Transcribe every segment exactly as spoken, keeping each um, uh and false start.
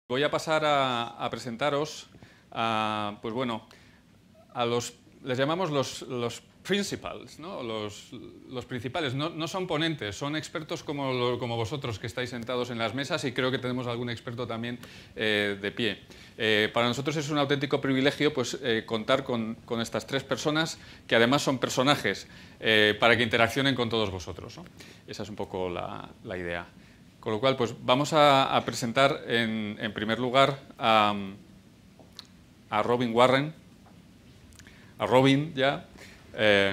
Voy a pasar a, a presentaros a, pues bueno, a los, les llamamos los, los principals, ¿no? los, los principales. No, no son ponentes, son expertos como, lo, como vosotros que estáis sentados en las mesas, y creo que tenemos algún experto también eh, de pie. Eh, para nosotros es un auténtico privilegio pues, eh, contar con, con estas tres personas, que además son personajes, eh, para que interaccionen con todos vosotros, ¿no? Esa es un poco la, la idea. Con lo cual, pues vamos a, a presentar en, en primer lugar a, a Robin Warren, a Robin ya. Eh,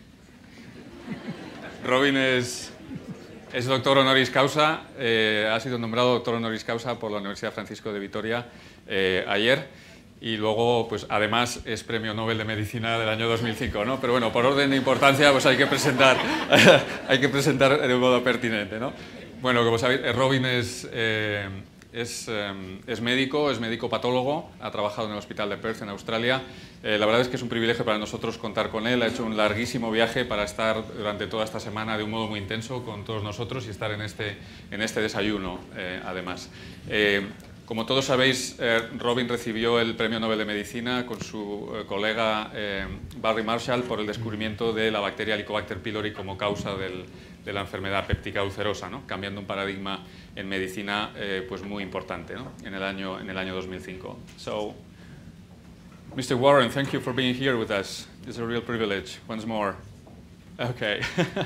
Robin es, es doctor honoris causa, eh, ha sido nombrado doctor honoris causa por la Universidad Francisco de Vitoria eh, ayer, y luego, pues además, es premio Nobel de Medicina del año dos mil cinco, ¿no? Pero bueno, por orden de importancia, pues hay que presentar, hay que presentar de un modo pertinente, ¿no? Bueno, como sabéis, Robin es, eh, es, eh, es médico, es médico patólogo, ha trabajado en el Hospital de Perth en Australia. Eh, la verdad es que es un privilegio para nosotros contar con él. Ha hecho un larguísimo viaje para estar durante toda esta semana de un modo muy intenso con todos nosotros y estar en este, en este desayuno, eh, además. Eh, Como todos sabéis, eh, Robin recibió el Premio Nobel de Medicina con su eh, colega eh, Barry Marshall por el descubrimiento de la bacteria Helicobacter pylori como causa del, de la enfermedad péptica ulcerosa, ¿no? Cambiando un paradigma en medicina eh, pues muy importante, ¿no? en, el año, en el año dos mil cinco. So, mister Warren, thank you for being here with us. It's a real privilege, once more. Okay.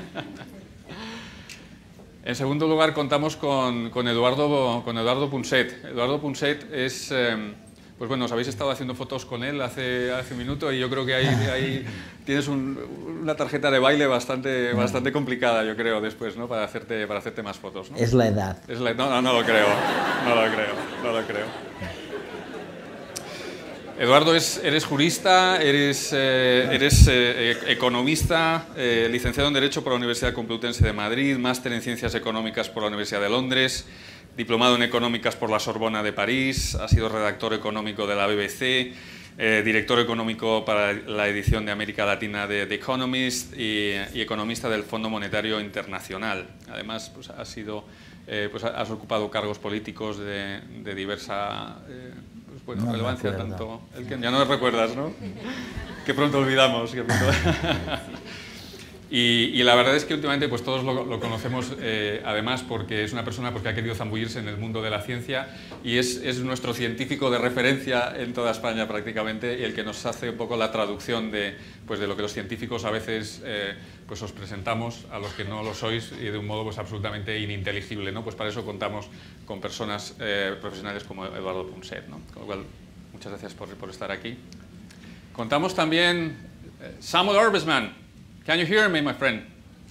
En segundo lugar, contamos con, con, Eduardo, con Eduardo Punset. Eduardo Punset es, eh, pues bueno, os habéis estado haciendo fotos con él hace, hace un minuto, y yo creo que ahí, ahí tienes un, una tarjeta de baile bastante, bastante complicada, yo creo, después, ¿no? Para hacerte, para hacerte más fotos, ¿no? Es la edad. Es la, no, no, no lo creo, no lo creo, no lo creo. Eduardo, es, eres jurista, eres, eh, eres eh, economista, eh, licenciado en Derecho por la Universidad Complutense de Madrid, máster en Ciencias Económicas por la Universidad de Londres, diplomado en Económicas por la Sorbona de París, ha sido redactor económico de la B B C, eh, director económico para la edición de América Latina de The Economist y, y economista del Fondo Monetario Internacional. Además, pues, has, sido, eh, pues, has ocupado cargos políticos de, de diversa... Eh, Bueno, no relevancia tanto. El que ya no recuerdas, ¿no? Que pronto olvidamos. Que pronto... y, y la verdad es que últimamente pues todos lo, lo conocemos, eh, además porque es una persona porque ha querido zambullirse en el mundo de la ciencia, y es, es nuestro científico de referencia en toda España prácticamente, y el que nos hace un poco la traducción de, pues, de lo que los científicos a veces eh, pues os presentamos a los que no lo sois, y de un modo pues absolutamente ininteligible, ¿no? Pues para eso contamos con personas eh, profesionales como Eduardo Punset, ¿no? Con lo cual, muchas gracias por, por estar aquí. Contamos también eh, Samuel Orbisman. Can you hear me, my friend?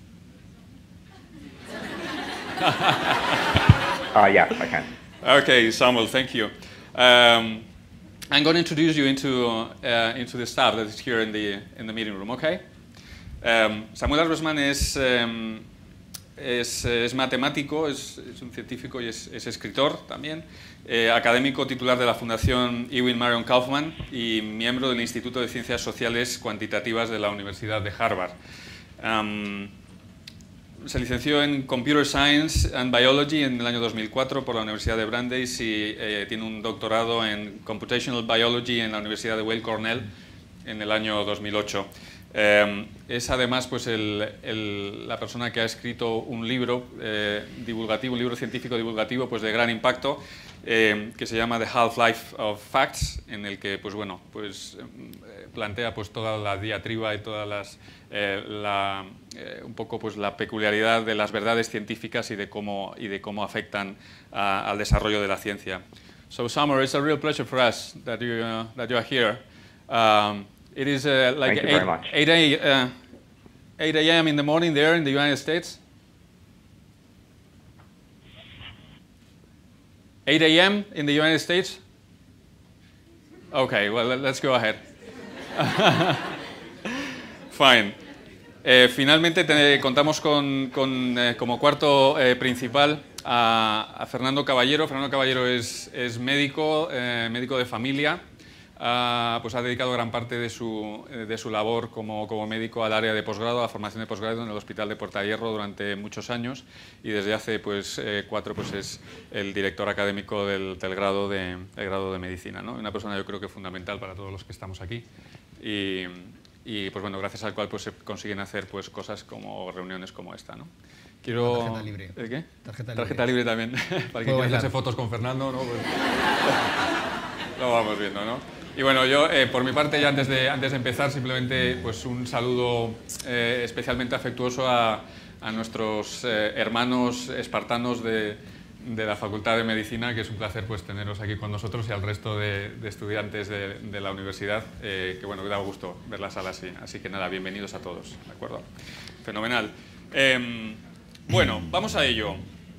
uh, yeah, I can. Okay, Samuel, thank you. Um, I'm going to introduce you into uh, into the staff that is here in the in the meeting room. Okay. Um, Samuel Orbisman es, um, es es matemático, es, es un científico y es, es escritor también, eh, académico titular de la Fundación Ewing Marion Kaufman y miembro del Instituto de Ciencias Sociales Cuantitativas de la Universidad de Harvard. Um, se licenció en Computer Science and Biology en el año dos mil cuatro por la Universidad de Brandeis, y eh, tiene un doctorado en Computational Biology en la Universidad de Weill Cornell en el año dos mil ocho. Eh, es además pues, el, el, la persona que ha escrito un libro eh, divulgativo, un libro científico divulgativo pues, de gran impacto, eh, que se llama The Half-Life of Facts, en el que pues, bueno, pues, eh, plantea pues, toda la diatriba y todas las, eh, la, eh, un poco pues, la peculiaridad de las verdades científicas y de cómo, y de cómo afectan a, al desarrollo de la ciencia. So, Summer, it's a real pleasure for us that you, uh, that you are here. Um, It is uh, like eight a m in the morning there in the United States. eight a m in the United States? Okay, well, let's go ahead. Fine. Eh, finalmente te, contamos con, con eh, como cuarto eh, principal a, a Fernando Caballero. Fernando Caballero es, es médico, eh, médico de familia. ha, pues ha dedicado gran parte de su, de su labor como, como médico al área de posgrado, a la formación de posgrado en el Hospital de Portahierro durante muchos años, y desde hace pues, eh, cuatro pues es el director académico del, del, grado, de, del grado de Medicina, ¿no? Una persona yo creo que fundamental para todos los que estamos aquí. Y, y pues bueno, gracias al cual pues, se consiguen hacer pues, cosas como reuniones como esta, ¿no? Quiero... Tarjeta libre. ¿El qué? Tarjeta libre. Tarjeta libre también. Para quien quiera hacerse fotos con Fernando, ¿no? Pues... lo vamos viendo, ¿no? Y bueno, yo eh, por mi parte, ya antes de, antes de empezar, simplemente pues, un saludo eh, especialmente afectuoso a, a nuestros eh, hermanos espartanos de, de la Facultad de Medicina, que es un placer pues, teneros aquí con nosotros, y al resto de, de estudiantes de, de la universidad, eh, que bueno, que da gusto ver la sala así. Así que nada, bienvenidos a todos, ¿de acuerdo? Fenomenal. Eh, bueno, vamos a ello.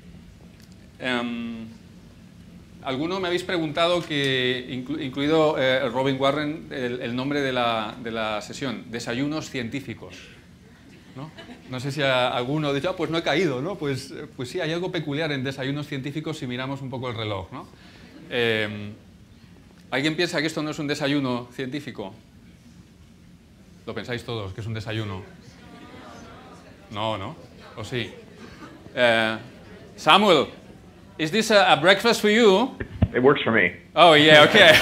Eh, Alguno me habéis preguntado, que, inclu, incluido eh, Robin Warren, el, el nombre de la, de la sesión, Desayunos Científicos. ¿No? No sé si a, alguno ha dicho, ah, pues no he caído, ¿no? Pues, pues sí, hay algo peculiar en Desayunos Científicos si miramos un poco el reloj, ¿no? Eh, ¿Alguien piensa que esto no es un desayuno científico? ¿Lo pensáis todos, que es un desayuno? No, ¿no? ¿O sí? Eh, Samuel, is this a, a breakfast for you? It works for me. Oh, yeah, okay.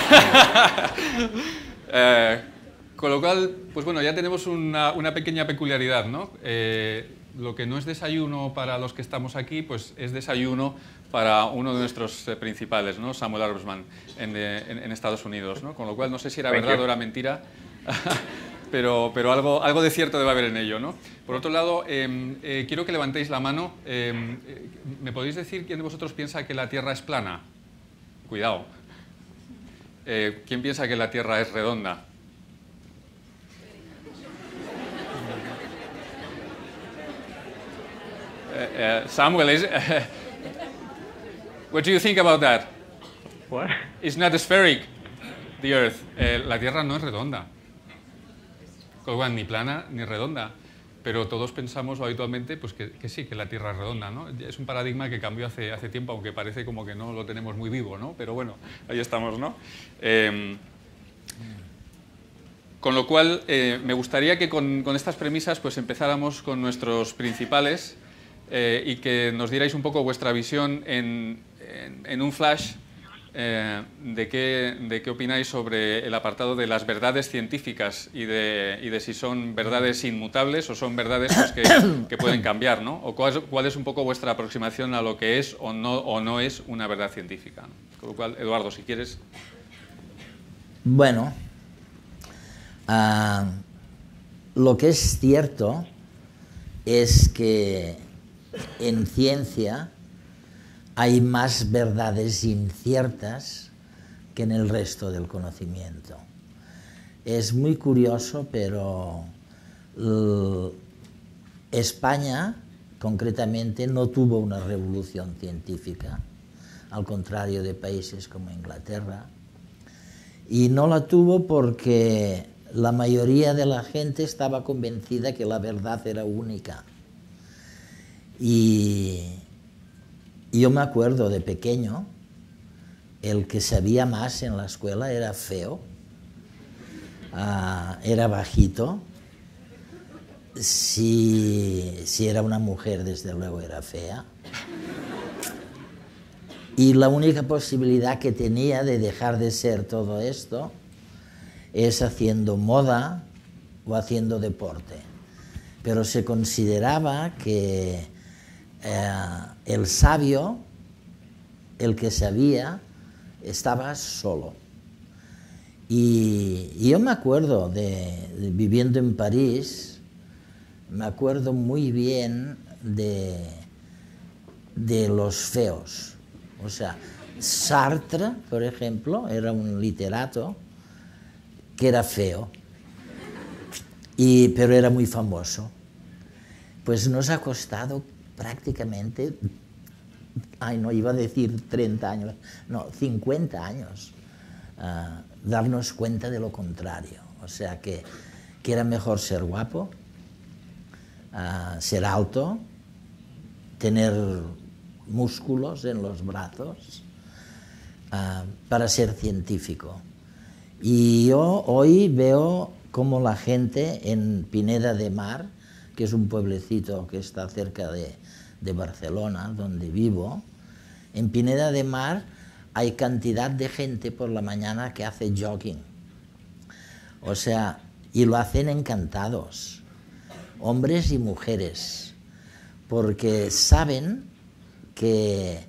eh, con lo cual, pues bueno, ya tenemos una, una pequeña peculiaridad, ¿no? Eh, lo que no es desayuno para los que estamos aquí, pues es desayuno para uno de nuestros eh, principales, ¿no? Samuel Arbesman, en, eh, en, en Estados Unidos, ¿no? Con lo cual, no sé si era Thank verdad you. o era mentira, pero, pero algo, algo de cierto debe haber en ello, ¿no? Por otro lado, eh, eh, quiero que levantéis la mano. Eh, eh, ¿Me podéis decir quién de vosotros piensa que la Tierra es plana? Cuidado. Eh, ¿Quién piensa que la Tierra es redonda? Uh, uh, Samuel, is, uh, what do you think about that? What? It's not spheric, the Earth. Eh, la Tierra no es redonda. Con lo cual, ni plana ni redonda. Pero todos pensamos habitualmente pues, que, que sí, que la Tierra es redonda, ¿no? Es un paradigma que cambió hace, hace tiempo, aunque parece como que no lo tenemos muy vivo, ¿no? Pero bueno, ahí estamos, ¿no? Eh, con lo cual, eh, me gustaría que con, con estas premisas pues, empezáramos con nuestros principales. Eh, y que nos dierais un poco vuestra visión en, en, en un flash eh, de, qué, de qué opináis sobre el apartado de las verdades científicas y de, y de si son verdades inmutables o son verdades pues, que, que pueden cambiar, ¿no? O cuál, cuál es un poco vuestra aproximación a lo que es o no, o no es una verdad científica, ¿no? Con lo cual, Eduardo, si quieres. Bueno, uh, lo que es cierto es que en ciencia hay más verdades inciertas que en el resto del conocimiento. Es muy curioso, pero España, concretamente, no tuvo una revolución científica, al contrario de países como Inglaterra, y no la tuvo porque la mayoría de la gente estaba convencida que la verdad era única. Y yo me acuerdo de pequeño, el que sabía más en la escuela era feo, uh, era bajito, si, si era una mujer desde luego era fea, y la única posibilidad que tenía de dejar de ser todo esto es haciendo moda o haciendo deporte, pero se consideraba que Eh, el sabio, el que sabía, estaba solo. Y, y yo me acuerdo de, de viviendo en París, me acuerdo muy bien de, de los feos. O sea, Sartre, por ejemplo, era un literato que era feo, y, pero era muy famoso. Pues nos ha costado prácticamente, ay, no iba a decir treinta años, no, cincuenta años, uh, darnos cuenta de lo contrario. O sea, que, que era mejor ser guapo, uh, ser alto, tener músculos en los brazos, uh, para ser científico. Y yo hoy veo cómo la gente en Pineda de Mar, que es un pueblecito que está cerca de, de Barcelona, donde vivo, en Pineda de Mar hay cantidad de gente por la mañana que hace jogging. O sea, y lo hacen encantados, hombres y mujeres, porque saben que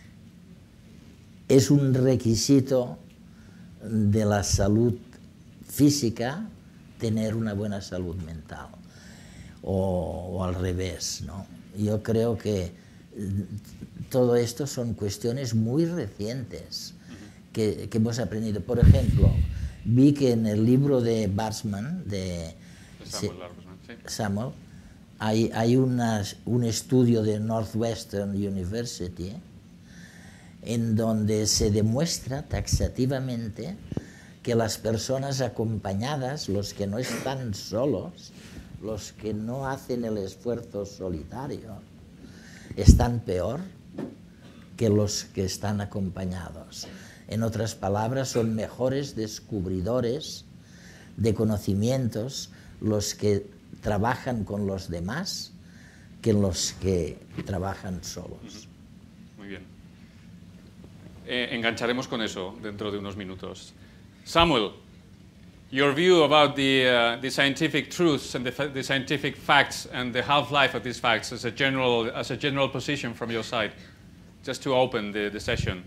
es un requisito de la salud física tener una buena salud mental, o, o al revés, ¿no? Yo creo que todo esto son cuestiones muy recientes que, que hemos aprendido. Por ejemplo, vi que en el libro de Barsman, de Samuel, sí. Samuel hay, hay unas, un estudio de Northwestern University en donde se demuestra taxativamente que las personas acompañadas, los que no están solos, los que no hacen el esfuerzo solitario, están peor que los que están acompañados. En otras palabras, son mejores descubridores de conocimientos los que trabajan con los demás que los que trabajan solos. Muy bien. Eh, engancharemos con eso dentro de unos minutos. Samuel, your view about the, uh, the scientific truths and the, the scientific facts and the half-life of these facts as a general, as a general position from your side, just to open the, the session.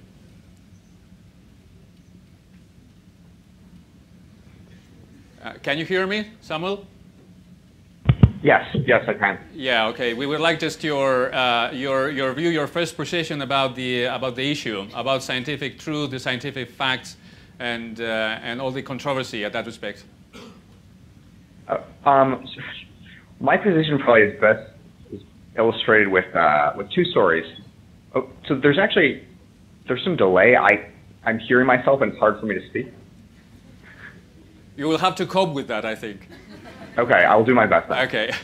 Uh, can you hear me, Samuel? Yes, yes, I can. Yeah, okay. We would like just your, uh, your, your view, your first position about the, about the issue, about scientific truth, the scientific facts, and, uh, and all the controversy at that respect. Uh, um, my position probably is best is illustrated with, uh, with two stories. Oh, so there's actually, there's some delay. I, I'm hearing myself and it's hard for me to speak. You will have to cope with that, I think. Okay, I'll do my best then. Okay.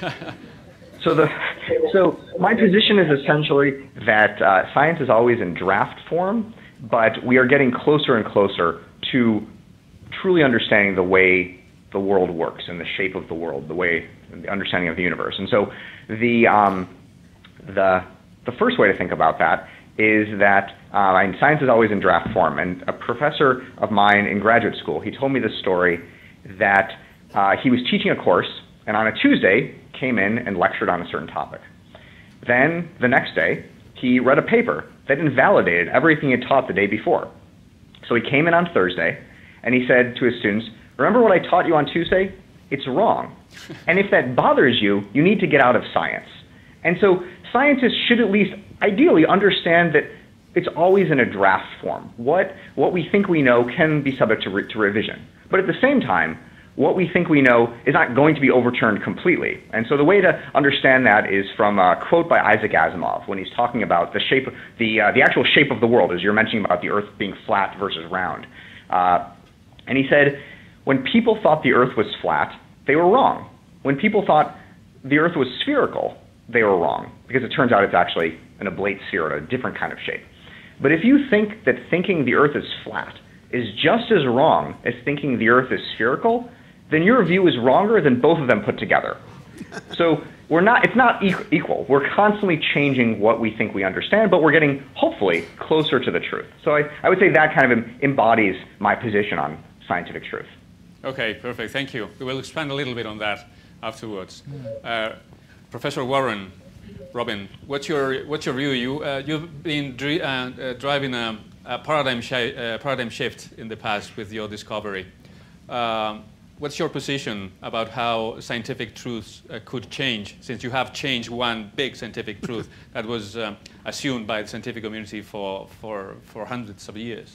So the so my position is essentially that uh, science is always in draft form, but we are getting closer and closer to truly understanding the way the world works and the shape of the world, the way the understanding of the universe. And so the um, the the first way to think about that is that uh, and science is always in draft form. And a professor of mine in graduate school, he told me this story that uh, he was teaching a course, and on a Tuesday came in and lectured on a certain topic. Then the next day, he read a paper that invalidated everything he had taught the day before. So he came in on Thursday, and he said to his students, remember what I taught you on Tuesday? It's wrong. And if that bothers you, you need to get out of science. And so scientists should at least ideally understand that it's always in a draft form. What, what we think we know can be subject to, re to revision. But at the same time, what we think we know is not going to be overturned completely. And so the way to understand that is from a quote by Isaac Asimov when he's talking about the shape, the, uh, the actual shape of the world, as you're mentioning about the Earth being flat versus round. Uh, and he said, when people thought the Earth was flat, they were wrong. When people thought the Earth was spherical, they were wrong, because it turns out it's actually an oblate sphere, a different kind of shape. But if you think that thinking the Earth is flat is just as wrong as thinking the Earth is spherical, then your view is wronger than both of them put together. So we're not, it's not equal. We're constantly changing what we think we understand, but we're getting, hopefully, closer to the truth. So I, I would say that kind of embodies my position on scientific truth. Okay, perfect. Thank you. We will expand a little bit on that afterwards. Uh, Professor Warren, Robin, what's your, what's your view? You, uh, you've been dri uh, uh, driving a, a paradigm, sh uh, paradigm shift in the past with your discovery. Um, What's your position about how scientific truths uh, could change, since you have changed one big scientific truth that was um, assumed by the scientific community for, for, for hundreds of years?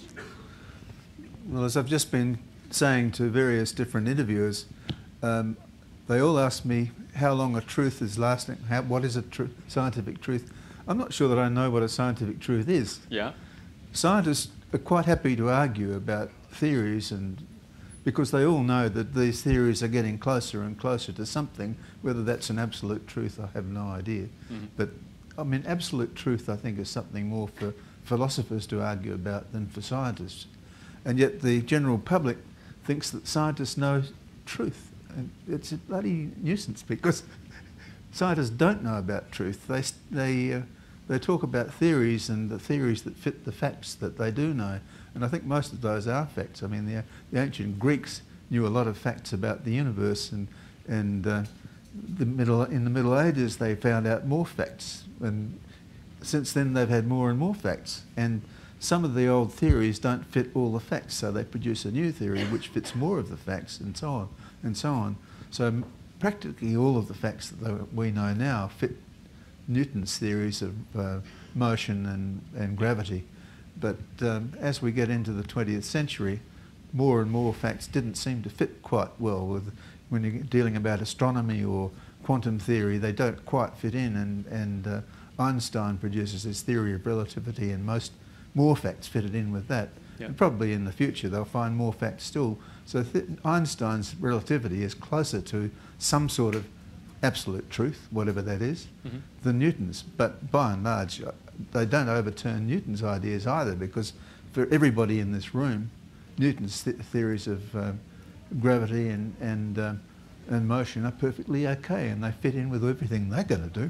Well, as I've just been saying to various different interviewers, um, they all ask me how long a truth is lasting, how, what is a tr scientific truth. I'm not sure that I know what a scientific truth is. Yeah. Scientists are quite happy to argue about theories, and because they all know that these theories are getting closer and closer to something. Whether that's an absolute truth, I have no idea. Mm-hmm. But I mean, absolute truth, I think, is something more for philosophers to argue about than for scientists. And yet the general public thinks that scientists know truth. And it's a bloody nuisance because scientists don't know about truth. They, they, uh, they talk about theories and the theories that fit the facts that they do know. And I think most of those are facts. I mean, the, the ancient Greeks knew a lot of facts about the universe, and, and uh, the middle, in the Middle Ages they found out more facts. And since then they've had more and more facts. And some of the old theories don't fit all the facts, so they produce a new theory which fits more of the facts, and so on, and so on. So practically all of the facts that we know now fit Newton's theories of uh, motion and, and gravity. But um, as we get into the twentieth century, more and more facts didn't seem to fit quite well. With, when you're dealing about astronomy or quantum theory, they don't quite fit in, and, and uh, Einstein produces his theory of relativity, and most more facts fitted in with that. Yeah. And probably in the future they'll find more facts still. So th Einstein's relativity is closer to some sort of absolute truth, whatever that is, mm-hmm. than Newton's. But by and large, they don't overturn Newton's ideas either, because for everybody in this room, Newton's th theories of uh, gravity and, and, uh, and motion are perfectly okay, and they fit in with everything they're going to do.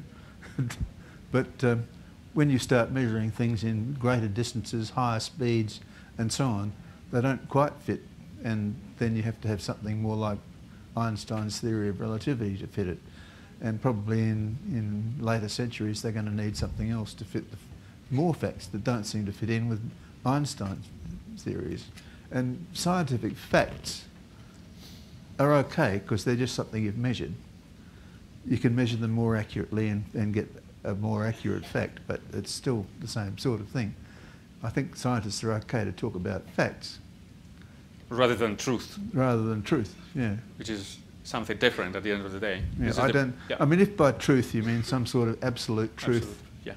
But um, when you start measuring things in greater distances, higher speeds, and so on, they don't quite fit, and then you have to have something more like Einstein's theory of relativity to fit it. And probably in, in later centuries they're going to need something else to fit the more facts that don't seem to fit in with Einstein's theories. And scientific facts are okay because they're just something you've measured. You can measure them more accurately and, and get a more accurate fact, but it's still the same sort of thing. I think scientists are okay to talk about facts. Rather than truth. Rather than truth, yeah. Which is something different at the end of the day. Yeah, I don't. Yeah. I mean, if by truth you mean some sort of absolute truth, absolute, yeah.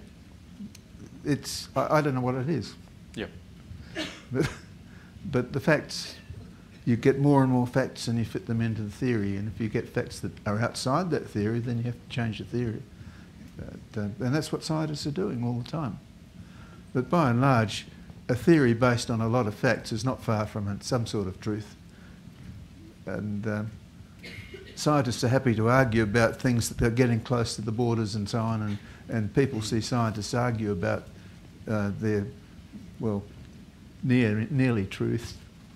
It's. I, I don't know what it is. Yeah. But, but the facts, you get more and more facts, and you fit them into the theory. And if you get facts that are outside that theory, then you have to change the theory. But, uh, and that's what scientists are doing all the time. But by and large, a theory based on a lot of facts is not far from some sort of truth. And um, scientists are happy to argue about things that are getting close to the borders and so on, and, and people see scientists argue about uh, their, well, near, nearly truths.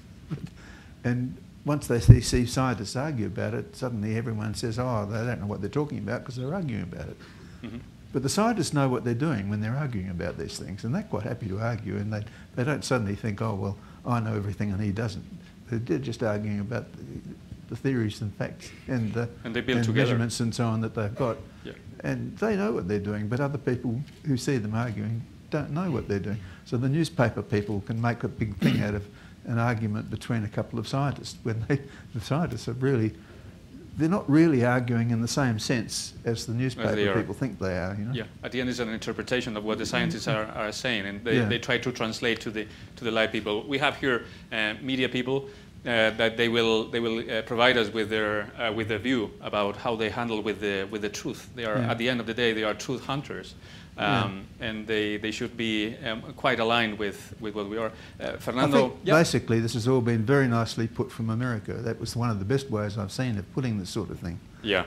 And once they see, see scientists argue about it, suddenly everyone says, oh, they don't know what they're talking about because they're arguing about it. Mm-hmm. But the scientists know what they're doing when they're arguing about these things, and they're quite happy to argue, and they, they don't suddenly think, oh, well, I know everything and he doesn't. They're just arguing about the, the theories and facts and, uh, and, they build and together. measurements and so on that they've got. Yeah. And they know what they're doing, but other people who see them arguing don't know what they're doing. So the newspaper people can make a big thing out of an argument between a couple of scientists when they, the scientists are really, they're not really arguing in the same sense as the newspaper as people think they are. You know? Yeah, at the end it's an interpretation of what the scientists are, are saying, and they, yeah. they try to translate to the to the lay people. We have here uh, media people uh, that they will they will uh, provide us with their uh, with their view about how they handle with the with the truth. They are yeah. at the end of the day they are truth hunters. Um, yeah. And they, they should be um, quite aligned with, with what we are. Uh, Fernando, I think yep. basically this has all been very nicely put from America. That was one of the best ways I've seen of putting this sort of thing. Yeah.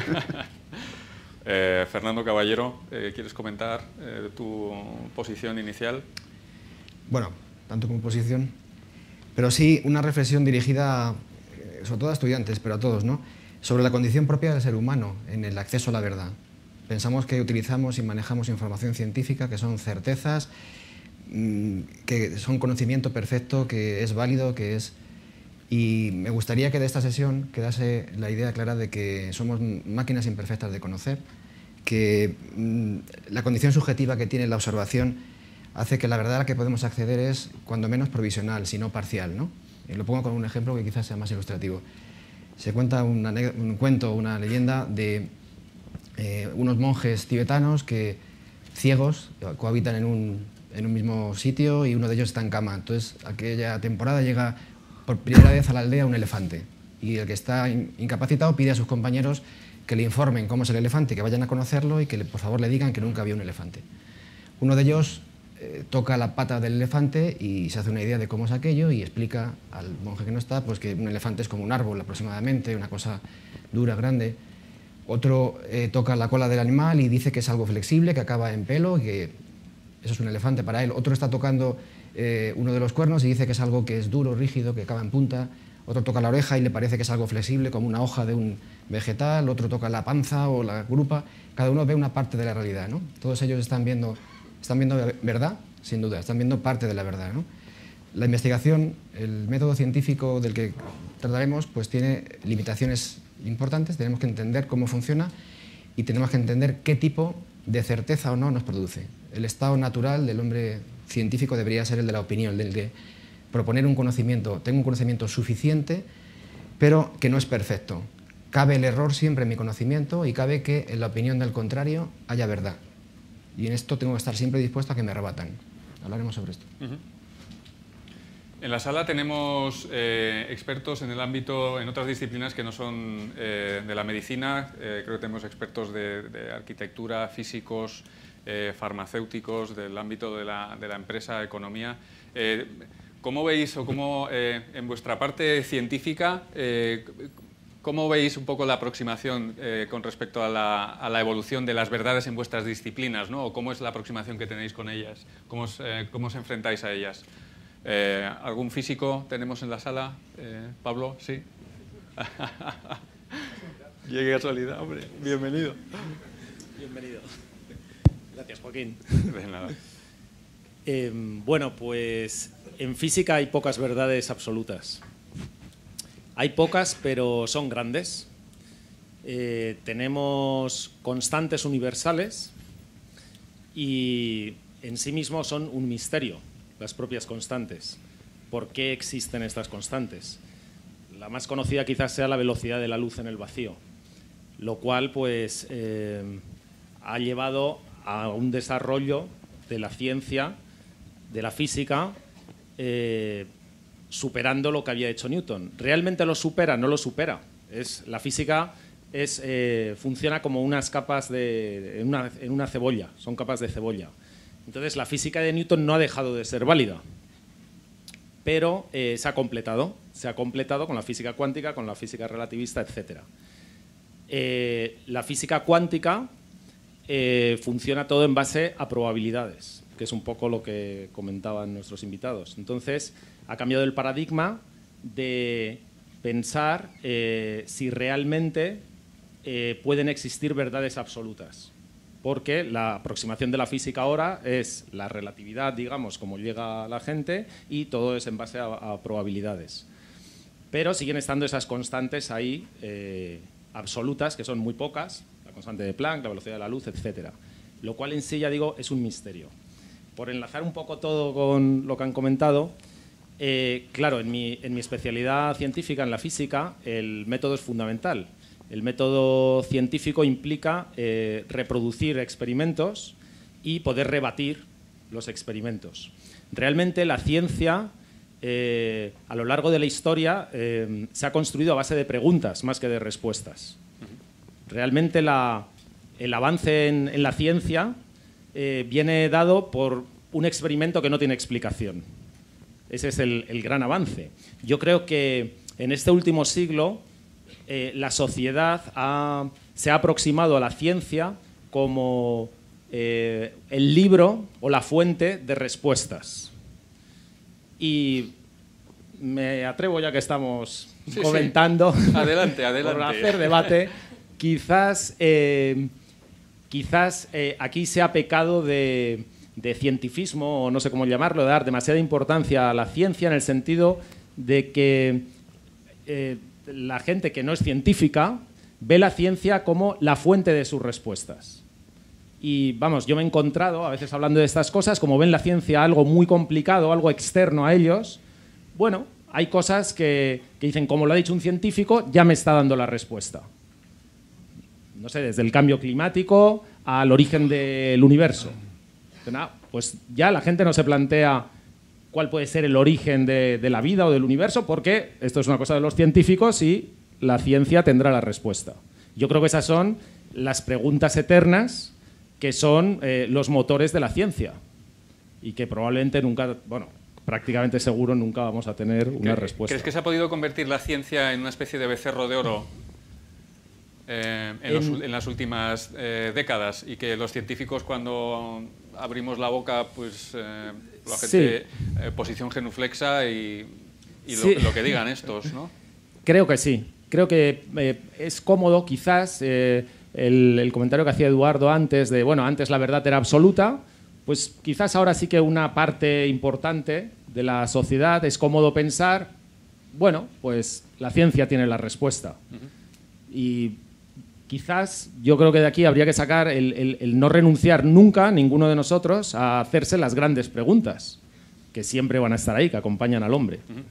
eh, Fernando Caballero, eh, ¿quieres comentar eh, tu posición inicial? Bueno, tanto como posición, pero sí una reflexión dirigida eh, sobre todo a estudiantes, pero a todos, ¿no? Sobre la condición propia del ser humano en el acceso a la verdad. Pensamos que utilizamos y manejamos información científica, que son certezas, que son conocimiento perfecto, que es válido, que es... Y me gustaría que de esta sesión quedase la idea clara de que somos máquinas imperfectas de conocer, que la condición subjetiva que tiene la observación hace que la verdad a la que podemos acceder es, cuando menos, provisional, sino parcial, ¿no? Y lo pongo con un ejemplo que quizás sea más ilustrativo. Se cuenta un, un cuento, una leyenda de... Eh, unos monjes tibetanos que, ciegos, cohabitan en un, en un mismo sitio y uno de ellos está en cama. Entonces, aquella temporada llega por primera vez a la aldea un elefante y el que está in, incapacitado pide a sus compañeros que le informen cómo es el elefante, que vayan a conocerlo y que le, por favor le digan que nunca había un elefante. Uno de ellos eh, toca la pata del elefante y se hace una idea de cómo es aquello y explica al monje que no está pues que un elefante es como un árbol aproximadamente, una cosa dura, grande. Otro eh, toca la cola del animal y dice que es algo flexible, que acaba en pelo, y que eso es un elefante para él. Otro está tocando eh, uno de los cuernos y dice que es algo que es duro, rígido, que acaba en punta. Otro toca la oreja y le parece que es algo flexible, como una hoja de un vegetal. Otro toca la panza o la grupa. Cada uno ve una parte de la realidad, ¿no? Todos ellos están viendo, están viendo verdad, sin duda, están viendo parte de la verdad, ¿no? La investigación, el método científico del que trataremos, pues tiene limitaciones importantes. Tenemos que entender cómo funciona y tenemos que entender qué tipo de certeza o no nos produce. El estado natural del hombre científico debería ser el de la opinión, del de proponer un conocimiento, tengo un conocimiento suficiente, pero que no es perfecto. Cabe el error siempre en mi conocimiento y cabe que en la opinión del contrario haya verdad. Y en esto tengo que estar siempre dispuesto a que me rebatan. Hablaremos sobre esto. Uh-huh. En la sala tenemos eh, expertos en el ámbito, en otras disciplinas que no son eh, de la medicina. Eh, creo que tenemos expertos de, de arquitectura, físicos, eh, farmacéuticos, del ámbito de la, de la empresa, economía. Eh, ¿Cómo veis, o cómo eh, en vuestra parte científica, eh, cómo veis un poco la aproximación eh, con respecto a la, a la evolución de las verdades en vuestras disciplinas, ¿no? O cómo es la aproximación que tenéis con ellas? ¿Cómo os, eh, cómo os enfrentáis a ellas? Eh, ¿Algún físico tenemos en la sala? Eh, ¿Pablo? ¿Sí? Llegué a casualidad, hombre. Bienvenido. Bienvenido. Gracias, Joaquín. De nada. Eh, bueno, pues en física hay pocas verdades absolutas. Hay pocas, pero son grandes. Eh, tenemos constantes universales y en sí mismos son un misterio, las propias constantes. ¿Por qué existen estas constantes? La más conocida quizás sea la velocidad de la luz en el vacío, lo cual pues eh, ha llevado a un desarrollo de la ciencia, de la física, eh, superando lo que había hecho Newton. ¿Realmente lo supera? No lo supera. Es, la física es, eh, funciona como unas capas de, en, una, en una cebolla, son capas de cebolla. Entonces la física de Newton no ha dejado de ser válida, pero eh, se ha completado, se ha completado con la física cuántica, con la física relativista, etcétera. Eh, la física cuántica eh, funciona todo en base a probabilidades, que es un poco lo que comentaban nuestros invitados. Entonces, ha cambiado el paradigma de pensar eh, si realmente eh, pueden existir verdades absolutas, porque la aproximación de la física ahora es la relatividad, digamos, como llega la gente, y todo es en base a, a probabilidades. Pero siguen estando esas constantes ahí eh, absolutas, que son muy pocas, la constante de Planck, la velocidad de la luz, etcétera. Lo cual en sí, ya digo, es un misterio. Por enlazar un poco todo con lo que han comentado, eh, claro, en mi, en mi especialidad científica, en la física, el método es fundamental. El método científico implica eh, reproducir experimentos y poder rebatir los experimentos. Realmente la ciencia, eh, a lo largo de la historia, eh, se ha construido a base de preguntas más que de respuestas. Realmente la, el avance en, en la ciencia eh, viene dado por un experimento que no tiene explicación. Ese es el, el gran avance. Yo creo que en este último siglo eh, la sociedad ha, se ha aproximado a la ciencia como eh, el libro o la fuente de respuestas. Y me atrevo, ya que estamos sí, comentando, sí. Adelante, adelante. por hacer debate, quizás, eh, quizás eh, aquí se ha pecado de, de cientifismo, o no sé cómo llamarlo, de dar demasiada importancia a la ciencia, en el sentido de que eh, la gente que no es científica ve la ciencia como la fuente de sus respuestas. Y vamos, yo me he encontrado, a veces hablando de estas cosas, como ven la ciencia algo muy complicado, algo externo a ellos, bueno, hay cosas que, que dicen, como lo ha dicho un científico, ya me está dando la respuesta. No sé, desde el cambio climático al origen del universo. Pues ya la gente no se plantea cuál puede ser el origen de, de la vida o del universo, porque esto es una cosa de los científicos y la ciencia tendrá la respuesta. Yo creo que esas son las preguntas eternas que son eh, los motores de la ciencia. y que probablemente nunca, bueno, prácticamente seguro nunca vamos a tener una respuesta. ¿Crees que se ha podido convertir la ciencia en una especie de becerro de oro eh, en, los, en las últimas eh, décadas y que los científicos cuando abrimos la boca, pues eh, la gente sí. eh, posición genuflexa y, y lo, sí. lo que digan estos, ¿no? Creo que sí. Creo que eh, es cómodo, quizás, eh, el, el comentario que hacía Eduardo antes de, bueno, antes la verdad era absoluta, pues quizás ahora sí que una parte importante de la sociedad es cómodo pensar, bueno, pues la ciencia tiene la respuesta. Uh-huh. Y quizás yo creo que de aquí habría que sacar el, el, el no renunciar nunca, ninguno de nosotros, a hacerse las grandes preguntas, que siempre van a estar ahí, que acompañan al hombre. Uh-huh.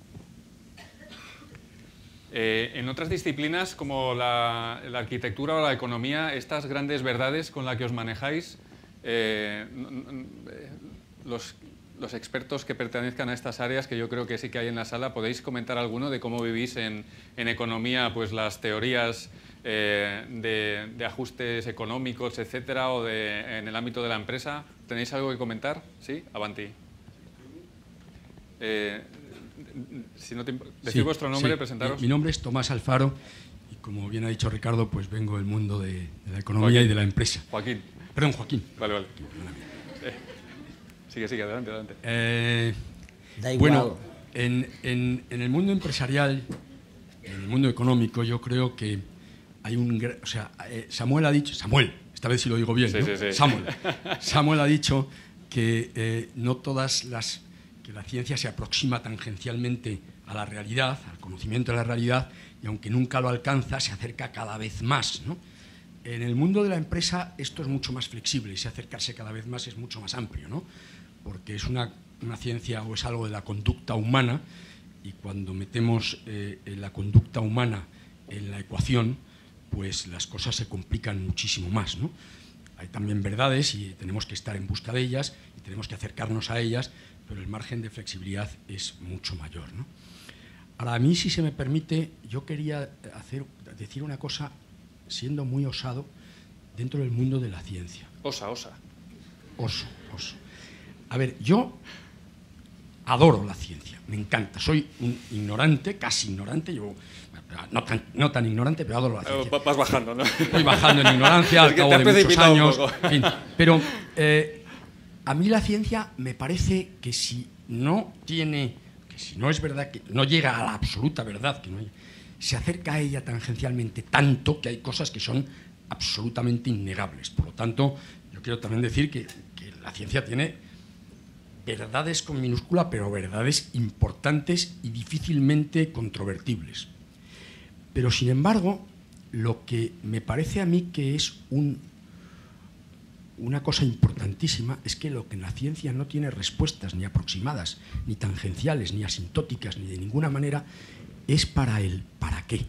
Eh, en otras disciplinas como la, la arquitectura o la economía, estas grandes verdades con las que os manejáis, eh, los, los expertos que pertenezcan a estas áreas, que yo creo que sí que hay en la sala, ¿podéis comentar alguno de cómo vivís en, en economía pues las teorías eh, de, de ajustes económicos, etcétera, o de, en el ámbito de la empresa? ¿Tenéis algo que comentar? ¿Sí? Avanti. Eh, Si no te decir sí, vuestro nombre, sí. presentaros. Mi nombre es Tomás Alfaro y, como bien ha dicho Ricardo, pues vengo del mundo de, de la economía Joaquín. y de la empresa. Joaquín. Perdón, Joaquín. Vale, vale. Eh, sigue, sigue, adelante, adelante. Eh, da igual. Bueno, en, en, en el mundo empresarial, en el mundo económico, yo creo que hay un... O sea, eh, Samuel ha dicho... Samuel, esta vez sí lo digo bien, sí, ¿no? sí, sí. Samuel. Samuel ha dicho que eh, no todas las... que la ciencia se aproxima tangencialmente a la realidad, al conocimiento de la realidad, y aunque nunca lo alcanza, se acerca cada vez más, ¿no? En el mundo de la empresa esto es mucho más flexible, y ese acercarse cada vez más es mucho más amplio, ¿no? Porque es una, una ciencia o es algo de la conducta humana, y cuando metemos eh, la conducta humana en la ecuación, pues las cosas se complican muchísimo más, ¿no? Hay también verdades y tenemos que estar en busca de ellas y tenemos que acercarnos a ellas, pero el margen de flexibilidad es mucho mayor, ¿no? Ahora, a mí, si se me permite, yo quería hacer, decir una cosa, siendo muy osado, dentro del mundo de la ciencia. Osa, osa. Oso, oso. A ver, yo adoro la ciencia, me encanta. Soy un ignorante, casi ignorante, yo, no tan, no tan ignorante, pero adoro la ciencia. Vas bajando, ¿no? Voy bajando en ignorancia al cabo de muchos años. En fin, pero... Eh, a mí la ciencia me parece que si no tiene, que si no es verdad, que no llega a la absoluta verdad, que no hay, se acerca a ella tangencialmente tanto que hay cosas que son absolutamente innegables. Por lo tanto, yo quiero también decir que, que la ciencia tiene verdades con minúscula, pero verdades importantes y difícilmente controvertibles. Pero, sin embargo, lo que me parece a mí que es un... Una cosa importantísima es que lo que en la ciencia no tiene respuestas ni aproximadas, ni tangenciales, ni asintóticas, ni de ninguna manera, es para el ¿para qué?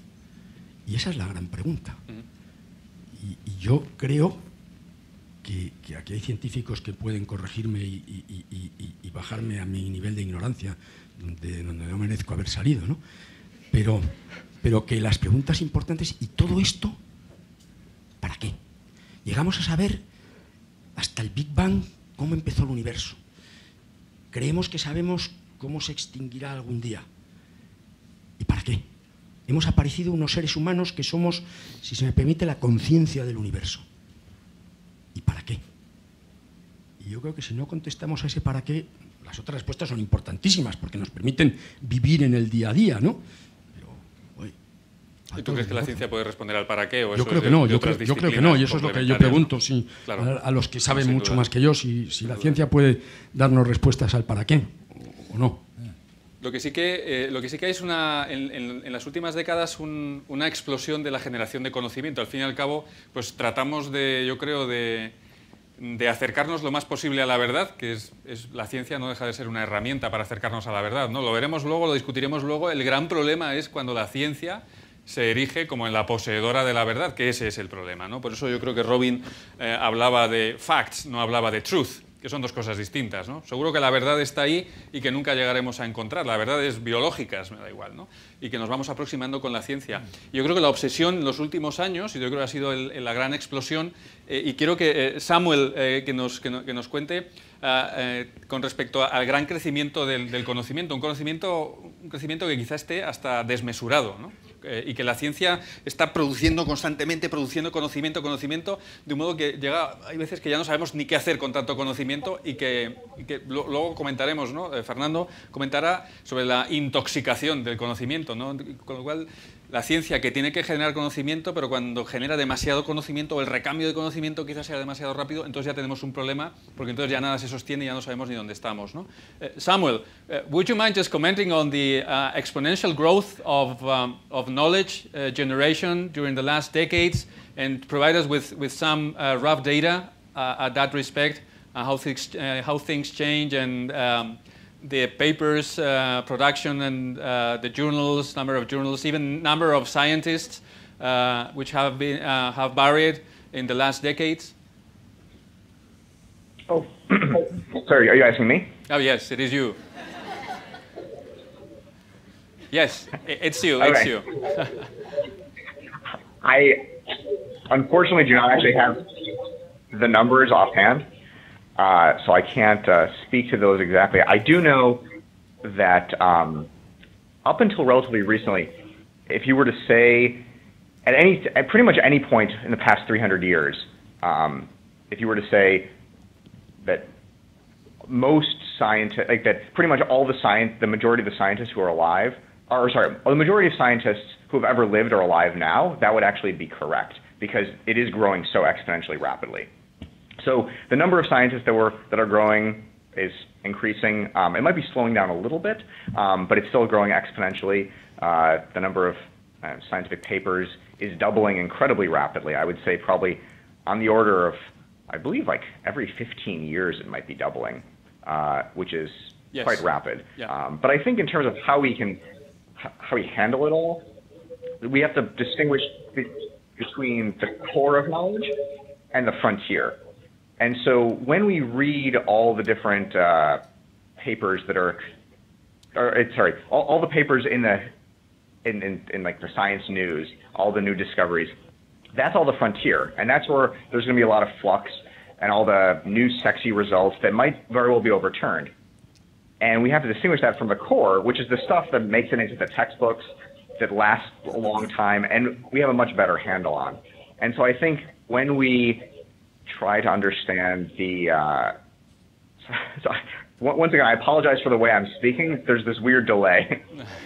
Y esa es la gran pregunta. Y, y yo creo que, que aquí hay científicos que pueden corregirme y, y, y, y, y bajarme a mi nivel de ignorancia, de donde no merezco haber salido, ¿no? Pero, pero que las preguntas importantes, y todo esto, ¿para qué? Llegamos a saber hasta el Big Bang cómo empezó el universo. Creemos que sabemos cómo se extinguirá algún día. ¿Y para qué? Hemos aparecido unos seres humanos que somos, si se me permite, la conciencia del universo. ¿Y para qué? Y yo creo que si no contestamos a ese para qué, las otras respuestas son importantísimas porque nos permiten vivir en el día a día, ¿no? ¿Y tú crees que la ciencia puede responder al para qué? O yo eso creo que de, no, de yo, creo, yo creo que no, y eso es lo que yo pregunto, sí, claro, a, a los que saben no, mucho duda. más que yo, si, si la ciencia puede darnos respuestas al para qué o, o no. Lo que sí que, eh, lo que sí que hay es una, en, en, en las últimas décadas un, una explosión de la generación de conocimiento. Al fin y al cabo, pues tratamos de, yo creo, de, de acercarnos lo más posible a la verdad, que es, es la ciencia no deja de ser una herramienta para acercarnos a la verdad, ¿no? Lo veremos luego, lo discutiremos luego. El gran problema es cuando la ciencia se erige como en la poseedora de la verdad, que ese es el problema, ¿no? Por eso yo creo que Robin eh, hablaba de facts, no hablaba de truth. que son dos cosas distintas, ¿no? Seguro que la verdad está ahí y que nunca llegaremos a encontrar. La verdad es biológicas, me da igual, ¿no? Y que nos vamos aproximando con la ciencia. Yo creo que la obsesión en los últimos años, y yo creo que ha sido el, la gran explosión, eh, y quiero que eh, Samuel eh, que, nos, que, no, que nos cuente uh, eh, con respecto al gran crecimiento del, del conocimiento, un conocimiento, un crecimiento que quizá esté hasta desmesurado, ¿no? Eh, y que la ciencia está produciendo constantemente, produciendo conocimiento, conocimiento, de un modo que llega, hay veces que ya no sabemos ni qué hacer con tanto conocimiento y que, y que lo, luego comentaremos, ¿no? Eh, Fernando comentará sobre la intoxicación del conocimiento, ¿no? Con lo cual, la ciencia que tiene que generar conocimiento, pero cuando genera demasiado conocimiento o el recambio de conocimiento quizás sea demasiado rápido, entonces ya tenemos un problema, porque entonces ya nada se sostiene y ya no sabemos ni dónde estamos, ¿no? Uh, Samuel, uh, would you mind just commenting on the uh, exponential growth of, um, of knowledge uh, generation during the last decades and provide us with, with some uh, rough data uh, at that respect, uh, how, things, uh, how things change and um, the papers uh, production and uh, the journals, number of journals, even number of scientists uh, which have been uh, have varied in the last decades? Oh, sorry, are you asking me? Oh yes, it is you. Yes, it's you. Okay. It's you. I unfortunately do not actually have the numbers offhand. Uh, so I can't uh, speak to those exactly. I do know that um, up until relatively recently, if you were to say at any, at pretty much any point in the past three hundred years, um, if you were to say that most scientists, like that pretty much all the science, the majority of the scientists who are alive, or sorry, the majority of scientists who have ever lived are alive now, that would actually be correct because it is growing so exponentially rapidly. So the number of scientists that, were, that are growing is increasing. Um, it might be slowing down a little bit, um, but it's still growing exponentially. Uh, the number of uh, scientific papers is doubling incredibly rapidly. I would say probably on the order of, I believe, like every fifteen years it might be doubling, uh, which is yes. quite rapid. Yeah. Um, but I think in terms of how we can, how we handle it all, we have to distinguish between the core of knowledge and the frontier. And so when we read all the different uh, papers that are, or, sorry, all, all the papers in the, in, in, in like the science news, all the new discoveries, that's all the frontier. And that's where there's going to be a lot of flux and all the new sexy results that might very well be overturned. And we have to distinguish that from the core, which is the stuff that makes it into the textbooks, that lasts a long time, and we have a much better handle on. And so I think when we try to understand the, uh, so, so once again, I apologize for the way I'm speaking. There's this weird delay.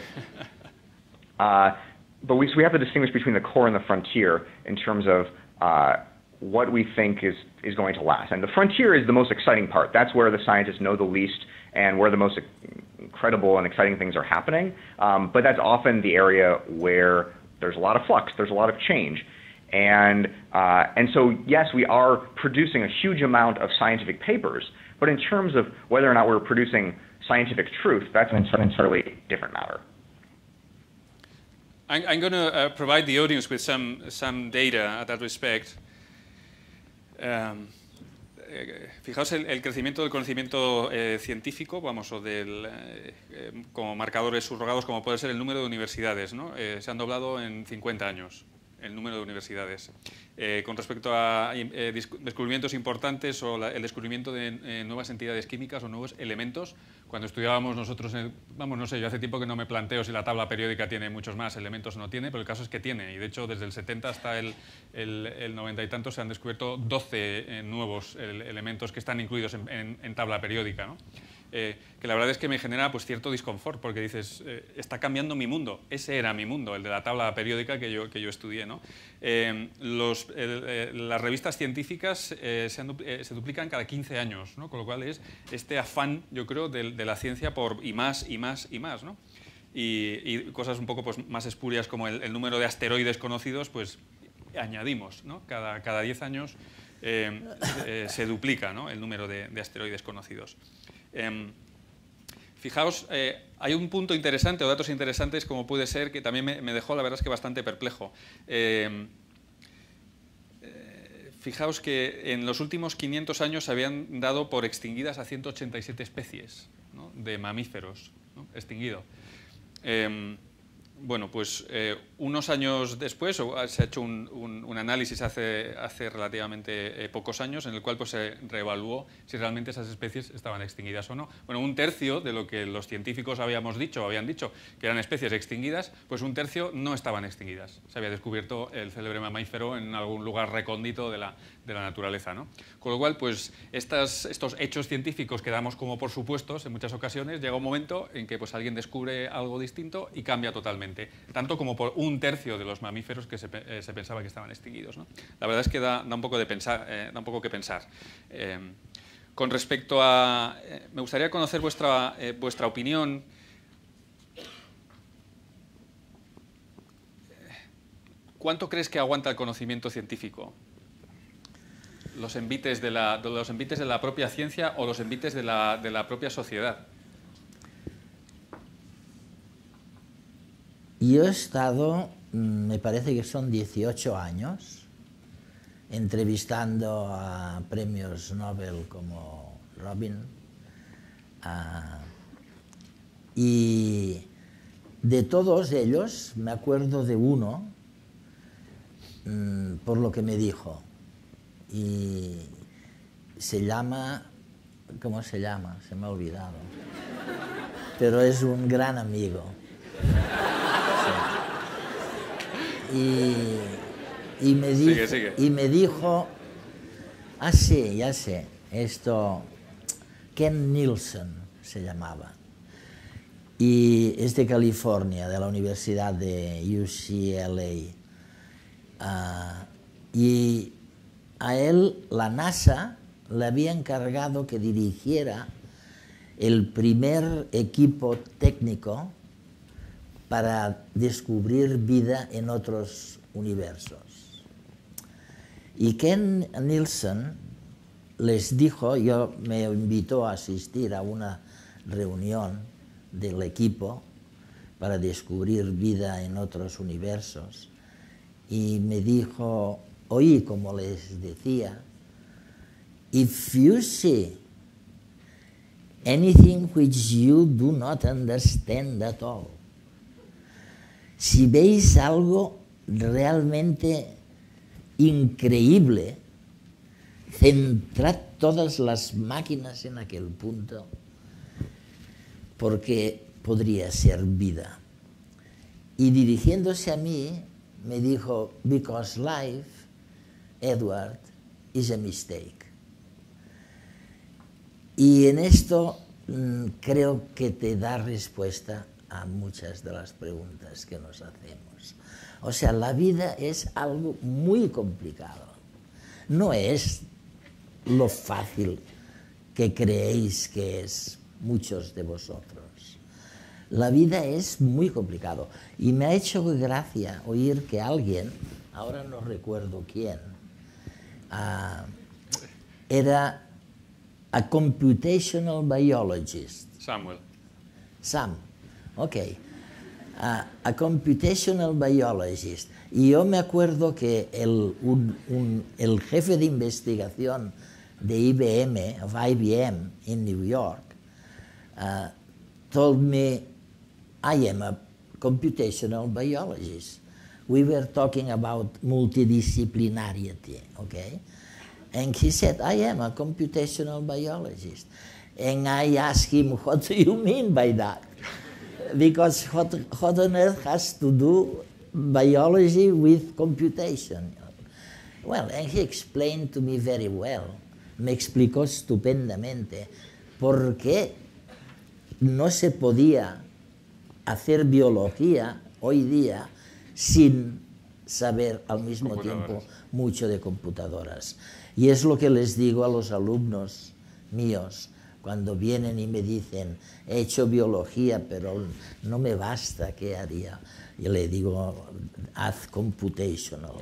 uh, but we, so we have to distinguish between the core and the frontier in terms of uh, what we think is, is going to last. And the frontier is the most exciting part. That's where the scientists know the least and where the most incredible and exciting things are happening. Um, but that's often the area where there's a lot of flux, there's a lot of change. And, uh, and so, yes, we are producing a huge amount of scientific papers, but in terms of whether or not we're producing scientific truth, that's an entirely different matter. I'm, I'm going to uh, provide the audience with some, some data at that respect. Um, Fijaos el, el crecimiento del conocimiento eh, científico, vamos, o del, eh, eh, como marcadores subrogados, como puede ser el número de universidades, ¿no? Eh, se han doblado en cincuenta años el número de universidades. Eh, con respecto a eh, descubrimientos importantes o la, el descubrimiento de eh, nuevas entidades químicas o nuevos elementos, cuando estudiábamos nosotros, en, vamos, no sé, yo hace tiempo que no me planteo si la tabla periódica tiene muchos más elementos o no tiene, pero el caso es que tiene, y de hecho desde el setenta hasta el, el, el noventa y tanto se han descubierto doce eh, nuevos el, elementos que están incluidos en, en, en tabla periódica, ¿no? Eh, que la verdad es que me genera pues, cierto disconfort, porque dices, eh, está cambiando mi mundo. Ese era mi mundo, el de la tabla periódica que yo, que yo estudié, ¿no? Eh, los, el, eh, las revistas científicas eh, se, han, eh, se duplican cada quince años, ¿no? Con lo cual es este afán, yo creo, de, de la ciencia por y más, y más, y más, ¿no? Y, y cosas un poco pues, más espurias como el, el número de asteroides conocidos, pues añadimos, ¿no? Cada, cada diez años eh, eh, se duplica, ¿no? El número de, de asteroides conocidos. Eh, fijaos, eh, hay un punto interesante o datos interesantes como puede ser que también me, me dejó la verdad es que bastante perplejo. Eh, eh, fijaos que en los últimos quinientos años se habían dado por extinguidas a ciento ochenta y siete especies, ¿no?, de mamíferos, ¿no?, extinguido. Eh, Bueno, pues eh, unos años después se ha hecho un, un, un análisis hace, hace relativamente eh, pocos años en el cual pues, se reevaluó si realmente esas especies estaban extinguidas o no. Bueno, un tercio de lo que los científicos habíamos dicho, habían dicho que eran especies extinguidas, pues un tercio no estaban extinguidas. Se había descubierto el célebre mamífero en algún lugar recóndito de la, de la naturaleza, ¿no? Con lo cual, pues estas, estos hechos científicos que damos como por supuestos en muchas ocasiones, llega un momento en que pues, alguien descubre algo distinto y cambia totalmente. Tanto como por un tercio de los mamíferos que se, eh, se pensaba que estaban extinguidos, ¿no? La verdad es que da, da, un, poco de pensar, eh, da un poco que pensar. Eh, con respecto a... Eh, me gustaría conocer vuestra, eh, vuestra opinión. ¿Cuánto crees que aguanta el conocimiento científico? ¿Los envites de la, de los envites de la propia ciencia o los envites de la, de la propia sociedad? Yo he estado, me parece que son dieciocho años, entrevistando a premios Nobel como Robin, uh, y de todos ellos me acuerdo de uno um, por lo que me dijo, y se llama, ¿cómo se llama? Se me ha olvidado, pero es un gran amigo. Y, y, me dijo, sigue, sigue. y me dijo, ah sí, ya sé, esto, Ken Nielsen se llamaba, y es de California, de la Universidad de U C L A, uh, y a él la NASA le había encargado que dirigiera el primer equipo técnico para descubrir vida en otros universos. Y Ken Nielsen les dijo, yo me invitó a asistir a una reunión del equipo para descubrir vida en otros universos, y me dijo, oí como les decía, if you see anything which you do not understand at all, si veis algo realmente increíble, centrad todas las máquinas en aquel punto, porque podría ser vida. Y dirigiéndose a mí, me dijo, because life, Edward, is a mistake. Y en esto mmm, creo que te da respuesta a muchas de las preguntas que nos hacemos. O sea, la vida es algo muy complicado. No es lo fácil que creéis que es muchos de vosotros. La vida es muy complicado. Y me ha hecho gracia oír que alguien, ahora no recuerdo quién, uh, era a computational biologist. Samuel. Sam. Ok, uh, a computational biologist. Y yo me acuerdo que el, un, un, el jefe de investigación de I B M, of I B M in New York, uh, told me, I am a computational biologist. We were talking about multidisciplinarity, okay? And he said, I am a computational biologist. And I asked him, what do you mean by that? Because what, what on earth has to do biology with computation? Well, and he explained to me very well, me explicó estupendamente por qué no se podía hacer biología hoy día sin saber al mismo tiempo mucho de computadoras. Y es lo que les digo a los alumnos míos, cuando vienen y me dicen, he hecho biología, pero no me basta, ¿qué haría? Yo le digo, haz computational.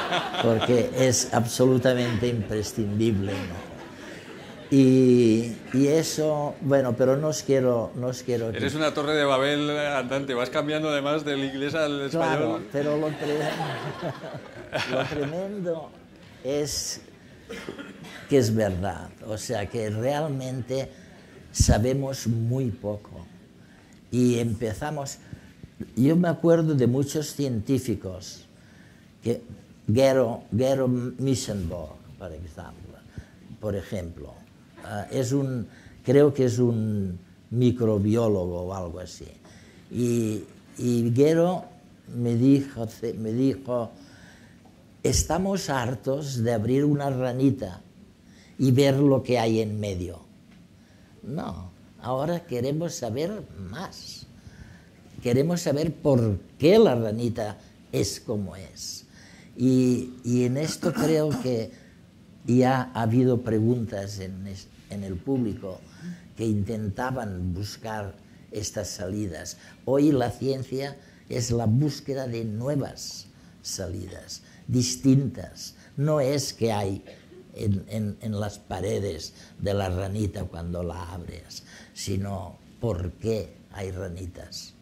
Porque es absolutamente imprescindible, ¿no? Y y eso, bueno, pero no os quiero... No os quiero Eres una torre de Babel andante, vas cambiando además del inglés al español. Claro, pero lo tremendo, lo tremendo es que es verdad, o sea, que realmente sabemos muy poco. Y empezamos... Yo me acuerdo de muchos científicos, que Gero, Gero Missenborg, por ejemplo, por ejemplo uh, es un, creo que es un microbiólogo o algo así. Y, y Gero me dijo, me dijo, estamos hartos de abrir una ranita y ver lo que hay en medio. No, ahora queremos saber más. Queremos saber por qué la ranita es como es. Y, y en esto creo que ya ha habido preguntas en, en el público que intentaban buscar estas salidas. Hoy la ciencia es la búsqueda de nuevas salidas, distintas. No es que hay en, en, en las paredes de la ranita cuando la abres, sino por qué hay ranitas.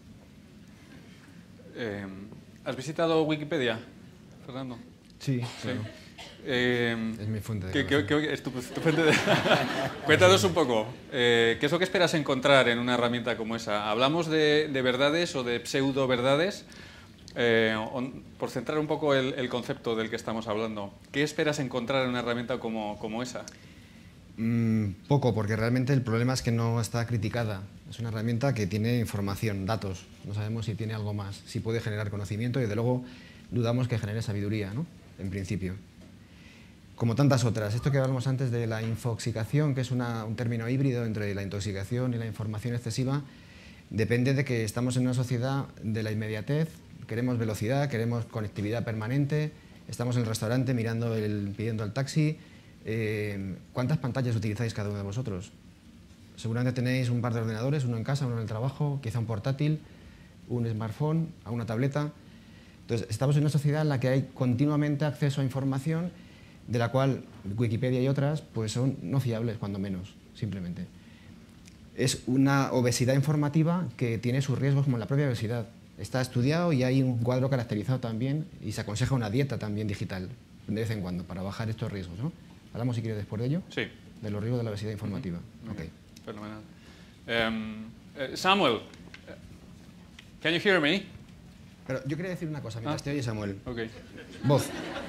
Eh, ¿Has visitado Wikipedia, Fernando? Sí, sí. Claro. Eh, es mi fuente de ¿qué, qué, qué, es tu, tu fuente de... Cuéntanos un poco, eh, ¿qué es lo que esperas encontrar en una herramienta como esa? ¿Hablamos de, de verdades o de pseudo verdades? Eh, on, por centrar un poco el, el concepto del que estamos hablando, ¿qué esperas encontrar en una herramienta como, como esa? Mm, poco, porque realmente el problema es que no está criticada. Es una herramienta que tiene información, datos. No sabemos si tiene algo más, si puede generar conocimiento y, desde luego, dudamos que genere sabiduría, ¿no? En principio. Como tantas otras. Esto que hablamos antes de la infoxicación, que es una, un término híbrido entre la intoxicación y la información excesiva, depende de que estamos en una sociedad de la inmediatez, queremos velocidad, queremos conectividad permanente, estamos en el restaurante mirando el, pidiendo el taxi. Eh, ¿Cuántas pantallas utilizáis cada uno de vosotros? Seguramente tenéis un par de ordenadores, uno en casa, uno en el trabajo, quizá un portátil, un smartphone, a una tableta. Entonces, estamos en una sociedad en la que hay continuamente acceso a información de la cual Wikipedia y otras pues son no fiables, cuando menos, simplemente. Es una obesidad informativa que tiene sus riesgos, como la propia obesidad. Está estudiado y hay un cuadro caracterizado también, y se aconseja una dieta también digital, de vez en cuando, para bajar estos riesgos, ¿no? Hablamos, si quieres, después de ello. Sí. De los riesgos de la obesidad informativa. Uh-huh. Okay. Fenomenal. Um, uh, Samuel, can you hear me? Pero yo quería decir una cosa, mientras ah. te oye, Samuel. Okay. Voz.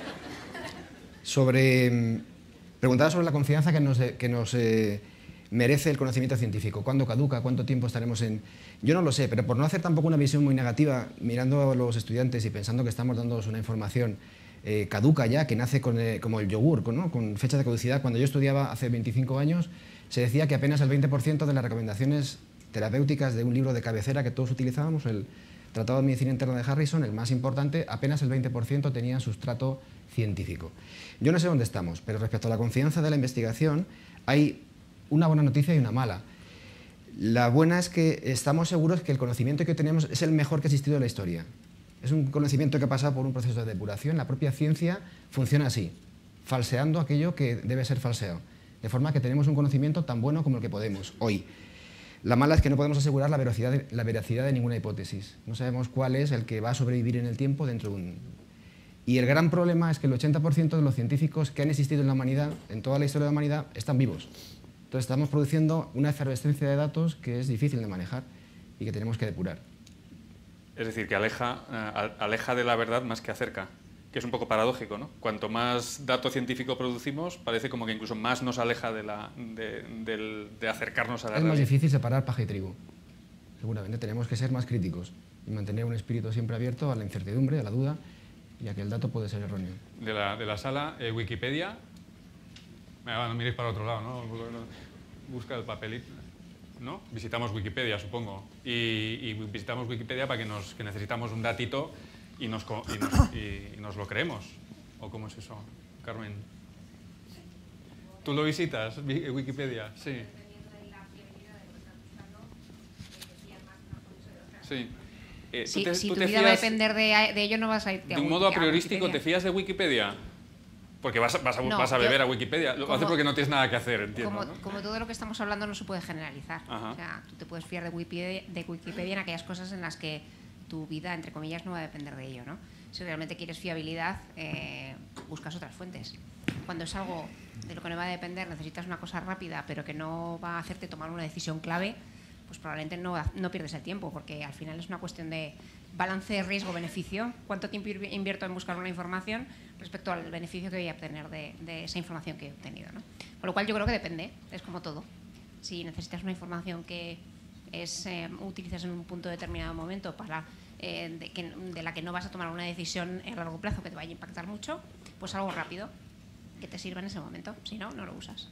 Sobre... Preguntaba sobre la confianza que nos, que nos eh, merece el conocimiento científico. ¿Cuándo caduca? ¿Cuánto tiempo estaremos en...? Yo no lo sé, pero por no hacer tampoco una visión muy negativa, mirando a los estudiantes y pensando que estamos dándoles una información eh, caduca ya, que nace con, eh, como el yogur, ¿no? Con fecha de caducidad. Cuando yo estudiaba hace veinticinco años, se decía que apenas el veinte por ciento de las recomendaciones terapéuticas de un libro de cabecera que todos utilizábamos, el Tratado de Medicina Interna de Harrison, el más importante, apenas el veinte por ciento tenía sustrato científico. Yo no sé dónde estamos, pero respecto a la confianza de la investigación, hay una buena noticia y una mala. La buena es que estamos seguros que el conocimiento que tenemos es el mejor que ha existido en la historia. Es un conocimiento que ha pasado por un proceso de depuración. La propia ciencia funciona así, falseando aquello que debe ser falseado. De forma que tenemos un conocimiento tan bueno como el que podemos hoy. La mala es que no podemos asegurar la veracidad de, la veracidad de ninguna hipótesis. No sabemos cuál es el que va a sobrevivir en el tiempo dentro de un... Y el gran problema es que el ochenta por ciento de los científicos que han existido en la humanidad, en toda la historia de la humanidad, están vivos. Entonces estamos produciendo una efervescencia de datos que es difícil de manejar y que tenemos que depurar. Es decir, que aleja, uh, aleja de la verdad más que acerca, que es un poco paradójico, ¿no? Cuanto más dato científico producimos, parece como que incluso más nos aleja de, la, de, de, de acercarnos a la realidad. realidad. Es más difícil separar paja y trigo. Seguramente tenemos que ser más críticos y mantener un espíritu siempre abierto a la incertidumbre, a la duda, y a que el dato puede ser erróneo. De la, de la sala, eh, Wikipedia. No miréis para otro lado, ¿no? Busca el papelito. ¿No? Visitamos Wikipedia, supongo. Y, y visitamos Wikipedia para que, nos, que necesitamos un datito y nos, y, nos, y, y nos lo creemos. ¿O cómo es eso, Carmen? ¿Tú lo visitas, Wikipedia? Sí. Sí. Eh, sí, te, si tu vida fías, va a depender de, de ello, no vas a irte a De un modo apriorístico, ¿te fías de Wikipedia? Porque vas, a- vas, a, No, vas a yo- beber a Wikipedia. Lo como- haces porque no tienes nada que hacer, entiendo. Como, ¿no? como todo lo que estamos hablando no se puede generalizar. Ajá. O sea, tú te puedes fiar de Wikipedia, de Wikipedia en aquellas cosas en las que tu vida, entre comillas, no va a depender de ello, ¿no? Si realmente quieres fiabilidad, eh, buscas otras fuentes. Cuando es algo de lo que no va a depender, necesitas una cosa rápida, pero que no va a hacerte tomar una decisión clave, pues probablemente no, no pierdes el tiempo, porque al final es una cuestión de balance riesgo-beneficio. ¿Cuánto tiempo ir- invierto en buscar una información respecto al beneficio que voy a obtener de, de esa información que he obtenido, ¿no? Con lo cual yo creo que depende, es como todo. Si necesitas una información que es, eh, utilices en un punto determinado momento para, eh, de, que- de la que no vas a tomar una decisión a largo plazo que te vaya a impactar mucho, pues algo rápido que te sirva en ese momento. Si no, no lo usas.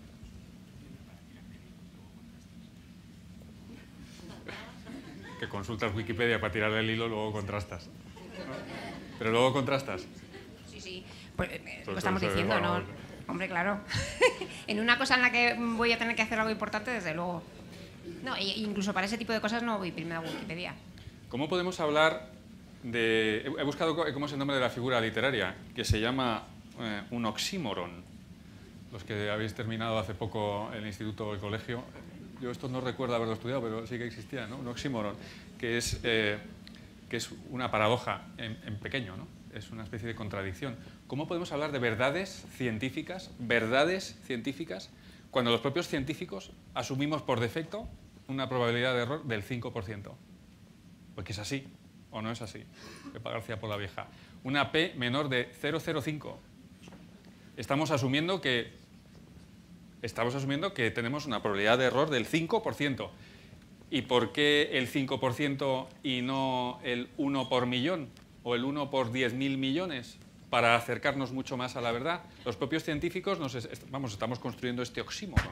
Que consultas Wikipedia para tirarle el hilo, luego contrastas. Pero luego contrastas. Sí, sí. Pues, eh, Eso- lo estamos eso es diciendo, bueno. ¿no? Hombre, claro. En una cosa en la que voy a tener que hacer algo importante, desde luego. No, e- incluso para ese tipo de cosas no voy primero a Wikipedia. ¿Cómo podemos hablar de... He he buscado co- cómo es el nombre de la figura literaria, que se llama eh, un oxímoron. Los que habéis terminado hace poco el instituto o el colegio, yo esto no recuerdo haberlo estudiado, pero sí que existía, ¿no? Un oxímoron, que es, eh, que es una paradoja en, en pequeño, ¿no? Es una especie de contradicción. ¿Cómo podemos hablar de verdades científicas, verdades científicas, cuando los propios científicos asumimos por defecto una probabilidad de error del cinco por ciento? Porque es así, o no es así. Pepa García por la vieja. Una P menor de cero coma cero cinco. Estamos asumiendo que, estamos asumiendo que tenemos una probabilidad de error del cinco por ciento. ¿Y por qué el cinco por ciento y no el uno por millón o el uno por diez mil millones? Para acercarnos mucho más a la verdad. Los propios científicos nos es- vamos, estamos construyendo este oxímoron.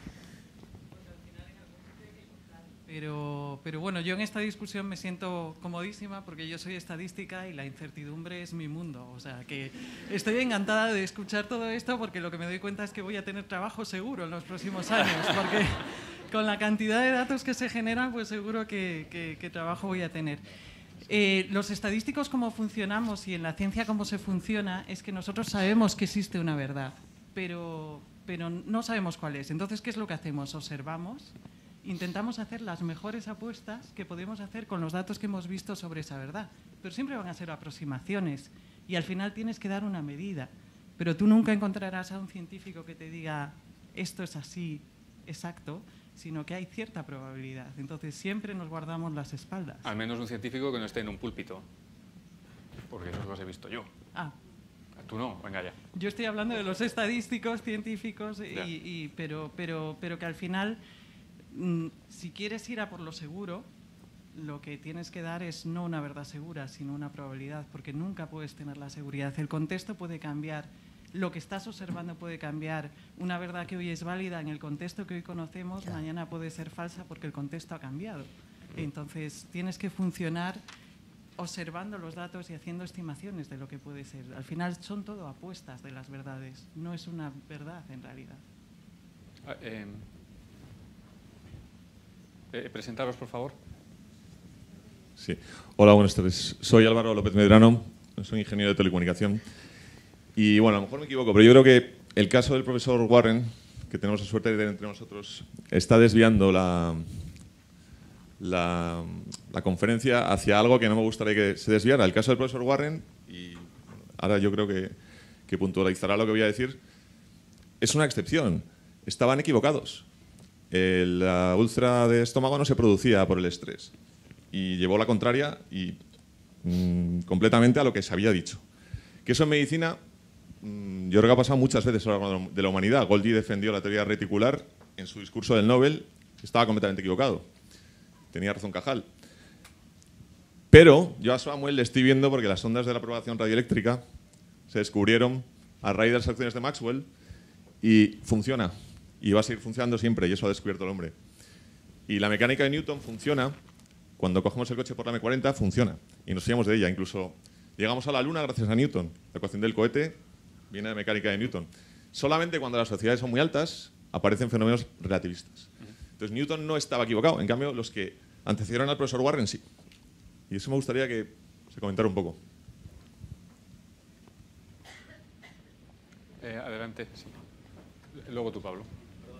Pero, pero bueno, yo en esta discusión me siento comodísima porque yo soy estadística y la incertidumbre es mi mundo. O sea, que estoy encantada de escuchar todo esto porque lo que me doy cuenta es que voy a tener trabajo seguro en los próximos años. Porque con la cantidad de datos que se generan, pues seguro que, que, que trabajo voy a tener. Eh, los estadísticos, cómo funcionamos y en la ciencia cómo se funciona, es que nosotros sabemos que existe una verdad, pero, pero no sabemos cuál es. Entonces, ¿qué es lo que hacemos? Observamos. Intentamos hacer las mejores apuestas que podemos hacer con los datos que hemos visto sobre esa verdad. Pero siempre van a ser aproximaciones y al final tienes que dar una medida. Pero tú nunca encontrarás a un científico que te diga esto es así, exacto, sino que hay cierta probabilidad. Entonces siempre nos guardamos las espaldas. Al menos un científico que no esté en un púlpito. Porque esos los he visto yo. Ah, Tú no, venga ya. yo estoy hablando de los estadísticos, científicos, y, Ya. y- pero, pero, pero que al final, mm, si quieres ir a por lo seguro, lo que tienes que dar es no una verdad segura, sino una probabilidad, porque nunca puedes tener la seguridad. El contexto puede cambiar, lo que estás observando puede cambiar. Una verdad que hoy es válida en el contexto que hoy conocemos, Claro. mañana puede ser falsa porque el contexto ha cambiado. Entonces, tienes que funcionar observando los datos y haciendo estimaciones de lo que puede ser. Al final son todo apuestas de las verdades, no es una verdad en realidad. Ah, eh, eh, presentaros, por favor. Sí. Hola, buenas tardes. Soy Álvaro López Medrano, soy ingeniero de telecomunicación. Y bueno, a lo mejor me equivoco, pero yo creo que el caso del profesor Warren, que tenemos la suerte de tener entre nosotros, está desviando la, la, la conferencia hacia algo que no me gustaría que se desviara. El caso del profesor Warren, y ahora yo creo que, que puntualizará lo que voy a decir, es una excepción. Estaban equivocados. El, la úlcera de estómago no se producía por el estrés. Y llevó la contraria y mm, completamente a lo que se había dicho. Que eso en medicina, mm, yo creo que ha pasado muchas veces a lo largo de la humanidad. Golgi defendió la teoría reticular en su discurso del Nobel, estaba completamente equivocado. Tenía razón Cajal. Pero yo a Samuel le estoy viendo porque las ondas de la propagación radioeléctrica se descubrieron a raíz de las acciones de Maxwell y funciona. Y va a seguir funcionando siempre, y eso ha descubierto el hombre. Y la mecánica de Newton funciona. Cuando cogemos el coche por la eme cuarenta, funciona. Y nos fiamos de ella. Incluso llegamos a la Luna gracias a Newton. La ecuación del cohete viene de mecánica de Newton. Solamente cuando las velocidades son muy altas, aparecen fenómenos relativistas. Entonces, Newton no estaba equivocado. En cambio, los que antecedieron al profesor Warren, sí. Y eso me gustaría que se comentara un poco. adelante, sí. Luego tú, Pablo.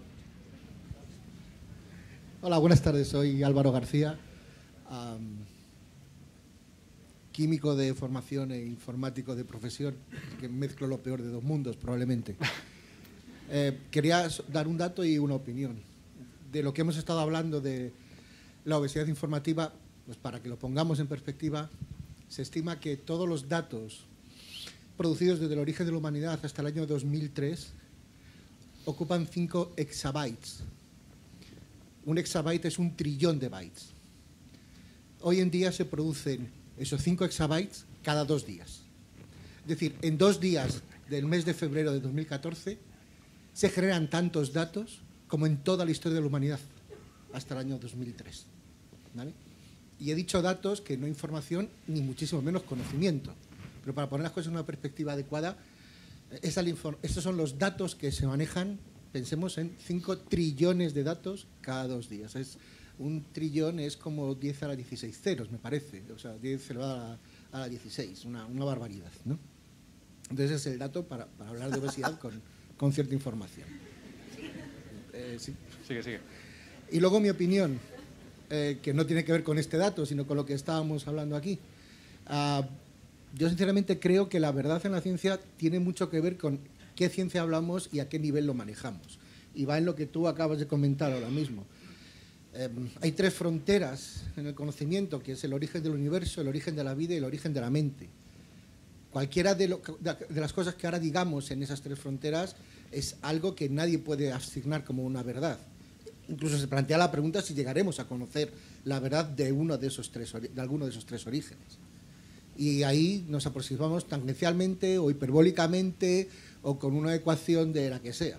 Hola, buenas tardes. Soy Álvaro García, um, químico de formación e informático de profesión, que mezclo lo peor de dos mundos, probablemente. Eh, quería dar un dato y una opinión. De lo que hemos estado hablando de la obesidad informativa, pues para que lo pongamos en perspectiva, se estima que todos los datos producidos desde el origen de la humanidad hasta el año dos mil tres ocupan cinco exabytes. Un exabyte es un trillón de bytes. Hoy en día se producen esos cinco exabytes cada dos días. Es decir, en dos días del mes de febrero de dos mil catorce se generan tantos datos como en toda la historia de la humanidad hasta el año dos mil tres. ¿Vale? Y he dicho datos que no información ni muchísimo menos conocimiento. Pero para poner las cosas en una perspectiva adecuada, esa, estos son los datos que se manejan. Pensemos en cinco trillones de datos cada dos días. Es, un trillón es como diez a la dieciséis ceros, me parece. O sea, diez elevado a la, a la dieciséis, una, una barbaridad, ¿no? Entonces ese es el dato para, para hablar de obesidad con, con cierta información. Eh, sí. Sigue, sigue. Y luego mi opinión, eh, que no tiene que ver con este dato, sino con lo que estábamos hablando aquí. Uh, yo sinceramente creo que la verdad en la ciencia tiene mucho que ver con qué ciencia hablamos y a qué nivel lo manejamos. Y va en lo que tú acabas de comentar ahora mismo. Eh, hay tres fronteras en el conocimiento, que es el origen del universo, el origen de la vida y el origen de la mente. Cualquiera de, lo, de las cosas que ahora digamos en esas tres fronteras es algo que nadie puede asignar como una verdad. Incluso se plantea la pregunta si llegaremos a conocer la verdad de, uno de, esos tres, de alguno de esos tres orígenes. Y ahí nos aproximamos tangencialmente o hiperbólicamente o con una ecuación de la que sea.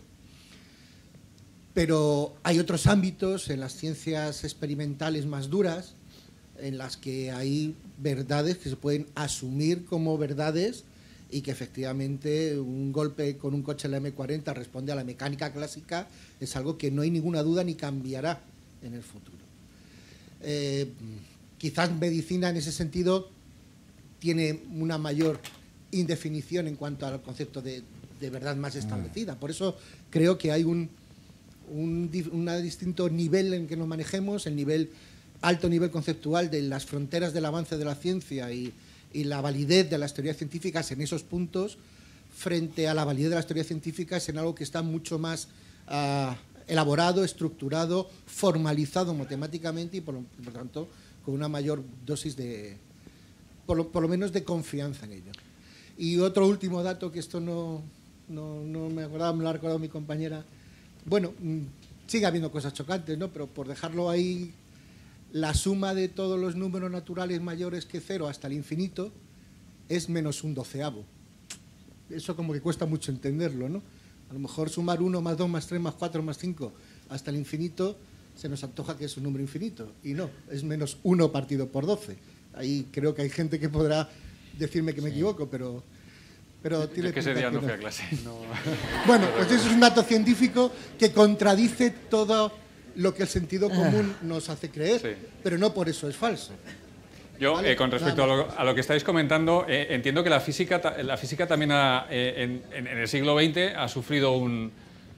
Pero hay otros ámbitos en las ciencias experimentales más duras en las que hay verdades que se pueden asumir como verdades y que efectivamente un golpe con un coche en la eme cuarenta responde a la mecánica clásica, es algo que no hay ninguna duda ni cambiará en el futuro. Eh, quizás medicina en ese sentido tiene una mayor indefinición en cuanto al concepto de, de verdad más establecida. Por eso creo que hay un, un, un distinto nivel en que nos manejemos, el nivel alto nivel conceptual de las fronteras del avance de la ciencia y, y la validez de las teorías científicas en esos puntos, frente a la validez de las teorías científicas en algo que está mucho más uh, elaborado, estructurado, formalizado matemáticamente y, por lo, por lo tanto, con una mayor dosis de, por lo, por lo menos, de confianza en ello. Y otro último dato, que esto no, no, no me acordaba, me lo ha recordado mi compañera. Bueno, sigue habiendo cosas chocantes, ¿no? Pero por dejarlo ahí, la suma de todos los números naturales mayores que cero hasta el infinito es menos un doceavo. Eso como que cuesta mucho entenderlo, ¿no? A lo mejor sumar uno más dos más tres más cuatro más cinco hasta el infinito se nos antoja que es un número infinito. Y no, es menos uno partido por doce. Ahí creo que hay gente que podrá decirme que me sí. equivoco, pero... pero tiene Yo que ese día no fui a clase. No. Bueno, pues eso es un dato científico que contradice todo lo que el sentido común nos hace creer, sí. pero no por eso es falso. Yo, ¿vale? eh, con respecto a lo, a lo que estáis comentando, eh, entiendo que la física, la física también ha, eh, en, en el siglo veinte ha sufrido un,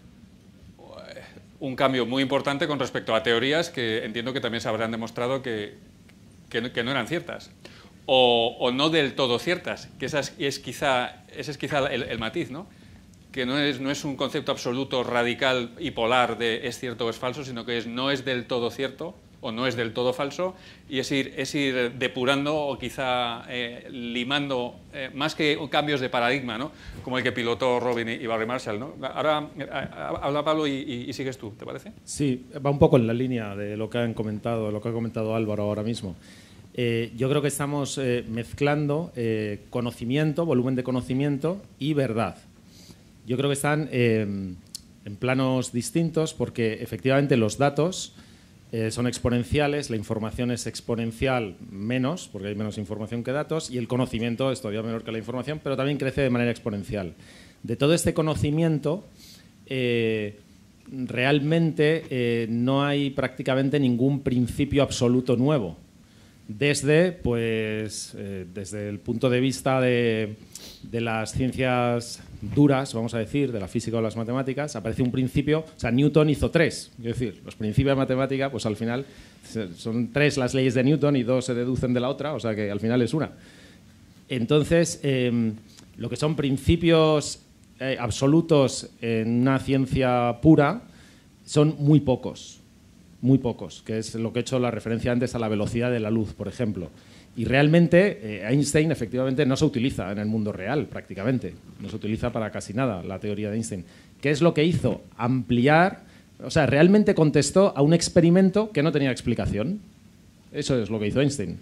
un cambio muy importante con respecto a teorías que entiendo que también se habrán demostrado que, que, no, que no eran ciertas. O, o no del todo ciertas, que esa es, es quizá, ese es quizá el, el matiz, ¿no? Que no es, no es un concepto absoluto, radical y polar de es cierto o es falso, sino que es, no es del todo cierto o no es del todo falso, y es ir, es ir depurando o quizá eh, limando, eh, más que cambios de paradigma, ¿no? Como el que pilotó Robin y Barry Marshall, ¿no? Ahora eh, habla Pablo y, y, y sigues tú, ¿te parece? Sí, va un poco en la línea de lo que han comentado, lo que ha comentado Álvaro ahora mismo. Eh, yo creo que estamos eh, mezclando eh, conocimiento, volumen de conocimiento y verdad. Yo creo que están eh, en planos distintos porque efectivamente los datos eh, son exponenciales, la información es exponencial menos, porque hay menos información que datos, y el conocimiento es todavía menor que la información, pero también crece de manera exponencial. De todo este conocimiento, eh, realmente eh, no hay prácticamente ningún principio absoluto nuevo. desde, pues, eh, desde el punto de vista de, de las ciencias duras, vamos a decir, de la física o las matemáticas, aparece un principio, o sea, Newton hizo tres, es decir, los principios de matemática, pues al final son tres las leyes de Newton y dos se deducen de la otra, o sea que al final es una. Entonces, eh, lo que son principios eh, absolutos en una ciencia pura son muy pocos, muy pocos, que es lo que he hecho la referencia antes a la velocidad de la luz, por ejemplo. Y realmente eh, Einstein efectivamente no se utiliza en el mundo real, prácticamente. No se utiliza para casi nada la teoría de Einstein. ¿Qué es lo que hizo? Ampliar, o sea, realmente contestó a un experimento que no tenía explicación. Eso es lo que hizo Einstein.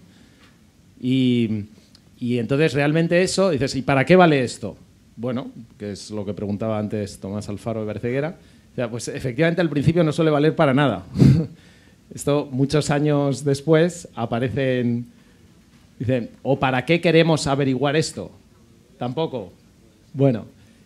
Y, y entonces realmente eso, dices, ¿y para qué vale esto? Bueno, que es lo que preguntaba antes Tomás Alfaro de Berceguera. O sea, pues efectivamente al principio no suele valer para nada. Esto muchos años después aparece en... Dicen, ¿o para qué queremos averiguar esto? Tampoco. Bueno,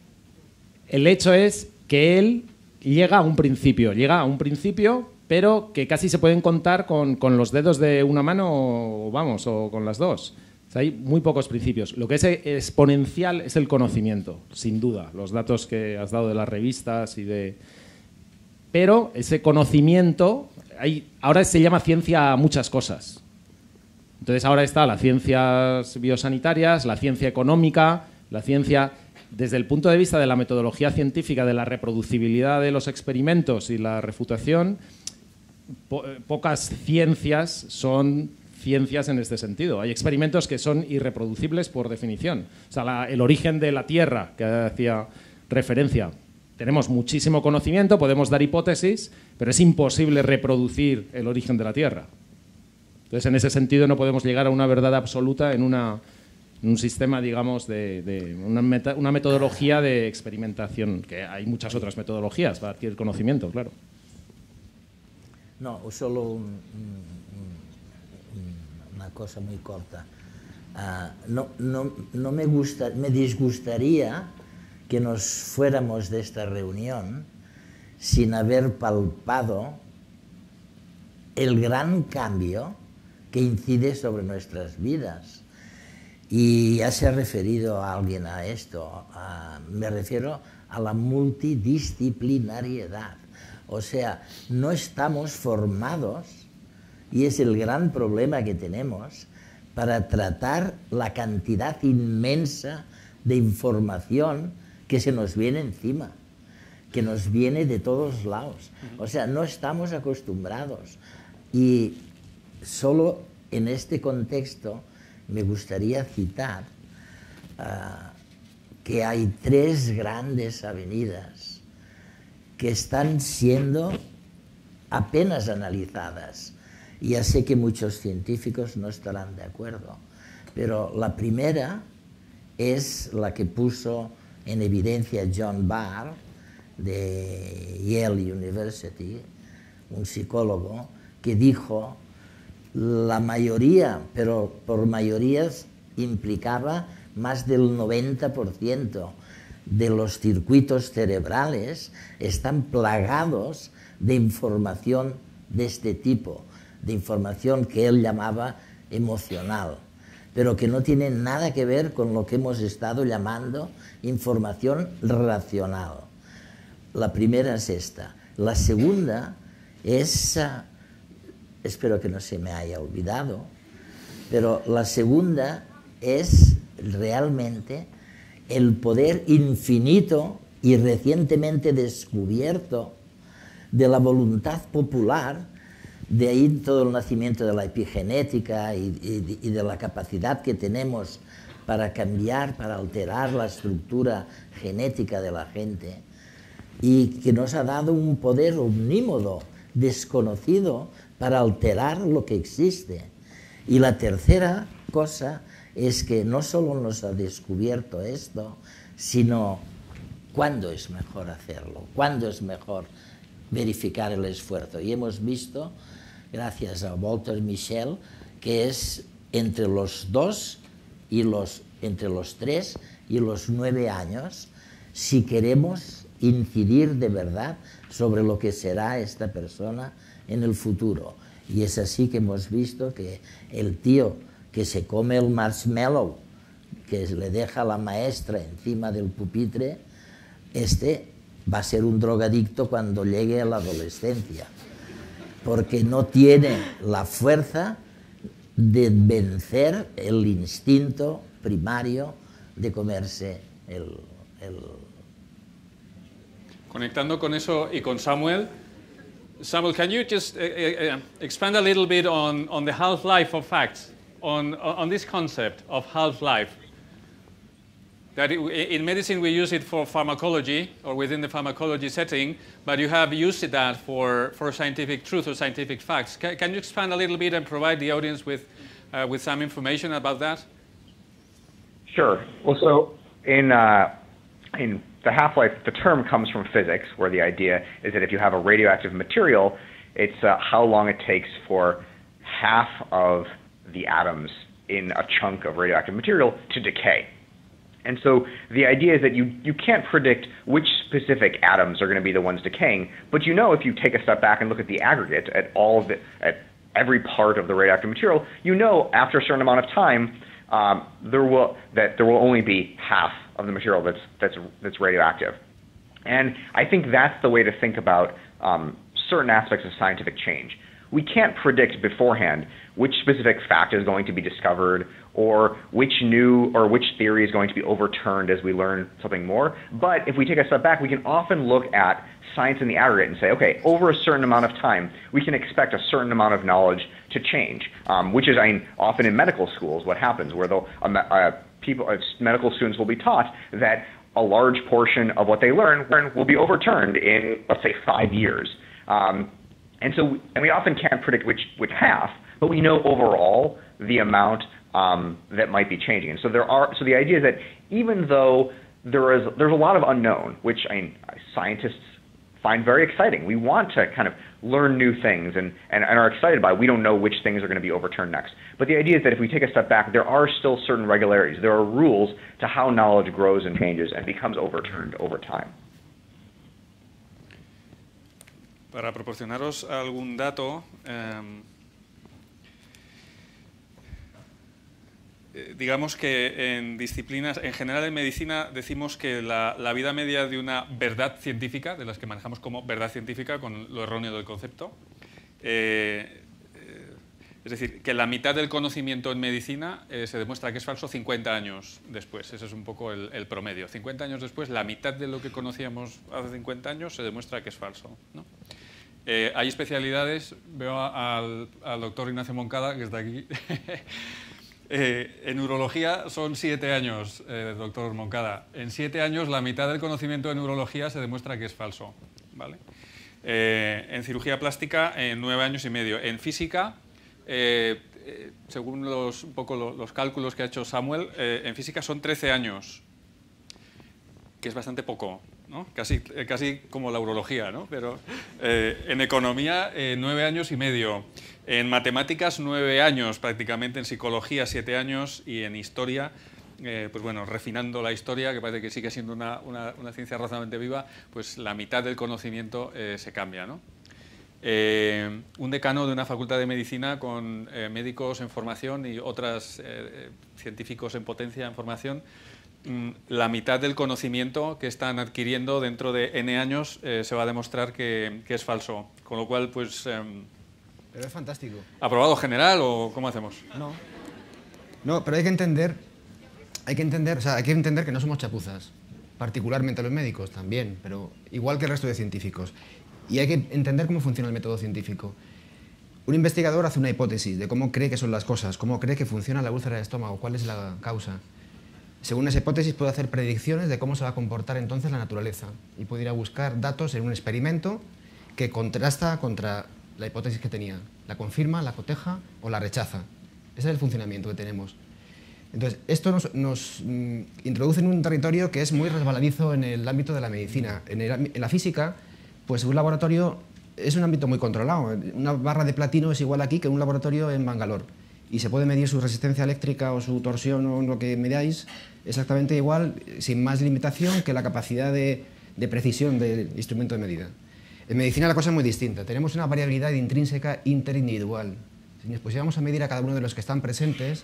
el hecho es que él llega a un principio, llega a un principio, pero que casi se pueden contar con, con los dedos de una mano, o, vamos, o con las dos. O sea, hay muy pocos principios. Lo que es exponencial es el conocimiento, sin duda. Los datos que has dado de las revistas y de... Pero ese conocimiento, hay, ahora se llama ciencia a muchas cosas. Entonces ahora está las ciencias biosanitarias, la ciencia económica, la ciencia... Desde el punto de vista de la metodología científica, de la reproducibilidad de los experimentos y la refutación, po pocas ciencias son ciencias en este sentido. Hay experimentos que son irreproducibles por definición. O sea, la, el origen de la Tierra, que hacía referencia. Tenemos muchísimo conocimiento, podemos dar hipótesis, pero es imposible reproducir el origen de la Tierra. Entonces, en ese sentido, no podemos llegar a una verdad absoluta en, una, en un sistema, digamos, de, de una, meta, una metodología de experimentación, que hay muchas otras metodologías para adquirir conocimiento, claro. No, solo un, un, una cosa muy corta. Uh, no, no, no me gusta, me disgustaría que nos fuéramos de esta reunión sin haber palpado el gran cambio que incide sobre nuestras vidas. Y ya se ha referido a alguien a esto, a, me refiero a la multidisciplinariedad. O sea, no estamos formados, y es el gran problema que tenemos, para tratar la cantidad inmensa de información que se nos viene encima, que nos viene de todos lados. O sea, no estamos acostumbrados. Y solo en este contexto me gustaría citar uh, que hay tres grandes avenidas que están siendo apenas analizadas. Ya sé que muchos científicos no estarán de acuerdo, pero la primera es la que puso en evidencia John Barr, de Yale University, un psicólogo, que dijo la mayoría, pero por mayorías implicaba más del noventa por ciento de los circuitos cerebrales están plagados de información de este tipo, de información que él llamaba emocional, pero que no tiene nada que ver con lo que hemos estado llamando información racional. La primera es esta. La segunda es, uh, espero que no se me haya olvidado, pero la segunda es realmente el poder infinito y recientemente descubierto de la voluntad popular. De ahí todo el nacimiento de la epigenética y, y, y de la capacidad que tenemos para cambiar, para alterar la estructura genética de la gente, y que nos ha dado un poder omnímodo, desconocido, para alterar lo que existe. Y la tercera cosa es que no solo nos ha descubierto esto, sino cuándo es mejor hacerlo, cuándo es mejor verificar el esfuerzo. Y hemos visto, gracias a Walter Mischel, que es entre los dos y los, entre los tres y los nueve años, si queremos incidir de verdad sobre lo que será esta persona en el futuro. Y es así que hemos visto que el tío que se come el marshmallow que le deja la maestra encima del pupitre, este va a ser un drogadicto cuando llegue a la adolescencia, porque no tiene la fuerza de vencer el instinto primario de comerse el... el... Conectando con eso y con Samuel, Samuel, can you just uh, uh, expand a little bit on, on the half-life of facts, on, on this concept of half-life? That it, in medicine we use it for pharmacology or within the pharmacology setting, but you have used that for, for scientific truth or scientific facts. Can, can you expand a little bit and provide the audience with, uh, with some information about that? Sure. Well, so in, uh, in the half-life, the term comes from physics, where the idea is that if you have a radioactive material, it's uh, how long it takes for half of the atoms in a chunk of radioactive material to decay. And so the idea is that you, you can't predict which specific atoms are going to be the ones decaying, but you know if you take a step back and look at the aggregate, at all of the, at every part of the radioactive material, you know after a certain amount of time um, there will, that there will only be half of the material that's, that's, that's radioactive. And I think that's the way to think about um, certain aspects of scientific change. We can't predict beforehand which specific fact is going to be discovered or which new or which theory is going to be overturned as we learn something more. But if we take a step back, we can often look at science in the aggregate and say, okay, over a certain amount of time, we can expect a certain amount of knowledge to change, um, which is, I mean, often in medical schools what happens, where they'll, uh, uh, people, uh, medical students will be taught that a large portion of what they learn will be overturned in, let's say, five years. Um, and so, and we often can't predict which, which half, but we know overall the amount um, that might be changing. And so there are, so the idea is that even though there is, there's a lot of unknown, which I mean, scientists find very exciting. We want to kind of learn new things and, and, and are excited by it. We don't know which things are going to be overturned next. But the idea is that if we take a step back, there are still certain regularities. There are rules to how knowledge grows and changes and becomes overturned over time. Para proporcionaros algún dato, eh, digamos que en disciplinas, en general en medicina, decimos que la, la vida media de una verdad científica, de las que manejamos como verdad científica, con lo erróneo del concepto, eh, eh, es decir, que la mitad del conocimiento en medicina eh, se demuestra que es falso cincuenta años después. Ese es un poco el, el promedio. cincuenta años después, la mitad de lo que conocíamos hace cincuenta años se demuestra que es falso, ¿no? Eh, hay especialidades, veo al, al doctor Ignacio Moncada, que está aquí. Eh, en urología son siete años, eh, doctor Moncada. En siete años la mitad del conocimiento en urología se demuestra que es falso, ¿vale? Eh, en cirugía plástica en nueve años y medio. En física, eh, eh, según los, un poco los, los cálculos que ha hecho Samuel, eh, en física son trece años, que es bastante poco, ¿no? Casi, eh, casi como la urología, ¿no? Pero eh, en economía eh, nueve años y medio. En matemáticas, nueve años prácticamente, en psicología, siete años, y en historia, eh, pues bueno, refinando la historia, que parece que sigue siendo una, una, una ciencia razonablemente viva, pues la mitad del conocimiento eh, se cambia, ¿no? Eh, un decano de una facultad de medicina con eh, médicos en formación y otros eh, científicos en potencia en formación, mm, la mitad del conocimiento que están adquiriendo dentro de N años eh, se va a demostrar que, que es falso, con lo cual, pues... Eh, Pero es fantástico. ¿Aprobado general o cómo hacemos? No. No, pero hay que entender, hay que entender, o sea, hay que entender que no somos chapuzas, particularmente los médicos también, pero igual que el resto de científicos. Y hay que entender cómo funciona el método científico. Un investigador hace una hipótesis de cómo cree que son las cosas, cómo cree que funciona la úlcera del estómago, cuál es la causa. Según esa hipótesis puede hacer predicciones de cómo se va a comportar entonces la naturaleza y puede ir a buscar datos en un experimento que contrasta contra la hipótesis que tenía. La confirma, la coteja o la rechaza. Ese es el funcionamiento que tenemos. Entonces, esto nos, nos mm, introduce en un territorio que es muy resbaladizo en el ámbito de la medicina. En, el, en la física, pues un laboratorio es un ámbito muy controlado. Una barra de platino es igual aquí que en un laboratorio en Bangalore. Y se puede medir su resistencia eléctrica o su torsión o lo que medáis exactamente igual, sin más limitación que la capacidad de, de precisión del instrumento de medida. En medicina la cosa es muy distinta. Tenemos una variabilidad intrínseca interindividual. Si nos pusiéramos a medir a cada uno de los que están presentes,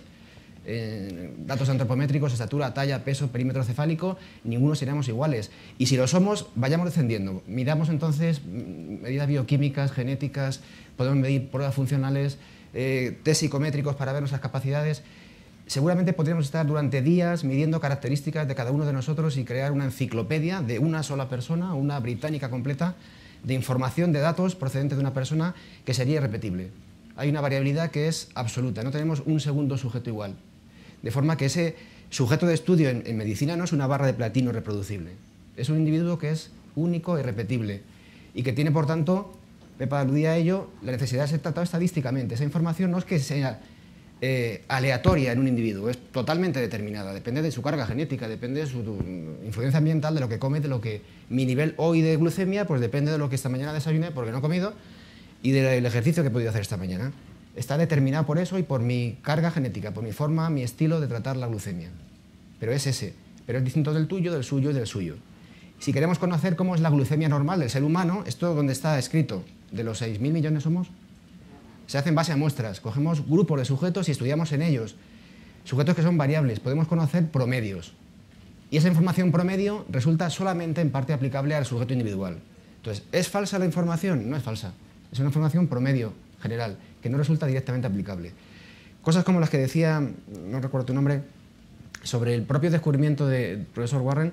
eh, datos antropométricos, estatura, talla, peso, perímetro cefálico, ninguno seríamos iguales. Y si lo somos, vayamos descendiendo. Midamos entonces medidas bioquímicas, genéticas, podemos medir pruebas funcionales, eh, test psicométricos para ver nuestras capacidades. Seguramente podríamos estar durante días midiendo características de cada uno de nosotros y crear una enciclopedia de una sola persona, una británica completa, de información, de datos procedentes de una persona que sería irrepetible. Hay una variabilidad que es absoluta, no tenemos un segundo sujeto igual. De forma que ese sujeto de estudio en, en medicina no es una barra de platino reproducible. Es un individuo que es único e irrepetible y que tiene, por tanto, Pepa aludía a ello, la necesidad de ser tratado estadísticamente. Esa información no es que sea eh, aleatoria en un individuo, es totalmente determinada, depende de su carga genética, depende de su influencia ambiental, de lo que come, de lo que mi nivel hoy de glucemia, pues depende de lo que esta mañana desayuné porque no he comido y del ejercicio que he podido hacer esta mañana. Está determinado por eso y por mi carga genética, por mi forma, mi estilo de tratar la glucemia. Pero es ese, pero es distinto del tuyo, del suyo y del suyo. Si queremos conocer cómo es la glucemia normal del ser humano, esto donde está escrito, de los seis mil millones somos, se hace en base a muestras. Cogemos grupos de sujetos y estudiamos en ellos. Sujetos que son variables, podemos conocer promedios. Y esa información promedio resulta solamente en parte aplicable al sujeto individual. Entonces, ¿es falsa la información? No es falsa. Es una información promedio, general, que no resulta directamente aplicable. Cosas como las que decía, no recuerdo tu nombre, sobre el propio descubrimiento del profesor Warren,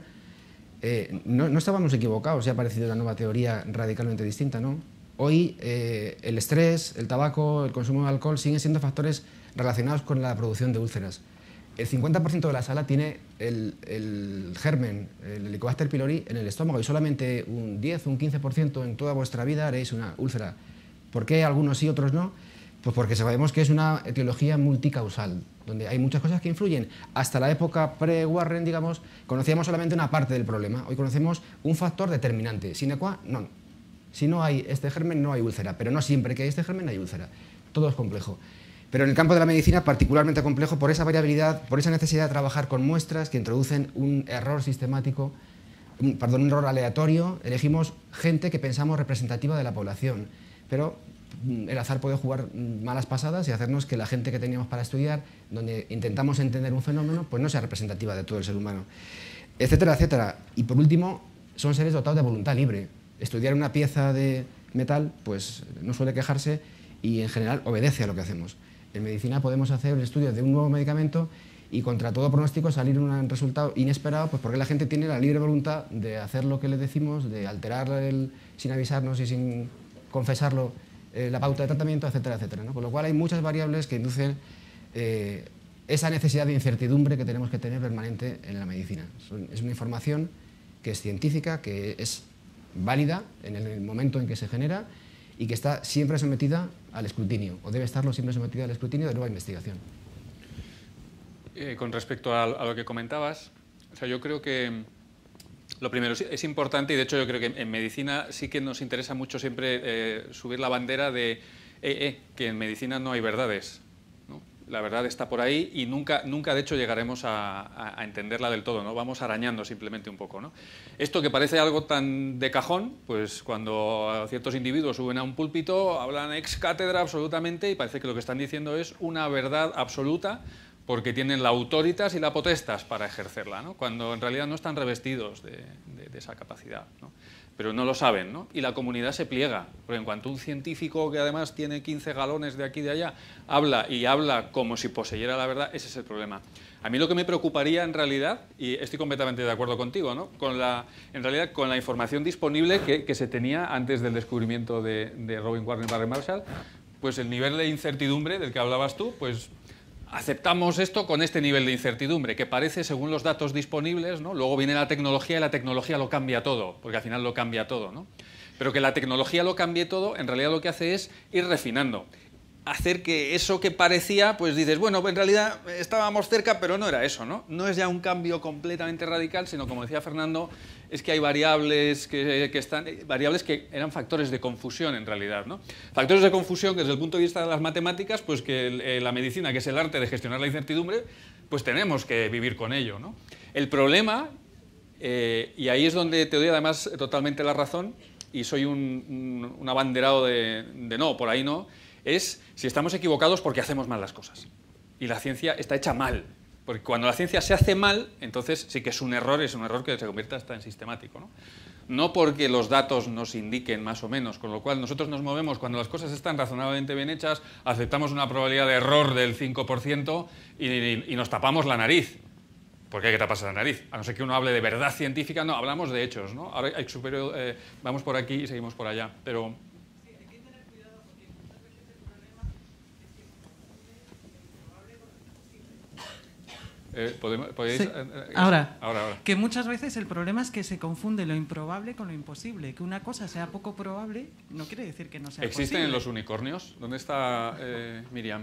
eh, no, no estábamos equivocados, se ha aparecido una nueva teoría radicalmente distinta, ¿no? Hoy eh, el estrés, el tabaco, el consumo de alcohol siguen siendo factores relacionados con la producción de úlceras. El cincuenta por ciento de la sala tiene el, el germen, el Helicobacter pylori, en el estómago y solamente un diez o un quince por ciento en toda vuestra vida haréis una úlcera. ¿Por qué algunos sí, otros no? Pues porque sabemos que es una etiología multicausal, donde hay muchas cosas que influyen. Hasta la época pre-Warren, digamos, conocíamos solamente una parte del problema. Hoy conocemos un factor determinante, sine qua non. Si no hay este germen, no hay úlcera, pero no siempre que hay este germen hay úlcera. Todo es complejo. Pero en el campo de la medicina, particularmente complejo por esa variabilidad, por esa necesidad de trabajar con muestras que introducen un error sistemático, un, perdón, un error aleatorio. Elegimos gente que pensamos representativa de la población, pero el azar puede jugar malas pasadas y hacernos que la gente que teníamos para estudiar, donde intentamos entender un fenómeno, pues no sea representativa de todo el ser humano, etcétera, etcétera. Y por último, son seres dotados de voluntad libre. Estudiar una pieza de metal, pues no suele quejarse y en general obedece a lo que hacemos. En medicina podemos hacer el estudio de un nuevo medicamento y contra todo pronóstico salir un resultado inesperado, pues porque la gente tiene la libre voluntad de hacer lo que le decimos, de alterar el, sin avisarnos y sin confesarlo eh, la pauta de tratamiento, etcétera, etcétera, ¿no? Con lo cual hay muchas variables que inducen eh, esa necesidad de incertidumbre que tenemos que tener permanente en la medicina. Es una información que es científica, que es válida en el momento en que se genera y que está siempre sometida al escrutinio, o debe estarlo siempre sometida al escrutinio de nueva investigación. Eh, con respecto a, a lo que comentabas, o sea, yo creo que lo primero es importante, y de hecho yo creo que en medicina sí que nos interesa mucho siempre eh, subir la bandera de eh, eh, que en medicina no hay verdades, ¿no? La verdad está por ahí y nunca, nunca de hecho llegaremos a, a, a entenderla del todo, ¿no? Vamos arañando simplemente un poco, ¿no? Esto que parece algo tan de cajón, pues cuando ciertos individuos suben a un púlpito, hablan ex cátedra absolutamente y parece que lo que están diciendo es una verdad absoluta porque tienen la autoritas y la potestas para ejercerla, ¿no? Cuando en realidad no están revestidos de, de, de esa capacidad, ¿no? Pero no lo saben, ¿no? Y la comunidad se pliega, porque en cuanto un científico que además tiene quince galones de aquí y de allá, habla y habla como si poseyera la verdad, ese es el problema. A mí lo que me preocuparía en realidad, y estoy completamente de acuerdo contigo, ¿no? Con la, en realidad con la información disponible que, que se tenía antes del descubrimiento de, de Robin Warren y Barry Marshall, pues el nivel de incertidumbre del que hablabas tú, pues aceptamos esto con este nivel de incertidumbre, que parece, según los datos disponibles, ¿no? Luego viene la tecnología y la tecnología lo cambia todo, porque al final lo cambia todo, ¿no? Pero que la tecnología lo cambie todo, en realidad lo que hace es ir refinando. Hacer que eso que parecía, pues dices, bueno, en realidad estábamos cerca, pero no era eso, ¿no? No es ya un cambio completamente radical, sino, como decía Fernando, es que hay variables que, que están, variables que eran factores de confusión en realidad, ¿no? Factores de confusión que desde el punto de vista de las matemáticas, pues que el, la medicina, que es el arte de gestionar la incertidumbre, pues tenemos que vivir con ello, ¿no? El problema, eh, y ahí es donde te doy además totalmente la razón, y soy un, un, un abanderado de, de no, por ahí no, es si estamos equivocados porque hacemos mal las cosas. Y la ciencia está hecha mal. Porque cuando la ciencia se hace mal, entonces sí que es un error, es un error que se convierte hasta en sistemático, ¿no? No porque los datos nos indiquen más o menos, con lo cual nosotros nos movemos cuando las cosas están razonablemente bien hechas, aceptamos una probabilidad de error del cinco por ciento y, y, y nos tapamos la nariz. ¿Por qué hay que taparse la nariz? A no ser que uno hable de verdad científica, no, hablamos de hechos, ¿no? Ahora hay superior, eh, vamos por aquí y seguimos por allá, pero... Eh, ¿podemos, podéis, sí. eh, ahora, ahora, ahora, que muchas veces el problema es que se confunde lo improbable con lo imposible. Que una cosa sea poco probable no quiere decir que no sea ¿existen posible. en los unicornios? ¿Dónde está eh, Miriam?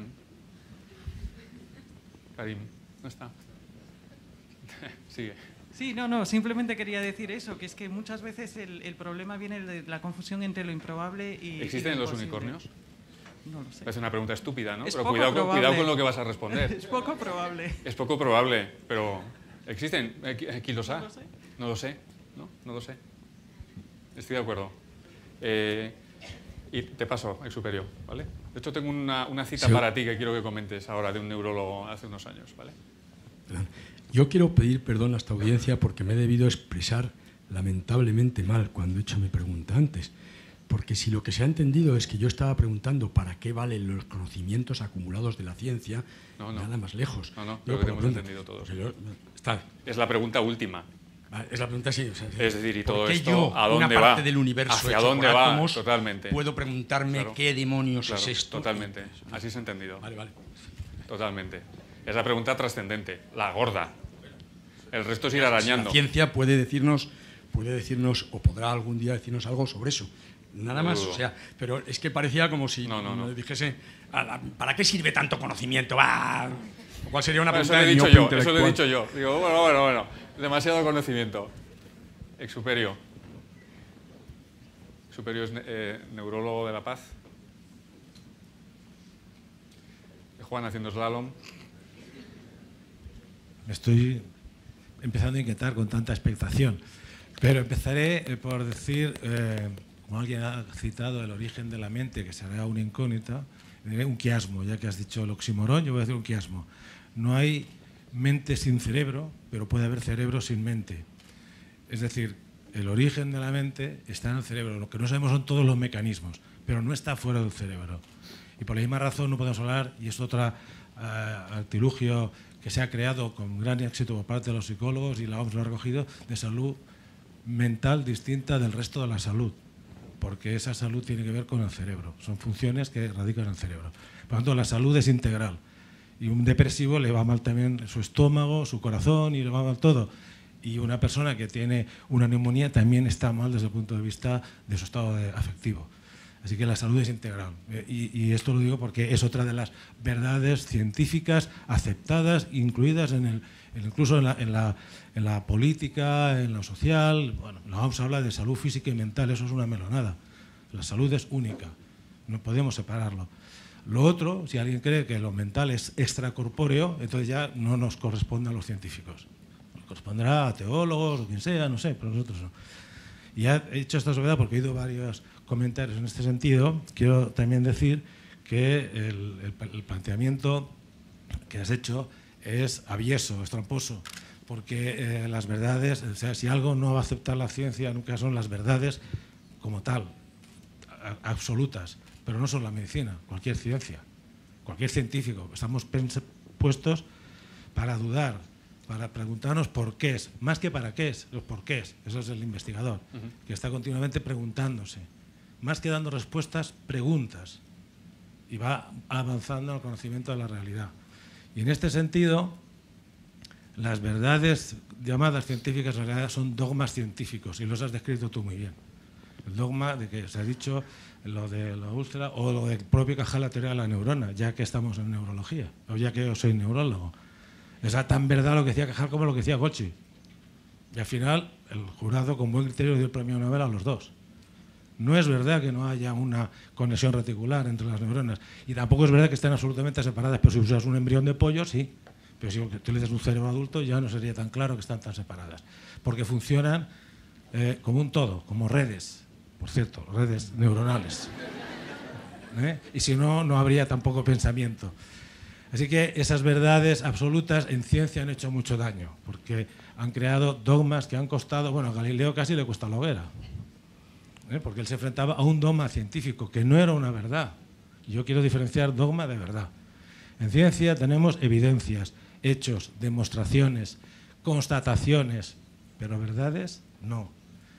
Karim, ¿dónde está? Sigue. Sí, no, no, simplemente quería decir eso, que es que muchas veces el, el problema viene de la confusión entre lo improbable y... ¿Existen y en lo los imposible. unicornios? No lo sé. Es una pregunta estúpida, ¿no? Es Pero poco cuidado, con, probable. cuidado con lo que vas a responder. Es poco probable. Es poco probable, pero ¿existen? ¿Quién los ha? No lo sé. No lo sé, ¿no? No lo sé. Estoy de acuerdo. Eh, y te paso, Exuperio, ¿vale? De hecho, tengo una, una cita sí. para ti que quiero que comentes ahora de un neurólogo hace unos años, ¿vale? Yo quiero pedir perdón a esta audiencia porque me he debido expresar lamentablemente mal cuando he hecho mi pregunta antes. Porque si lo que se ha entendido es que yo estaba preguntando para qué valen los conocimientos acumulados de la ciencia, no, no. nada más lejos. No, no, yo creo que te hemos entendido todos. Yo, está. Es la pregunta última. Es la pregunta, sí. O sea, es decir, y todo esto, yo, ¿a dónde una parte va? del universo ¿Hacia hecho dónde por va? átomos, Totalmente. Puedo preguntarme claro, qué demonios claro, es esto. Totalmente. Así se ha entendido. Vale, vale. Totalmente. Es la pregunta trascendente, la gorda. El resto es ir arañando. La ciencia puede decirnos, puede decirnos, o podrá algún día decirnos algo sobre eso. Nada más, o sea, pero es que parecía como si no, no, no. me dijese, ¿para qué sirve tanto conocimiento? ¿Va? ¿Cuál sería una bueno, pregunta eso de he dicho yo, eso lo he dicho yo. Digo, bueno, bueno, bueno, demasiado conocimiento. Exuperio. Exuperio es eh, neurólogo de La Paz. Juan haciendo slalom. Me estoy empezando a inquietar con tanta expectación, pero empezaré por decir... Eh, como alguien ha citado el origen de la mente, que será una incógnita, diré un quiasmo, ya que has dicho el oxímoron, yo voy a decir un quiasmo. No hay mente sin cerebro, pero puede haber cerebro sin mente. Es decir, el origen de la mente está en el cerebro. Lo que no sabemos son todos los mecanismos, pero no está fuera del cerebro. Y por la misma razón no podemos hablar, y es otro uh, artilugio que se ha creado con gran éxito por parte de los psicólogos, y la O M S lo ha recogido, de salud mental distinta del resto de la salud, porque esa salud tiene que ver con el cerebro. Son funciones que radican en el cerebro. Por lo tanto, la salud es integral. Y un depresivo le va mal también su estómago, su corazón, y le va mal todo. Y una persona que tiene una neumonía también está mal desde el punto de vista de su estado de afectivo. Así que la salud es integral. Y, y esto lo digo porque es otra de las verdades científicas aceptadas, incluidas en el, incluso en la, en, la, en la política, en lo social. Bueno, la O M S habla de salud física y mental, eso es una melonada. La salud es única, no podemos separarlo. Lo otro, si alguien cree que lo mental es extracorpóreo, entonces ya no nos corresponde a los científicos. Nos corresponderá a teólogos o quien sea, no sé, pero nosotros no. Y ya he hecho esta obviedad porque he oído varios comentarios en este sentido. Quiero también decir que el, el, el planteamiento que has hecho es avieso, es tramposo, porque eh, las verdades, o sea, si algo no va a aceptar la ciencia, nunca son las verdades como tal, a, absolutas, pero no son la medicina, cualquier ciencia, cualquier científico. Estamos puestos para dudar, para preguntarnos por qué es, más que para qué es, los por qué es. Eso es el investigador, uh-huh. que está continuamente preguntándose. Más que dando respuestas, preguntas. Y va avanzando al conocimiento de la realidad. Y en este sentido, las verdades llamadas científicas en realidad son dogmas científicos, y los has descrito tú muy bien. El dogma de que se ha dicho lo de la úlcera, o lo del propio Cajal, la teoría de la neurona, ya que estamos en neurología, o ya que yo soy neurólogo. Es tan verdad lo que decía Cajal como lo que decía Gocci. Y al final, el jurado con buen criterio dio el premio Nobel a los dos. No es verdad que no haya una conexión reticular entre las neuronas. Y tampoco es verdad que estén absolutamente separadas. Pero si usas un embrión de pollo, sí. Pero si utilizas un cerebro adulto, ya no sería tan claro que están tan separadas. Porque funcionan eh, como un todo, como redes. por cierto, redes neuronales. ¿Eh? Y si no, no habría tampoco pensamiento. Así que esas verdades absolutas en ciencia han hecho mucho daño, porque han creado dogmas que han costado, bueno, a Galileo casi le cuesta la hoguera, ¿eh? Porque él se enfrentaba a un dogma científico que no era una verdad. Y yo quiero diferenciar dogma de verdad. En ciencia tenemos evidencias, hechos, demostraciones, constataciones, pero verdades no.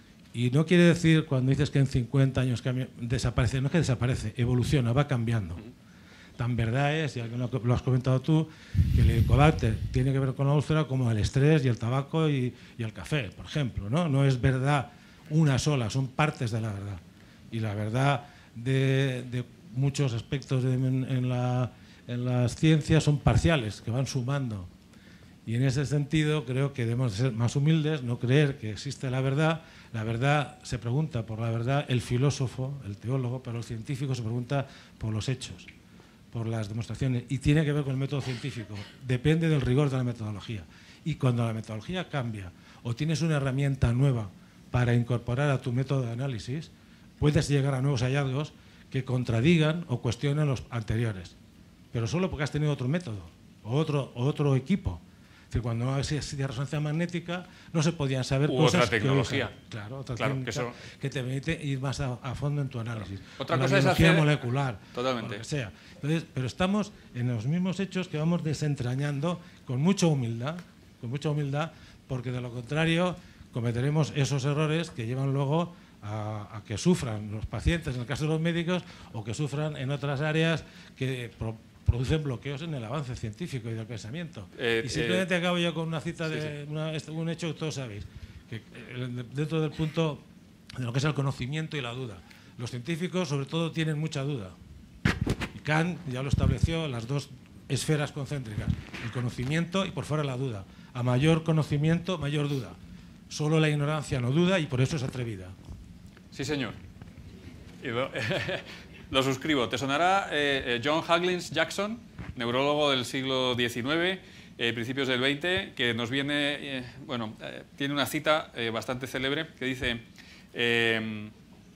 Y no quiere decir, cuando dices que en cincuenta años cambia, desaparece, no es que desaparece, evoluciona, va cambiando. Tan verdad es, y lo has comentado tú, que el helicobacter tiene que ver con la úlcera como el estrés y el tabaco y, y el café, por ejemplo, ¿no? No es verdad una sola, son partes de la verdad. Y la verdad de, de muchos aspectos de, en, en, la, en las ciencias son parciales, que van sumando. Y en ese sentido creo que debemos ser más humildes, no creer que existe la verdad. La verdad se pregunta por la verdad el filósofo, el teólogo, pero el científico se pregunta por los hechos, por las demostraciones, y tiene que ver con el método científico. Depende del rigor de la metodología. Y cuando la metodología cambia o tienes una herramienta nueva para incorporar a tu método de análisis, puedes llegar a nuevos hallazgos que contradigan o cuestionen los anteriores, pero solo porque has tenido otro método o otro, o otro equipo. Es decir, cuando no existía resonancia magnética, no se podían saber U cosas otra tecnología. Que, claro, otra claro, técnica que, eso... que te permite ir más a, a fondo en tu análisis. Otra la cosa es biología hacer... molecular, Totalmente. o lo que sea. Entonces, pero estamos en los mismos hechos que vamos desentrañando con mucha humildad, con mucha humildad, porque de lo contrario cometeremos esos errores que llevan luego a, a que sufran los pacientes, en el caso de los médicos, o que sufran en otras áreas que pro, producen bloqueos en el avance científico y del pensamiento. Eh, y simplemente eh, acabo yo con una cita de sí, sí. Una, un hecho que todos sabéis, que eh, dentro del punto de lo que es el conocimiento y la duda. Los científicos, sobre todo, tienen mucha duda. Y Kant ya lo estableció, las dos esferas concéntricas, el conocimiento y por fuera la duda. A mayor conocimiento, mayor duda. Solo la ignorancia no duda y por eso es atrevida. Sí, señor. Y lo, lo suscribo. Te sonará eh, John Huggins Jackson, neurólogo del siglo diecinueve, eh, principios del veinte, que nos viene, eh, bueno, eh, tiene una cita eh, bastante célebre que dice, eh,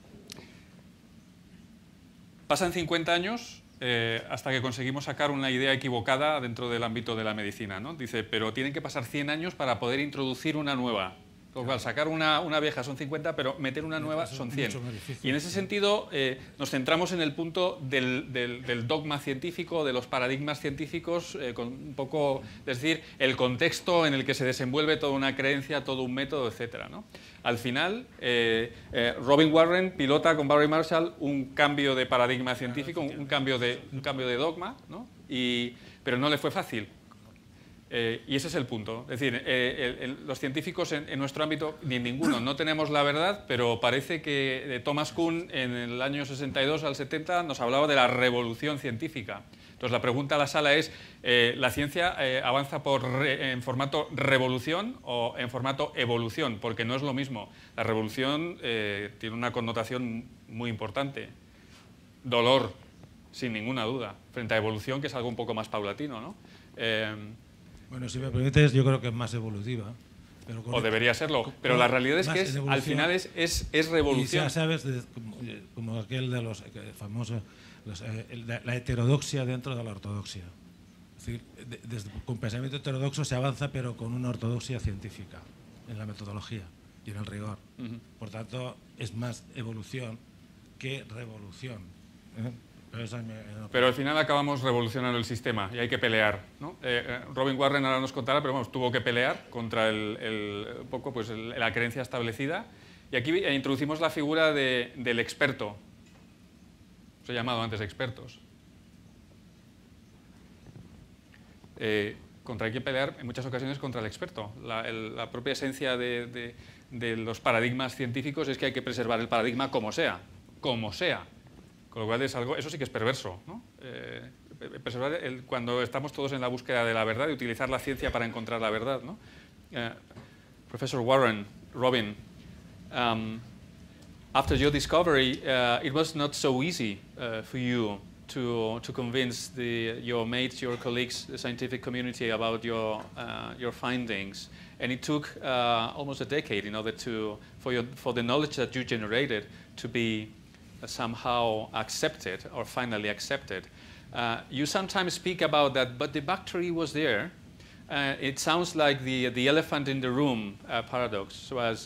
pasan cincuenta años eh, hasta que conseguimos sacar una idea equivocada dentro del ámbito de la medicina, ¿no? Dice, pero tienen que pasar cien años para poder introducir una nueva. Lo cual, sacar una, una vieja son cincuenta, pero meter una nueva son cien. Y en ese sentido eh, nos centramos en el punto del, del, del dogma científico, de los paradigmas científicos, eh, con un poco, es decir, el contexto en el que se desenvuelve toda una creencia, todo un método, etcétera, ¿no? Al final, eh, eh, Robin Warren pilota con Barry Marshall un cambio de paradigma científico, un, un, cambio, de, un cambio de dogma, ¿no? Y, pero no le fue fácil. Eh, y ese es el punto. Es decir, eh, el, el, los científicos en, en nuestro ámbito, ni en ninguno, no tenemos la verdad, pero parece que eh, Thomas Kuhn en el año sesenta y dos al setenta nos hablaba de la revolución científica. Entonces la pregunta a la sala es, eh, ¿la ciencia eh, avanza por re, en formato revolución o en formato evolución? Porque no es lo mismo. La revolución eh, tiene una connotación muy importante. Dolor, sin ninguna duda, frente a evolución, que es algo un poco más paulatino, ¿no? Eh, Bueno, si me permites, yo creo que es más evolutiva. Pero o debería serlo, con, pero la realidad es que es, al final es, es, es revolución. Y ya sabes, de, como, como aquel de los famosos, los, eh, la, la heterodoxia dentro de la ortodoxia. Es decir, de, desde, con pensamiento heterodoxo se avanza, pero con una ortodoxia científica, en la metodología y en el rigor. Uh-huh. Por tanto, es más evolución que revolución. ¿eh? Pero al final acabamos revolucionando el sistema y hay que pelear, ¿no? Eh, Robin Warren ahora nos contará, pero vamos, tuvo que pelear contra el, el, un poco, pues el, la creencia establecida. Y aquí introducimos la figura de, del experto. Os he llamado antes expertos. Eh, contra hay que pelear en muchas ocasiones contra el experto. La, el, la propia esencia de, de, de los paradigmas científicos es que hay que preservar el paradigma como sea, como sea. Con lo cual es algo, eso sí que es perverso, ¿no? Eh, preservar el, cuando estamos todos en la búsqueda de la verdad y utilizar la ciencia para encontrar la verdad, ¿no? Uh, Professor Warren, Robin, um, after your discovery, uh, it was not so easy uh, for you to to convince the your mates, your colleagues, the scientific community about your uh, your findings, and it took uh, almost a decade in order to for your for the knowledge that you generated to be uh, somehow accepted or finally accepted. Uh, you sometimes speak about that, but the bacteria was there. Uh, it sounds like the the elephant in the room uh, paradox. So as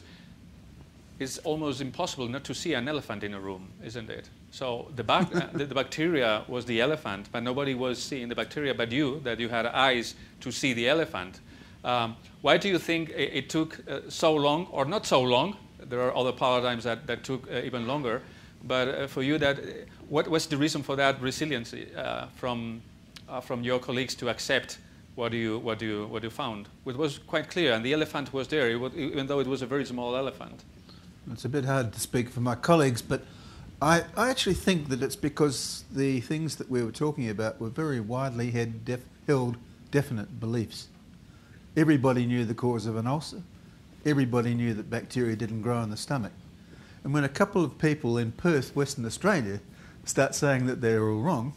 it's almost impossible not to see an elephant in a room, isn't it? So the, bac uh, the, the bacteria was the elephant, but nobody was seeing the bacteria but you, that you had eyes to see the elephant. Um, why do you think it, it took uh, so long, or not so long? There are other paradigms that, that took uh, even longer. But uh, for you, that, uh, what was the reason for that resiliency uh, from, uh, from your colleagues to accept what you, what, you, what you found? It was quite clear, and the elephant was there, it was, even though it was a very small elephant. It's a bit hard to speak for my colleagues, but I, I actually think that it's because the things that we were talking about were very widely held, def, held definite beliefs. Everybody knew the cause of an ulcer. Everybody knew that bacteria didn't grow in the stomach. And when a couple of people in Perth, Western Australia, start saying that they're all wrong,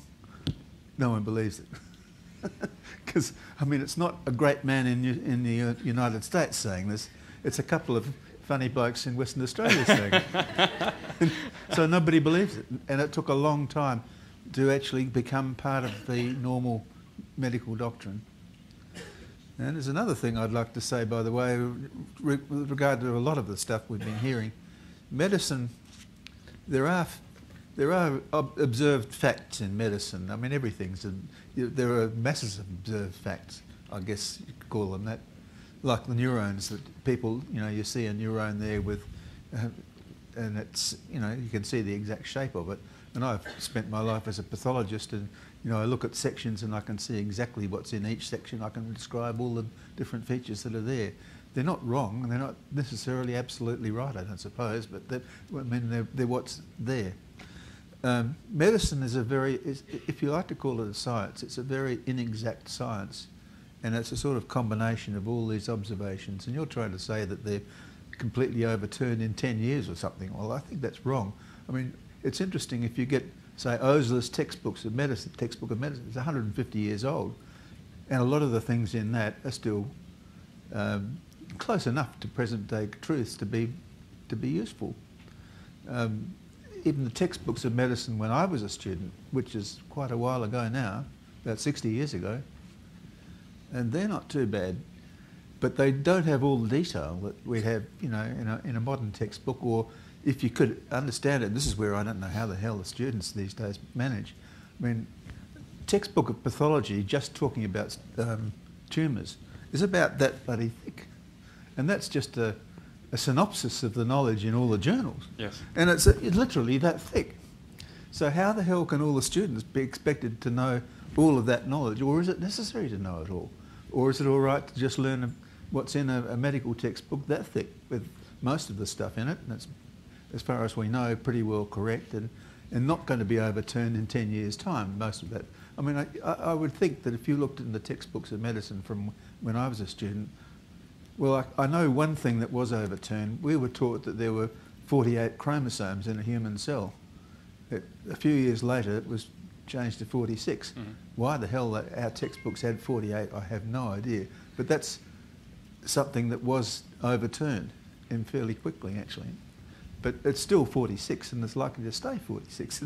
no one believes it. Because, I mean, it's not a great man in, in the United States saying this. It's a couple of funny blokes in Western Australia saying it. So nobody believes it. And it took a long time to actually become part of the normal medical doctrine. And there's another thing I'd like to say, by the way, with regard to a lot of the stuff we've been hearing. Medicine, there are, there are observed facts in medicine. I mean, everything's, a, there are masses of observed facts, I guess you could call them that. Like the neurons that people, you know, you see a neuron there with, uh, and it's, you know, you can see the exact shape of it. And I've spent my life as a pathologist, and, you know, I look at sections and I can see exactly what's in each section. I can describe all the different features that are there. They're not wrong, they're not necessarily absolutely right, I don't suppose, but I mean, they're, they're what's there. Um, medicine is a very, is, if you like to call it a science, it's a very inexact science. And it's a sort of combination of all these observations. And you're trying to say that they're completely overturned in ten years or something. Well, I think that's wrong. I mean, it's interesting if you get, say, Osler's textbooks of medicine, textbook of medicine, it's one hundred fifty years old. And a lot of the things in that are still um, close enough to present-day truths to be, to be useful. Um, even the textbooks of medicine when I was a student, which is quite a while ago now, about sixty years ago, and they're not too bad, but they don't have all the detail that we have, you know, in a, in a modern textbook, or if you could understand it, and this is where I don't know how the hell the students these days manage. I mean, textbook of pathology, just talking about um, tumours, is about that bloody thick. And that's just a, a synopsis of the knowledge in all the journals. Yes. And it's, a, it's literally that thick. So how the hell can all the students be expected to know all of that knowledge, or is it necessary to know it all? Or is it all right to just learn a, what's in a, a medical textbook that thick with most of the stuff in it, and it's, as far as we know, pretty well correct and, and not going to be overturned in ten years' time, most of that. I mean, I, I would think that if you looked in the textbooks of medicine from when I was a student, well, I, I know one thing that was overturned. We were taught that there were forty-eight chromosomes in a human cell. It, a few years later, it was changed to forty-six. Mm-hmm. Why the hell that our textbooks had forty-eight, I have no idea. But that's something that was overturned in fairly quickly, actually. But it's still forty-six, and it's likely to stay forty-six.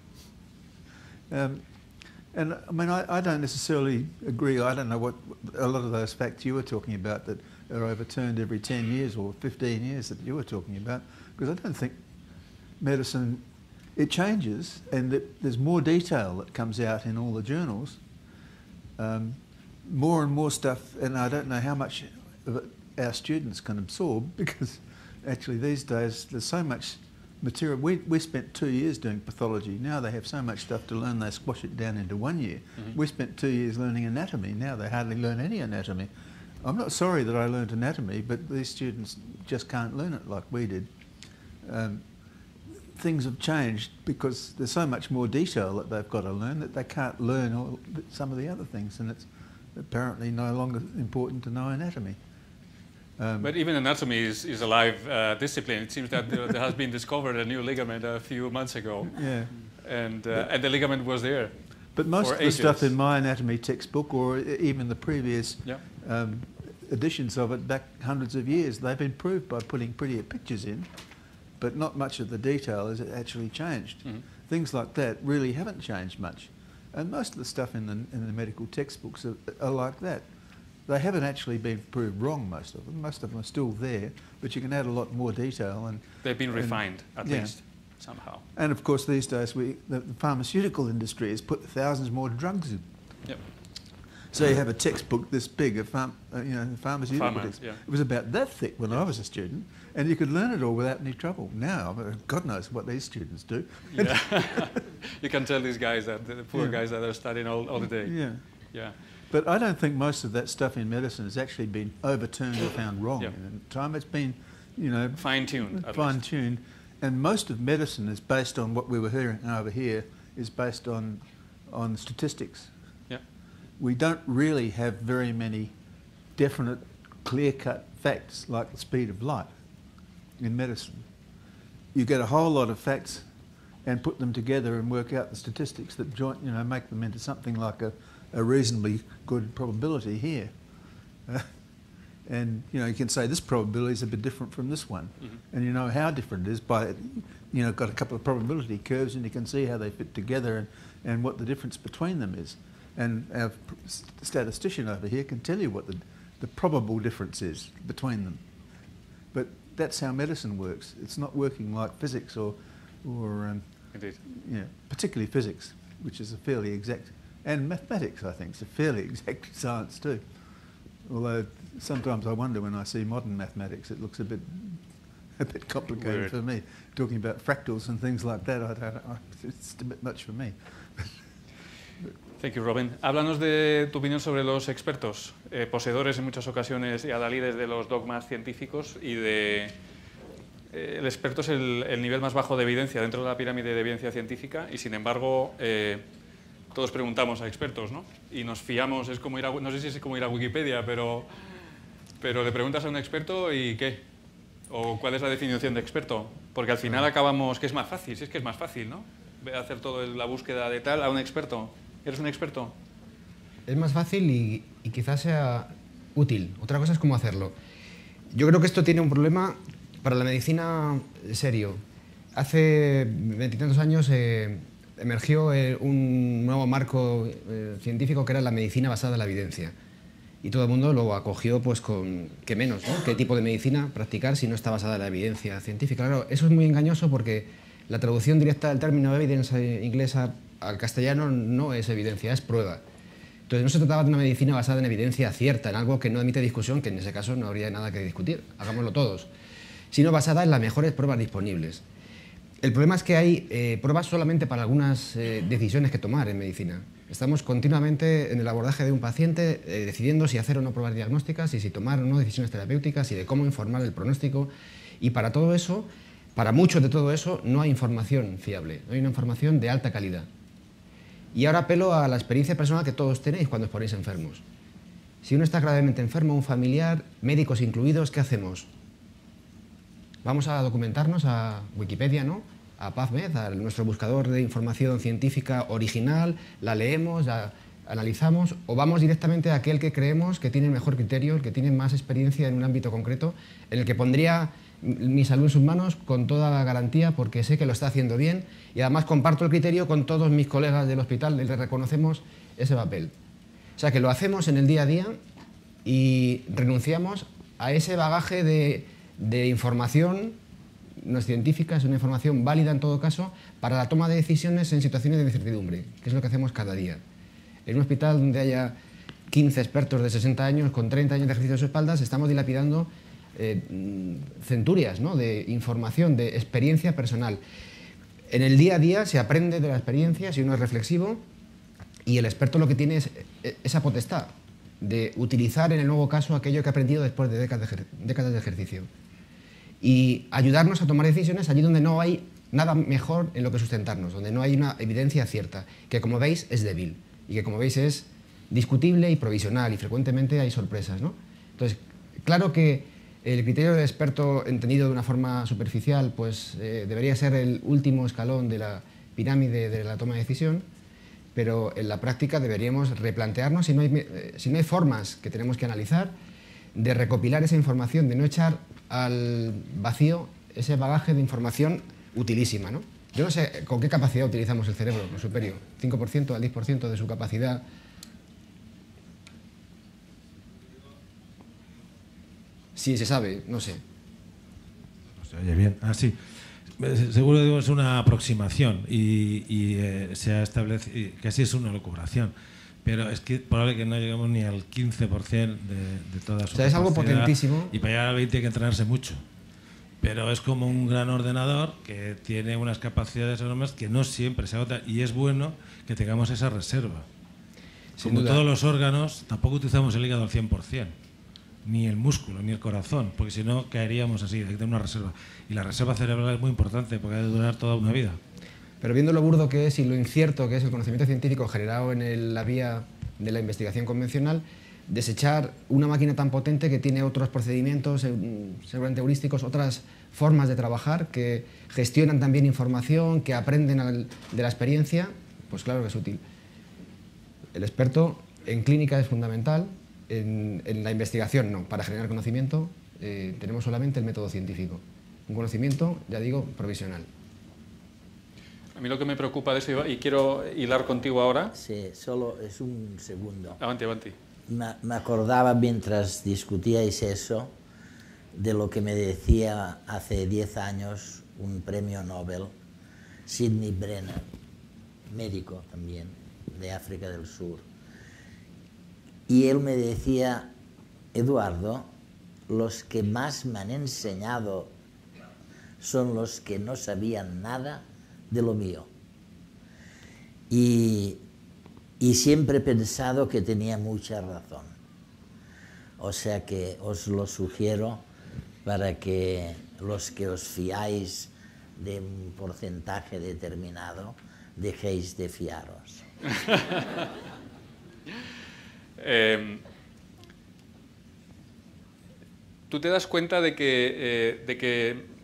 um, and I mean, I, I don't necessarily agree. I don't know what a lot of those facts you were talking about that are overturned every ten years or fifteen years that you were talking about, because I don't think medicine, it changes, and that there's more detail that comes out in all the journals, um, more and more stuff, and I don't know how much of it our students can absorb, because actually these days there's so much material. We, we spent two years doing pathology. Now they have so much stuff to learn, they squash it down into one year. Mm-hmm. We spent two years learning anatomy. Now they hardly learn any anatomy. I'm not sorry that I learned anatomy, but these students just can't learn it like we did. Um, things have changed because there's so much more detail that they've got to learn that they can't learn all, some of the other things, and it's apparently no longer important to know anatomy. Um, but even anatomy is, is a live uh, discipline. It seems that there, there has been discovered a new ligament a few months ago. Yeah. and uh, and the ligament was there. But most for of the ages. stuff in my anatomy textbook, or even the previous Yeah. um, editions of it back hundreds of years, they've improved by putting prettier pictures in, but not much of the detail has actually changed. Mhm. Things like that really haven't changed much. And most of the stuff in the, in the medical textbooks are, are like that. They haven't actually been proved wrong, most of them. Most of them are still there, but you can add a lot more detail. And They've been and- refined, at yeah. least, somehow. And of course, these days, we, the, the pharmaceutical industry has put thousands more drugs in. Yep. So you have a textbook this big, a pharm, uh, you know, a pharmaceutical Pharma, textbook. yeah. It was about that thick when I was a student, and you could learn it all without any trouble. Now, uh, God knows what these students do. Yeah. You can tell these guys, that the poor Yeah. guys that are studying all, all the day. Yeah. Yeah. But I don't think most of that stuff in medicine has actually been overturned or found wrong Yeah. in time. It's been, you know, Fine-tuned, at least. fine-tuned. And most of medicine is based on what we were hearing over here, is based on, on statistics. Yeah. We don't really have very many definite, clear-cut facts like the speed of light in medicine. You get a whole lot of facts and put them together and work out the statistics that joint, you know, make them into something like a, a reasonably good probability here. Uh, and you know, you can say this probability is a bit different from this one, Mhm. and you know how different it is by, you know, got a couple of probability curves, and you can see how they fit together and, and what the difference between them is. And our p- statistician over here can tell you what the, the probable difference is between them. But that's how medicine works. It's not working like physics or, or um, Indeed. you know, particularly physics, which is a fairly exact, and mathematics, I think, is a fairly exact science too. Although sometimes I wonder when I see modern mathematics, it looks a bit, a bit complicated Weird. for me. Talking about fractals and things like that, I don't, I, it's a bit much for me. Thank you, Robin. Háblanos de tu opinión sobre los expertos, eh, poseedores en muchas ocasiones y adalides de los dogmas científicos y de... eh, el experto es el, el nivel más bajo de evidencia dentro de la pirámide de evidencia científica y, sin embargo, eh, todos preguntamos a expertos, ¿no? Y nos fiamos, es como ir a, no sé si es como ir a Wikipedia, pero, pero le preguntas a un experto y ¿qué? ¿O cuál es la definición de experto? Porque al final acabamos, que es más fácil, si es que es más fácil, ¿no? Ve a hacer toda la búsqueda de tal a un experto. ¿Eres un experto? Es más fácil y, y quizás sea útil. Otra cosa es cómo hacerlo. Yo creo que esto tiene un problema para la medicina serio. Hace veintitantos años eh, emergió eh, un nuevo marco eh, científico que era la medicina basada en la evidencia. Y todo el mundo lo acogió pues con qué menos, ¿no? ¿Qué tipo de medicina practicar si no está basada en la evidencia científica? Claro, eso es muy engañoso porque la traducción directa del término evidence eh, inglesa al castellano no es evidencia, es prueba. Entonces no se trataba de una medicina basada en evidencia cierta, en algo que no admite discusión, que en ese caso no habría nada que discutir, hagámoslo todos, sino basada en las mejores pruebas disponibles. El problema es que hay eh, pruebas solamente para algunas eh, decisiones que tomar en medicina. Estamos continuamente en el abordaje de un paciente eh, decidiendo si hacer o no pruebas diagnósticas y si tomar o no decisiones terapéuticas y de cómo informar el pronóstico. Y para todo eso, para mucho de todo eso, no hay información fiable, no hay una información de alta calidad. Y ahora apelo a la experiencia personal que todos tenéis cuando os ponéis enfermos. Si uno está gravemente enfermo, un familiar, médicos incluidos, ¿qué hacemos? Vamos a documentarnos a Wikipedia, ¿no? A PubMed, a nuestro buscador de información científica original, la leemos, la analizamos, o vamos directamente a aquel que creemos que tiene el mejor criterio, el que tiene más experiencia en un ámbito concreto, en el que pondría mi salud en sus manos con toda garantía porque sé que lo está haciendo bien y además comparto el criterio con todos mis colegas del hospital, les reconocemos ese papel. O sea que lo hacemos en el día a día y renunciamos a ese bagaje de, de información, no es científica, es una información válida en todo caso, para la toma de decisiones en situaciones de incertidumbre, que es lo que hacemos cada día. En un hospital donde haya quince expertos de sesenta años con treinta años de ejercicio de sus espaldas, estamos dilapidando Eh, centurias, ¿no? De información, de experiencia personal. En el día a día se aprende de la experiencia si uno es reflexivo y el experto lo que tiene es esa potestad de utilizar en el nuevo caso aquello que ha aprendido después de décadas de, décadas de ejercicio y ayudarnos a tomar decisiones allí donde no hay nada mejor en lo que sustentarnos, donde no hay una evidencia cierta, que como veis es débil y que como veis es discutible y provisional y frecuentemente hay sorpresas, ¿no? Entonces, claro que el criterio del experto entendido de una forma superficial pues, eh, debería ser el último escalón de la pirámide de la toma de decisión, pero en la práctica deberíamos replantearnos si no hay, eh, si no hay formas que tenemos que analizar de recopilar esa información, de no echar al vacío ese bagaje de información utilísima, ¿no? Yo no sé con qué capacidad utilizamos el cerebro, por superior, cinco por ciento al diez por ciento de su capacidad. Sí, se sabe, no sé. No se oye bien. Ah, sí. Seguro que es una aproximación y, y eh, se ha establecido, que así es una locuración. Pero es que es probable que no lleguemos ni al quince por ciento de, de toda su O sea, es algo potentísimo. Y para llegar al veinte por ciento hay que entrenarse mucho. Pero es como un gran ordenador que tiene unas capacidades enormes que no siempre se agotan. Y es bueno que tengamos esa reserva. Sin como duda. todos los órganos, tampoco utilizamos el hígado al cien por ciento. Ni el músculo, ni el corazón. Porque si no, caeríamos así. Hay que tener una reserva. Y la reserva cerebral es muy importante porque ha de durar toda una vida. Pero viendo lo burdo que es y lo incierto que es el conocimiento científico generado en el- la vía de la investigación convencional, desechar una máquina tan potente que tiene otros procedimientos, eh, seguramente heurísticos, otras formas de trabajar que gestionan también información, que aprenden al- de la experiencia, pues claro que es útil. El experto en clínica es fundamental, en, en la investigación no. Para generar conocimiento eh, tenemos solamente el método científico. Un conocimiento, ya digo, provisional. A mí lo que me preocupa de eso, y quiero hilar contigo ahora. Sí, solo es un segundo. Avanti, avanti. Me, me acordaba mientras discutíais eso de lo que me decía hace diez años un premio Nobel, Sidney Brenner, médico también, de África del Sur. Y él me decía, Eduardo, los que más me han enseñado son los que no sabían nada de lo mío. Y, y siempre he pensado que tenía mucha razón. O sea que os lo sugiero para que los que os fiáis de un porcentaje determinado dejéis de fiaros. eh, Tú te das cuenta de que, eh, de que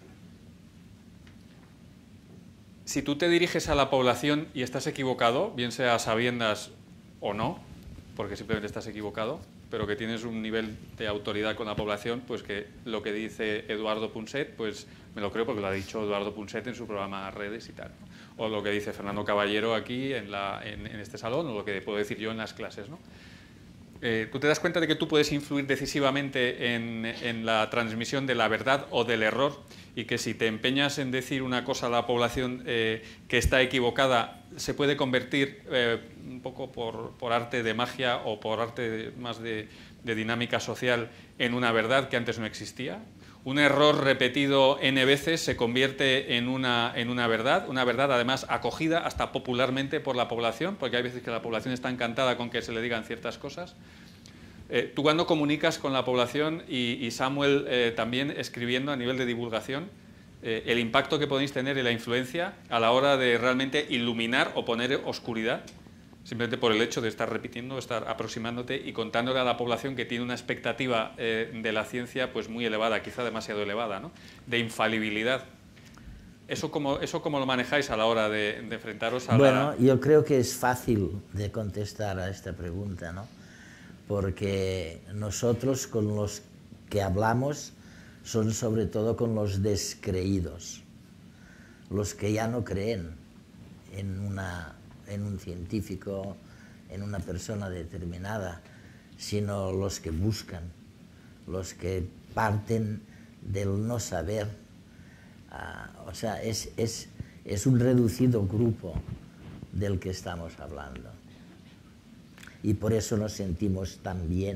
si tú te diriges a la población y estás equivocado, bien sea a sabiendas o no, porque simplemente estás equivocado, pero que tienes un nivel de autoridad con la población, pues que lo que dice Eduardo Punset, pues me lo creo porque lo ha dicho Eduardo Punset en su programa Redes y tal, ¿no? O lo que dice Fernando Caballero aquí en, la, en, en este salón, o lo que puedo decir yo en las clases, ¿no? Eh, tú te das cuenta de que tú puedes influir decisivamente en, en la transmisión de la verdad o del error, y que si te empeñas en decir una cosa a la población eh, que está equivocada, se puede convertir eh, un poco por, por arte de magia o por arte de, más de, de dinámica social en una verdad que antes no existía. Un error repetido N veces se convierte en una, en una verdad, una verdad además acogida hasta popularmente por la población, porque hay veces que la población está encantada con que se le digan ciertas cosas. Eh, tú cuando comunicas con la población y, y Samuel eh, también escribiendo a nivel de divulgación, eh, el impacto que podéis tener y la influencia a la hora de realmente iluminar o poner oscuridad, simplemente por el hecho de estar repitiendo, estar aproximándote y contándole a la población que tiene una expectativa eh, de la ciencia pues muy elevada, quizá demasiado elevada, ¿no? De infalibilidad. ¿Eso cómo, eso cómo lo manejáis a la hora de, de enfrentaros a bueno, la...? Bueno, yo creo que es fácil de contestar a esta pregunta, ¿no? Porque nosotros con los que hablamos son sobre todo con los descreídos, los que ya no creen en, una, en un científico, en una persona determinada, sino los que buscan, los que parten del no saber. Uh, o sea, es, es, es un reducido grupo del que estamos hablando. Y por eso nos sentimos tan bien.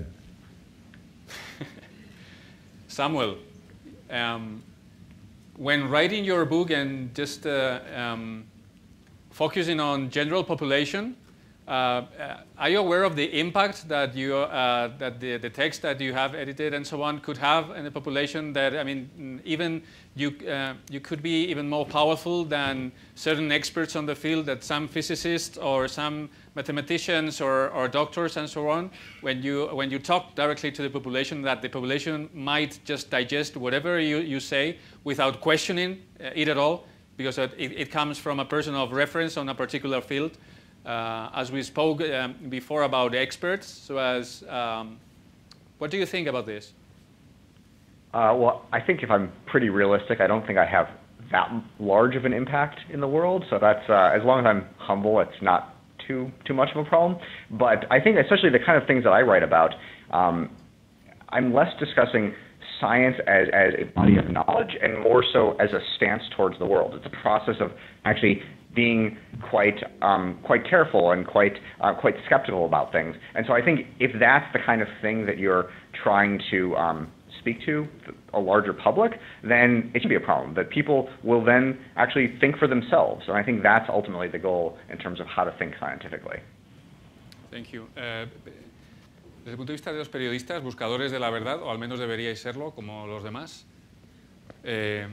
Samuel, um, when writing your book and just uh, um, focusing on general population, uh, uh, are you aware of the impact that you uh, that the, the text that you have edited and so on could have in the population? That I mean, even you uh, you could be even more powerful than certain experts on the field, that some physicists or some mathematicians or, or doctors and so on, when you, when you talk directly to the population, that the population might just digest whatever you, you say without questioning uh, it at all, because it, it comes from a person of reference on a particular field. Uh, as we spoke um, before about the experts, so as, um, what do you think about this? Uh, well, I think if I'm pretty realistic, I don't think I have that large of an impact in the world. So that's, uh, as long as I'm humble, it's not too too much of a problem. But I think especially the kind of things that I write about, um, I'm less discussing science as, as a body of knowledge and more so as a stance towards the world. It's a process of actually being quite um, quite careful and quite uh, quite skeptical about things. And so I think if that's the kind of thing that you're trying to um, speak to a larger public, then it should be a problem, that people will then actually think for themselves. And I think that's ultimately the goal in terms of how to think scientifically. Thank you. Uh, desde el punto de vista de los periodistas, buscadores de la verdad, o al menos deberíais serlo, como los demás, eh,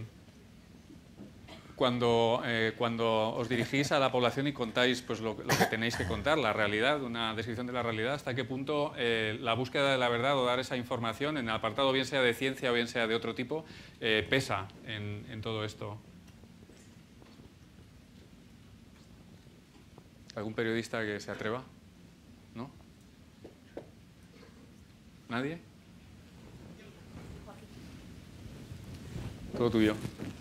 Cuando, eh, cuando os dirigís a la población y contáis pues, lo, lo que tenéis que contar, la realidad, una descripción de la realidad, ¿hasta qué punto eh, la búsqueda de la verdad o dar esa información, en el apartado bien sea de ciencia o bien sea de otro tipo, eh, pesa en, en todo esto? ¿Algún periodista que se atreva? ¿No? ¿Nadie? Todo tuyo.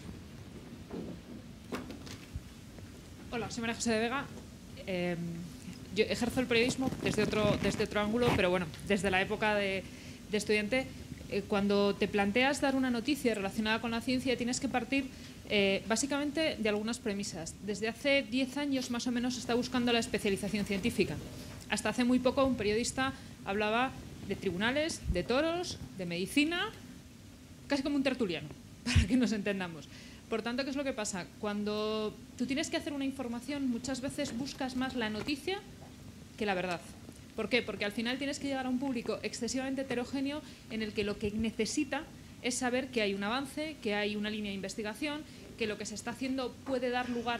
Hola, soy María José de Vega. Eh, yo ejerzo el periodismo desde otro, desde otro ángulo, pero bueno, desde la época de, de estudiante, eh, cuando te planteas dar una noticia relacionada con la ciencia, tienes que partir eh, básicamente de algunas premisas. Desde hace diez años más o menos se está buscando la especialización científica. Hasta hace muy poco un periodista hablaba de tribunales, de toros, de medicina, casi como un tertuliano, para que nos entendamos. Por tanto, ¿qué es lo que pasa? Cuando tú tienes que hacer una información, muchas veces buscas más la noticia que la verdad. ¿Por qué? Porque al final tienes que llegar a un público excesivamente heterogéneo en el que lo que necesita es saber que hay un avance, que hay una línea de investigación, que lo que se está haciendo puede dar lugar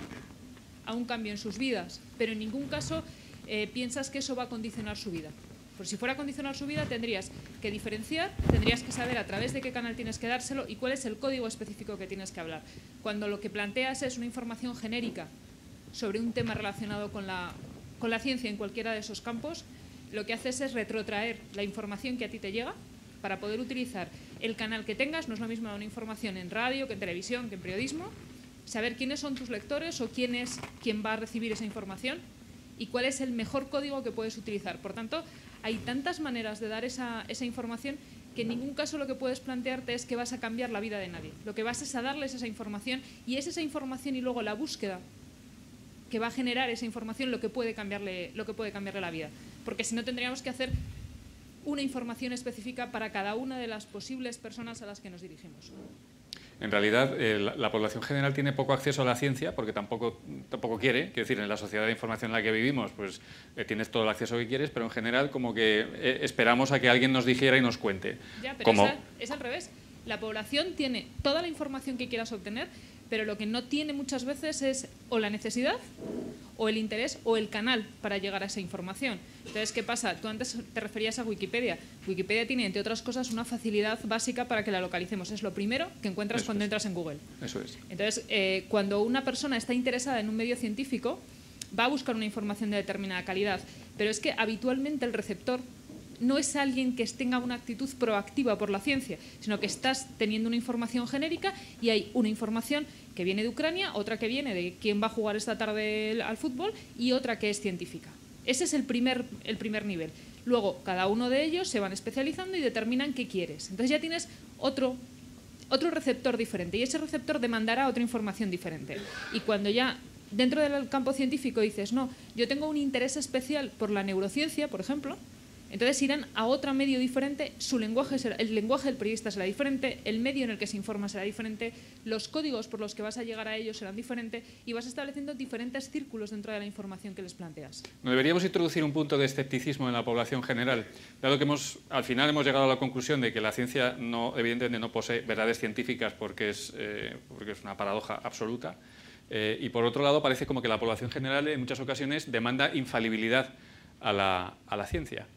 a un cambio en sus vidas, pero en ningún caso eh, piensas que eso va a condicionar su vida. Por si fuera a condicionar su vida, tendrías que diferenciar, tendrías que saber a través de qué canal tienes que dárselo y cuál es el código específico que tienes que hablar. Cuando lo que planteas es una información genérica sobre un tema relacionado con la, con la ciencia en cualquiera de esos campos, lo que haces es retrotraer la información que a ti te llega para poder utilizar el canal que tengas. No es lo mismo una información en radio, que en televisión, que en periodismo. Saber quiénes son tus lectores o quién es quien va a recibir esa información y cuál es el mejor código que puedes utilizar. Por tanto, hay tantas maneras de dar esa, esa información que en ningún caso lo que puedes plantearte es que vas a cambiar la vida de nadie. Lo que vas es a darles esa información y es esa información y luego la búsqueda que va a generar esa información lo que puede cambiarle, lo que puede cambiarle la vida. Porque si no tendríamos que hacer una información específica para cada una de las posibles personas a las que nos dirigimos. En realidad, eh, la, la población general tiene poco acceso a la ciencia porque tampoco, tampoco quiere. Quiero decir, en la sociedad de información en la que vivimos, pues eh, tienes todo el acceso que quieres, pero en general como que eh, esperamos a que alguien nos dijera y nos cuente. Ya, pero como... es, al, es al revés. La población tiene toda la información que quieras obtener, pero lo que no tiene muchas veces es o la necesidad, o el interés, o el canal para llegar a esa información. Entonces, ¿qué pasa? Tú antes te referías a Wikipedia. Wikipedia tiene, entre otras cosas, una facilidad básica para que la localicemos. Es lo primero que encuentras Eso cuando es. entras en Google. Eso es. Entonces, eh, cuando una persona está interesada en un medio científico, va a buscar una información de determinada calidad. Pero es que habitualmente el receptor no es alguien que tenga una actitud proactiva por la ciencia, sino que estás teniendo una información genérica y hay una información que viene de Ucrania, otra que viene de quién va a jugar esta tarde al fútbol y otra que es científica. Ese es el primer, el primer nivel. Luego, cada uno de ellos se van especializando y determinan qué quieres. Entonces ya tienes otro, otro receptor diferente y ese receptor demandará otra información diferente. Y cuando ya dentro del campo científico dices, no, yo tengo un interés especial por la neurociencia, por ejemplo, entonces irán a otro medio diferente, su lenguaje será, el lenguaje del periodista será diferente, el medio en el que se informa será diferente, los códigos por los que vas a llegar a ellos serán diferentes y vas estableciendo diferentes círculos dentro de la información que les planteas. ¿No deberíamos introducir un punto de escepticismo en la población general? Dado que hemos, al final hemos llegado a la conclusión de que la ciencia no, evidentemente no posee verdades científicas porque es, eh, porque es una paradoja absoluta, eh, y por otro lado parece como que la población general en muchas ocasiones demanda infalibilidad a la, a la ciencia.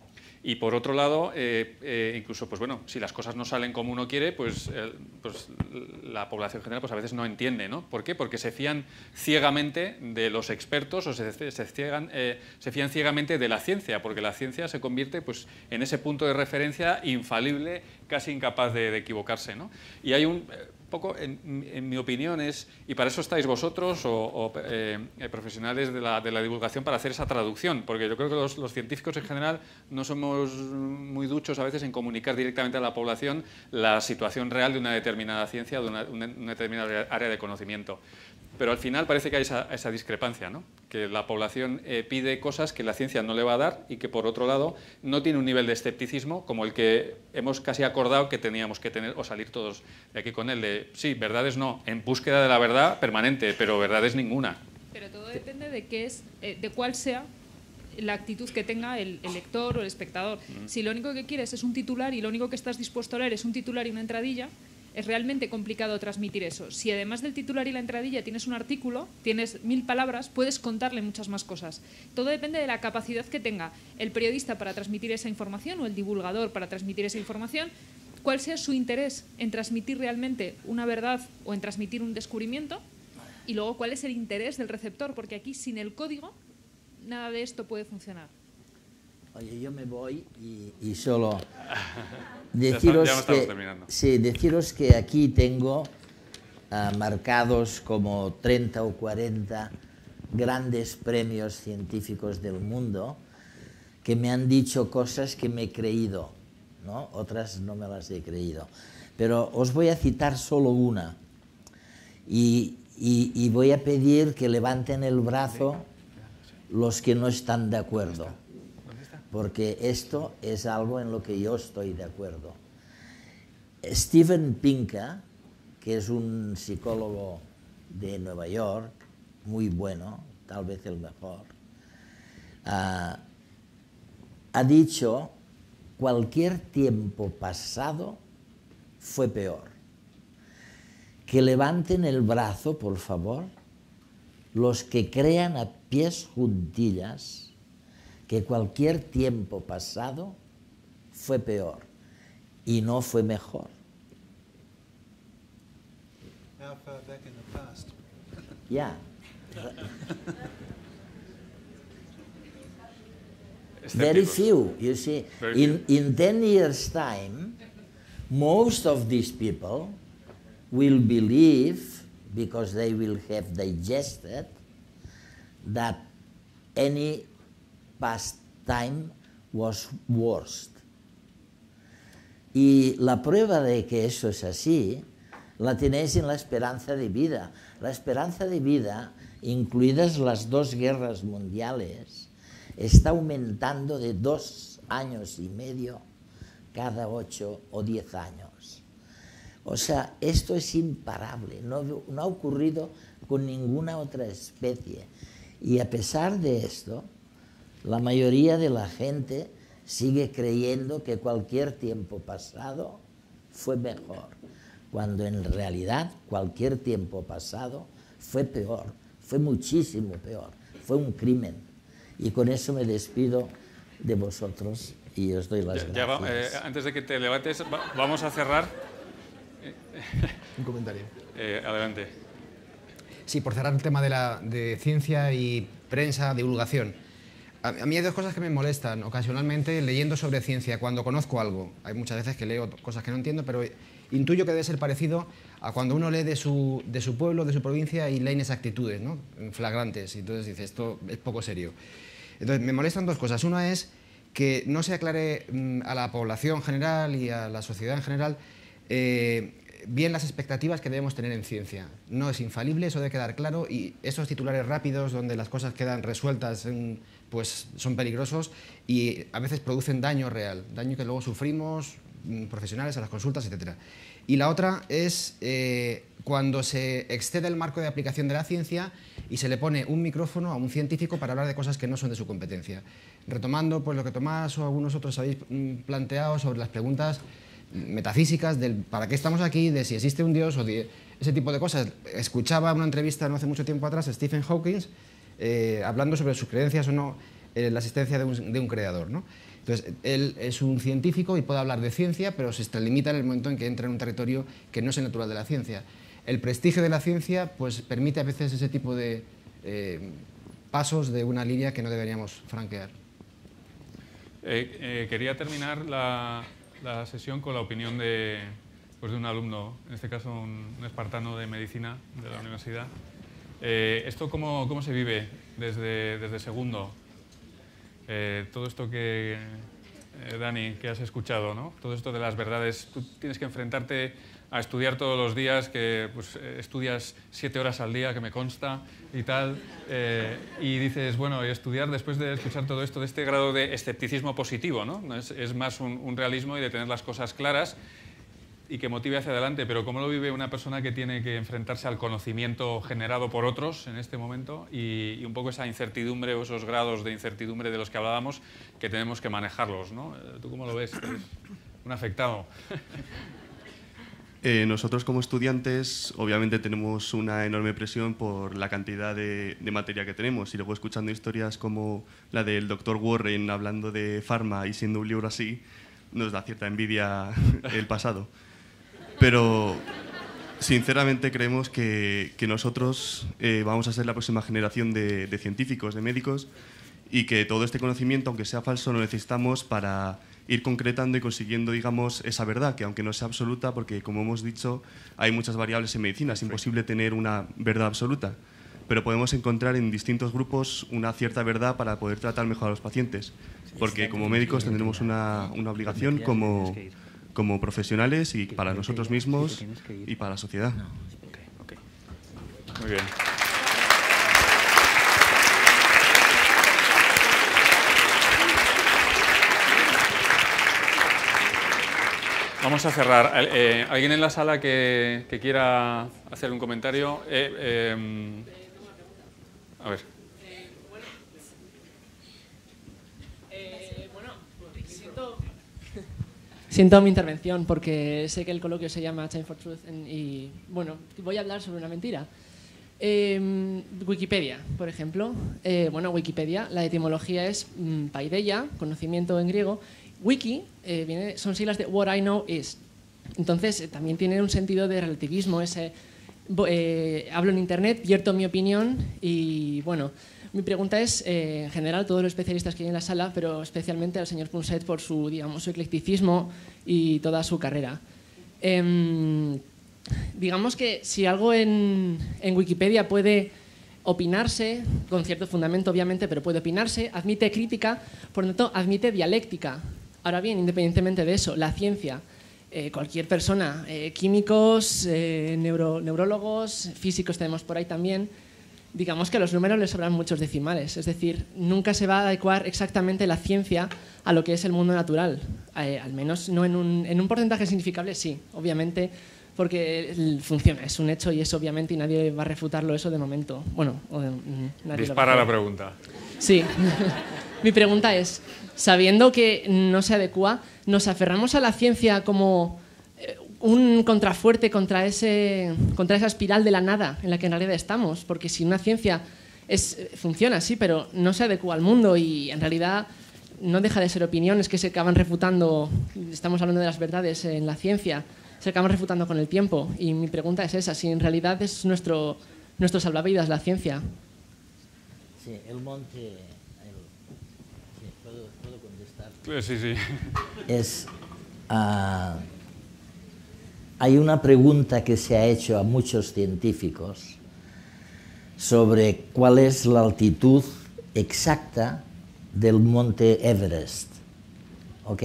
Y por otro lado, eh, eh, incluso, pues bueno, si las cosas no salen como uno quiere, pues, eh, pues la población general pues a veces no entiende, ¿no? ¿Por qué? Porque se fían ciegamente de los expertos o se, se, ciegan, eh, se fían ciegamente de la ciencia, porque la ciencia se convierte pues, en ese punto de referencia infalible, casi incapaz de, de equivocarse, ¿no? Y hay un... poco, en, en mi opinión, es, y para eso estáis vosotros o, o eh, profesionales de la, de la divulgación para hacer esa traducción, porque yo creo que los, los científicos en general no somos muy duchos a veces en comunicar directamente a la población la situación real de una determinada ciencia, de una, una, una determinada área de conocimiento. Pero al final parece que hay esa, esa discrepancia, ¿no? Que la población eh, pide cosas que la ciencia no le va a dar y que, por otro lado, no tiene un nivel de escepticismo como el que hemos casi acordado que teníamos que tener o salir todos de aquí con él, de sí, verdades no, en búsqueda de la verdad permanente, pero verdades ninguna. Pero todo depende de qué es, eh, de cuál sea la actitud que tenga el, el lector o el espectador. Mm. Si lo único que quieres es un titular y lo único que estás dispuesto a leer es un titular y una entradilla, es realmente complicado transmitir eso. Si además del titular y la entradilla tienes un artículo, tienes mil palabras, puedes contarle muchas más cosas. Todo depende de la capacidad que tenga el periodista para transmitir esa información o el divulgador para transmitir esa información, cuál sea su interés en transmitir realmente una verdad o en transmitir un descubrimiento, y luego cuál es el interés del receptor, porque aquí sin el código nada de esto puede funcionar. Oye, yo me voy y, y solo deciros, ya que, sí, deciros que aquí tengo uh, marcados como treinta o cuarenta grandes premios científicos del mundo que me han dicho cosas que me he creído, ¿no? Otras no me las he creído. Pero os voy a citar solo una y, y, y voy a pedir que levanten el brazo los que no están de acuerdo, porque esto es algo en lo que yo estoy de acuerdo. Steven Pinker, que es un psicólogo de Nueva York, muy bueno, tal vez el mejor, uh, ha dicho: cualquier tiempo pasado fue peor. Que levanten el brazo, por favor, los que crean a pies juntillas que cualquier tiempo pasado fue peor y no fue mejor. How far back in the past? Yeah. Very few, you see. In, in ten years' time, most of these people will believe, because they will have digested, that any past time was worst. Y la prueba de que eso es así la tenéis en la esperanza de vida. La esperanza de vida, incluidas las dos guerras mundiales, está aumentando de dos años y medio cada ocho o diez años. O sea, esto es imparable, no, no ha ocurrido con ninguna otra especie. Y a pesar de esto, la mayoría de la gente sigue creyendo que cualquier tiempo pasado fue mejor, cuando en realidad cualquier tiempo pasado fue peor, fue muchísimo peor, fue un crimen. Y con eso me despido de vosotros y os doy las ya, ya gracias. Va, eh, antes de que te levantes, va, vamos a cerrar. Un comentario. Eh, adelante. Sí, por cerrar el tema de, la, de ciencia y prensa, divulgación. A, a mí hay dos cosas que me molestan ocasionalmente leyendo sobre ciencia, cuando conozco algo. Hay muchas veces que leo cosas que no entiendo, pero intuyo que debe ser parecido a cuando uno lee de su, de su pueblo, de su provincia, y lee inexactitudes, ¿no? Flagrantes. Y entonces dice, esto es poco serio. Entonces, me molestan dos cosas. Una es que no se aclare mmm, a la población general y a la sociedad en general eh, bien las expectativas que debemos tener en ciencia. No es infalible, eso debe quedar claro, y esos titulares rápidos donde las cosas quedan resueltas en, pues son peligrosos y a veces producen daño real, daño que luego sufrimos profesionales a las consultas, etcétera. Y la otra es eh, cuando se excede el marco de aplicación de la ciencia y se le pone un micrófono a un científico para hablar de cosas que no son de su competencia. Retomando pues, lo que Tomás o algunos otros habéis planteado sobre las preguntas metafísicas del para qué estamos aquí, de si existe un Dios o de ese tipo de cosas. Escuchaba una entrevista no hace mucho tiempo atrás a Stephen Hawking eh, hablando sobre sus creencias o no eh, la existencia de un, de un creador, ¿no? Entonces, él es un científico y puede hablar de ciencia, pero se extralimita en el momento en que entra en un territorio que no es el natural de la ciencia. El prestigio de la ciencia pues, permite a veces ese tipo de eh, pasos de una línea que no deberíamos franquear. Eh, eh, quería terminar la, la sesión con la opinión de, pues, de un alumno, en este caso un, un espartano de medicina de la universidad. Eh, ¿Esto cómo, cómo se vive desde, desde segundo? Eh, todo esto que, eh, Dani, que has escuchado, ¿no? Todo esto de las verdades, tú tienes que enfrentarte a estudiar todos los días, que pues, eh, estudias siete horas al día, que me consta, y tal, eh, y dices, bueno, y estudiar después de escuchar todo esto, de este grado de escepticismo positivo, ¿no? Es, es más un, un realismo y de tener las cosas claras y que motive hacia adelante, pero ¿cómo lo vive una persona que tiene que enfrentarse al conocimiento generado por otros en este momento y, y un poco esa incertidumbre o esos grados de incertidumbre de los que hablábamos que tenemos que manejarlos, ¿no? ¿Tú cómo lo ves? Eres un afectado. Eh, nosotros como estudiantes obviamente tenemos una enorme presión por la cantidad de, de materia que tenemos y luego escuchando historias como la del doctor Warren hablando de Pharma y siendo un libro así, nos da cierta envidia el pasado. Pero sinceramente creemos que, que nosotros eh, vamos a ser la próxima generación de, de científicos, de médicos, y que todo este conocimiento, aunque sea falso, lo necesitamos para ir concretando y consiguiendo, digamos, esa verdad, que aunque no sea absoluta, porque como hemos dicho, hay muchas variables en medicina, es imposible tener una verdad absoluta, pero podemos encontrar en distintos grupos una cierta verdad para poder tratar mejor a los pacientes, porque como médicos tendremos una, una obligación como, como profesionales y para nosotros mismos y para la sociedad. Muy bien. Vamos a cerrar. Eh, ¿Alguien en la sala que, que quiera hacer un comentario? Eh, eh, a ver. Eh, bueno, siento, siento mi intervención porque sé que el coloquio se llama Time for Truth y, bueno, voy a hablar sobre una mentira. Eh, Wikipedia, por ejemplo. Eh, bueno, Wikipedia, la etimología es mm, paideia, conocimiento en griego. Wiki eh, viene, son siglas de What I Know Is. Entonces, eh, también tiene un sentido de relativismo. Ese, eh, hablo en Internet, vierto mi opinión y, bueno, mi pregunta es, eh, en general, a todos los especialistas que hay en la sala, pero especialmente al señor Punset por su, digamos, su eclecticismo y toda su carrera. Eh, digamos que si algo en, en Wikipedia puede opinarse, con cierto fundamento obviamente, pero puede opinarse, admite crítica, por lo tanto admite dialéctica. Ahora bien, independientemente de eso, la ciencia, eh, cualquier persona, eh, químicos, eh, neuro, neurólogos, físicos tenemos por ahí también, digamos que a los números les sobran muchos decimales, es decir, nunca se va a adecuar exactamente la ciencia a lo que es el mundo natural, eh, al menos no en un, en un porcentaje significable, sí, obviamente, porque funciona, es un hecho y es obviamente y nadie va a refutarlo eso de momento. Bueno, o de, nadie Dispara lo la pregunta. Sí. Mi pregunta es, sabiendo que no se adecua, ¿nos aferramos a la ciencia como un contrafuerte contra, ese, contra esa espiral de la nada en la que en realidad estamos? Porque si una ciencia es, funciona, sí, pero no se adecua al mundo y en realidad no deja de ser opiniones que se acaban refutando, estamos hablando de las verdades en la ciencia, se acaban refutando con el tiempo. Y mi pregunta es esa, si en realidad es nuestro, nuestro salvavidas la ciencia. Sí, el monte... El, sí, ¿puedo, ¿puedo contestar? Sí, sí. Es, uh, hay una pregunta que se ha hecho a muchos científicos sobre cuál es la altitud exacta del monte Everest. ¿Ok?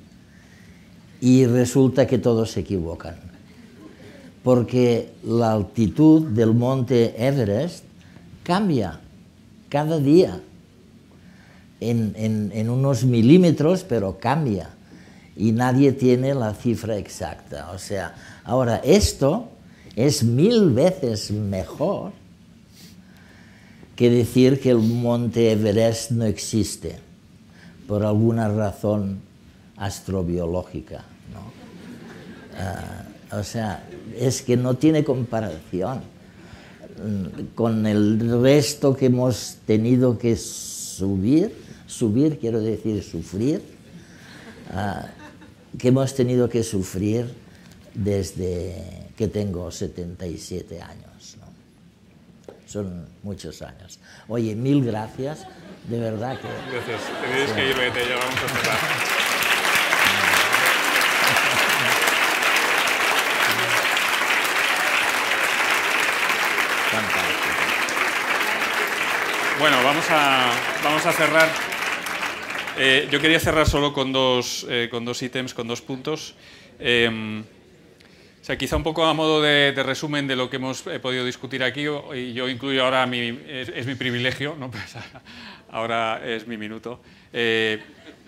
Y resulta que todos se equivocan, porque la altitud del monte Everest cambia cada día, en, en, en unos milímetros, pero cambia, y nadie tiene la cifra exacta. O sea, ahora esto es mil veces mejor que decir que el monte Everest no existe, por alguna razón astrobiológica, ¿no? Uh, o sea, es que no tiene comparación con el resto que hemos tenido que subir Subir quiero decir sufrir, uh, que hemos tenido que sufrir desde que tengo setenta y siete años, ¿no? Son muchos años. Oye, mil gracias, de verdad que... Gracias, tenéis que ir, vete, ya vamos a cerrar. Bueno, vamos a, vamos a cerrar. Eh, yo quería cerrar solo con dos, eh, con dos ítems, con dos puntos. Eh, o sea, quizá un poco a modo de, de resumen de lo que hemos eh, podido discutir aquí, y yo incluyo ahora, mi, es, es mi privilegio, ¿no? Pues ahora es mi minuto. Eh,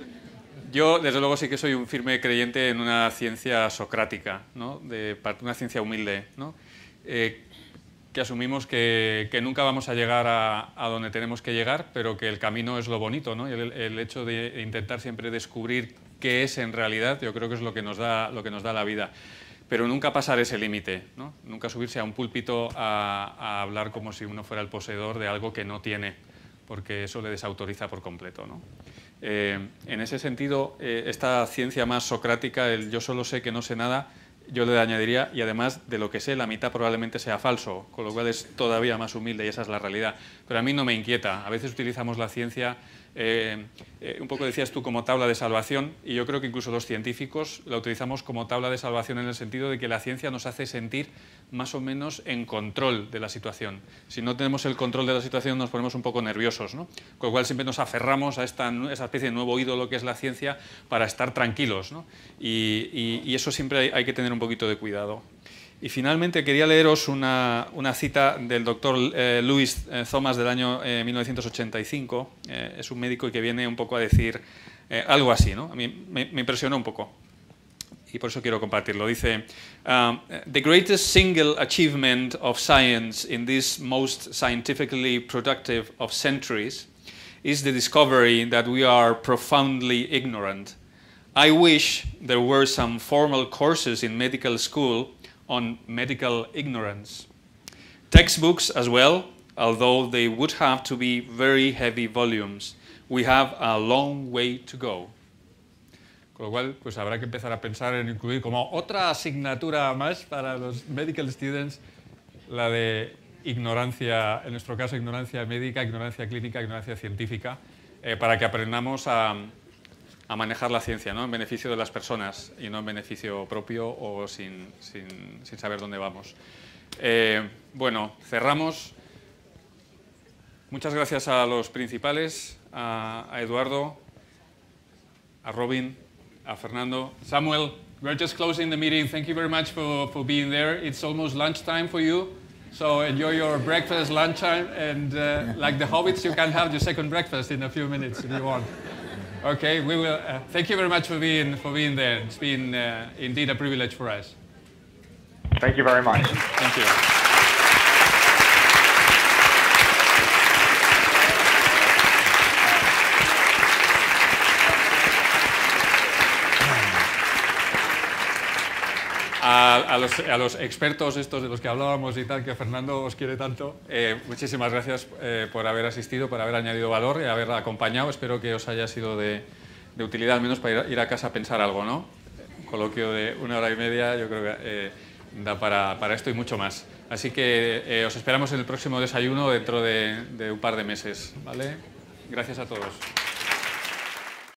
yo, desde luego, sí que soy un firme creyente en una ciencia socrática, ¿no? De, una ciencia humilde, ¿no? Eh, que asumimos que, que nunca vamos a llegar a, a donde tenemos que llegar, pero que el camino es lo bonito, ¿no? Y el, el hecho de intentar siempre descubrir qué es en realidad, yo creo que es lo que nos da, lo que nos da la vida. Pero nunca pasar ese límite, ¿no? Nunca subirse a un púlpito a, a hablar como si uno fuera el poseedor de algo que no tiene, porque eso le desautoriza por completo, ¿no? Eh, en ese sentido, eh, esta ciencia más socrática, el yo solo sé que no sé nada, yo le añadiría, y además de lo que sé, la mitad probablemente sea falso, con lo cual es todavía más humilde y esa es la realidad. Pero a mí no me inquieta. A veces utilizamos la ciencia, eh, eh, un poco decías tú, como tabla de salvación, y yo creo que incluso los científicos la utilizamos como tabla de salvación en el sentido de que la ciencia nos hace sentir más o menos en control de la situación. Si no tenemos el control de la situación nos ponemos un poco nerviosos, ¿no? Con lo cual siempre nos aferramos a esta, esa especie de nuevo ídolo que es la ciencia para estar tranquilos, ¿no? Y, y, y eso siempre hay, hay que tener un poquito de cuidado. Y finalmente quería leeros una, una cita del doctor eh, Louis eh, Thomas del año eh, mil novecientos ochenta y cinco. Eh, es un médico que viene un poco a decir eh, algo así, ¿no? A mí me, me impresionó un poco. Y por eso quiero compartirlo. Dice, um, the greatest single achievement of science in this most scientifically productive of centuries is the discovery that we are profoundly ignorant. I wish there were some formal courses in medical school on medical ignorance. Textbooks as well, although they would have to be very heavy volumes. We have a long way to go. Con lo cual, pues habrá que empezar a pensar en incluir como otra asignatura más para los medical students la de ignorancia, en nuestro caso ignorancia médica, ignorancia clínica, ignorancia científica, eh, para que aprendamos a, a manejar la ciencia, ¿no? En beneficio de las personas y no en beneficio propio o sin, sin, sin saber dónde vamos. Eh, bueno, cerramos. Muchas gracias a los principales, a, a Eduardo, a Robin, a Fernando. Samuel, we're just closing the meeting. Thank you very much for, for being there. It's almost lunchtime for you, so enjoy your breakfast, lunchtime, and uh, like the hobbits, you can have your second breakfast in a few minutes if you want. Okay, we will. Uh, thank you very much for being for being there. It's been uh, indeed a privilege for us. Thank you very much. Thank you. A, a, los, a los expertos estos de los que hablábamos y tal, que Fernando os quiere tanto, eh, muchísimas gracias eh, por haber asistido, por haber añadido valor y haber acompañado. Espero que os haya sido de, de utilidad, al menos para ir, ir a casa a pensar algo, ¿no? Un coloquio de una hora y media, yo creo que eh, da para, para esto y mucho más. Así que eh, os esperamos en el próximo desayuno dentro de, de un par de meses, ¿vale? Gracias a todos.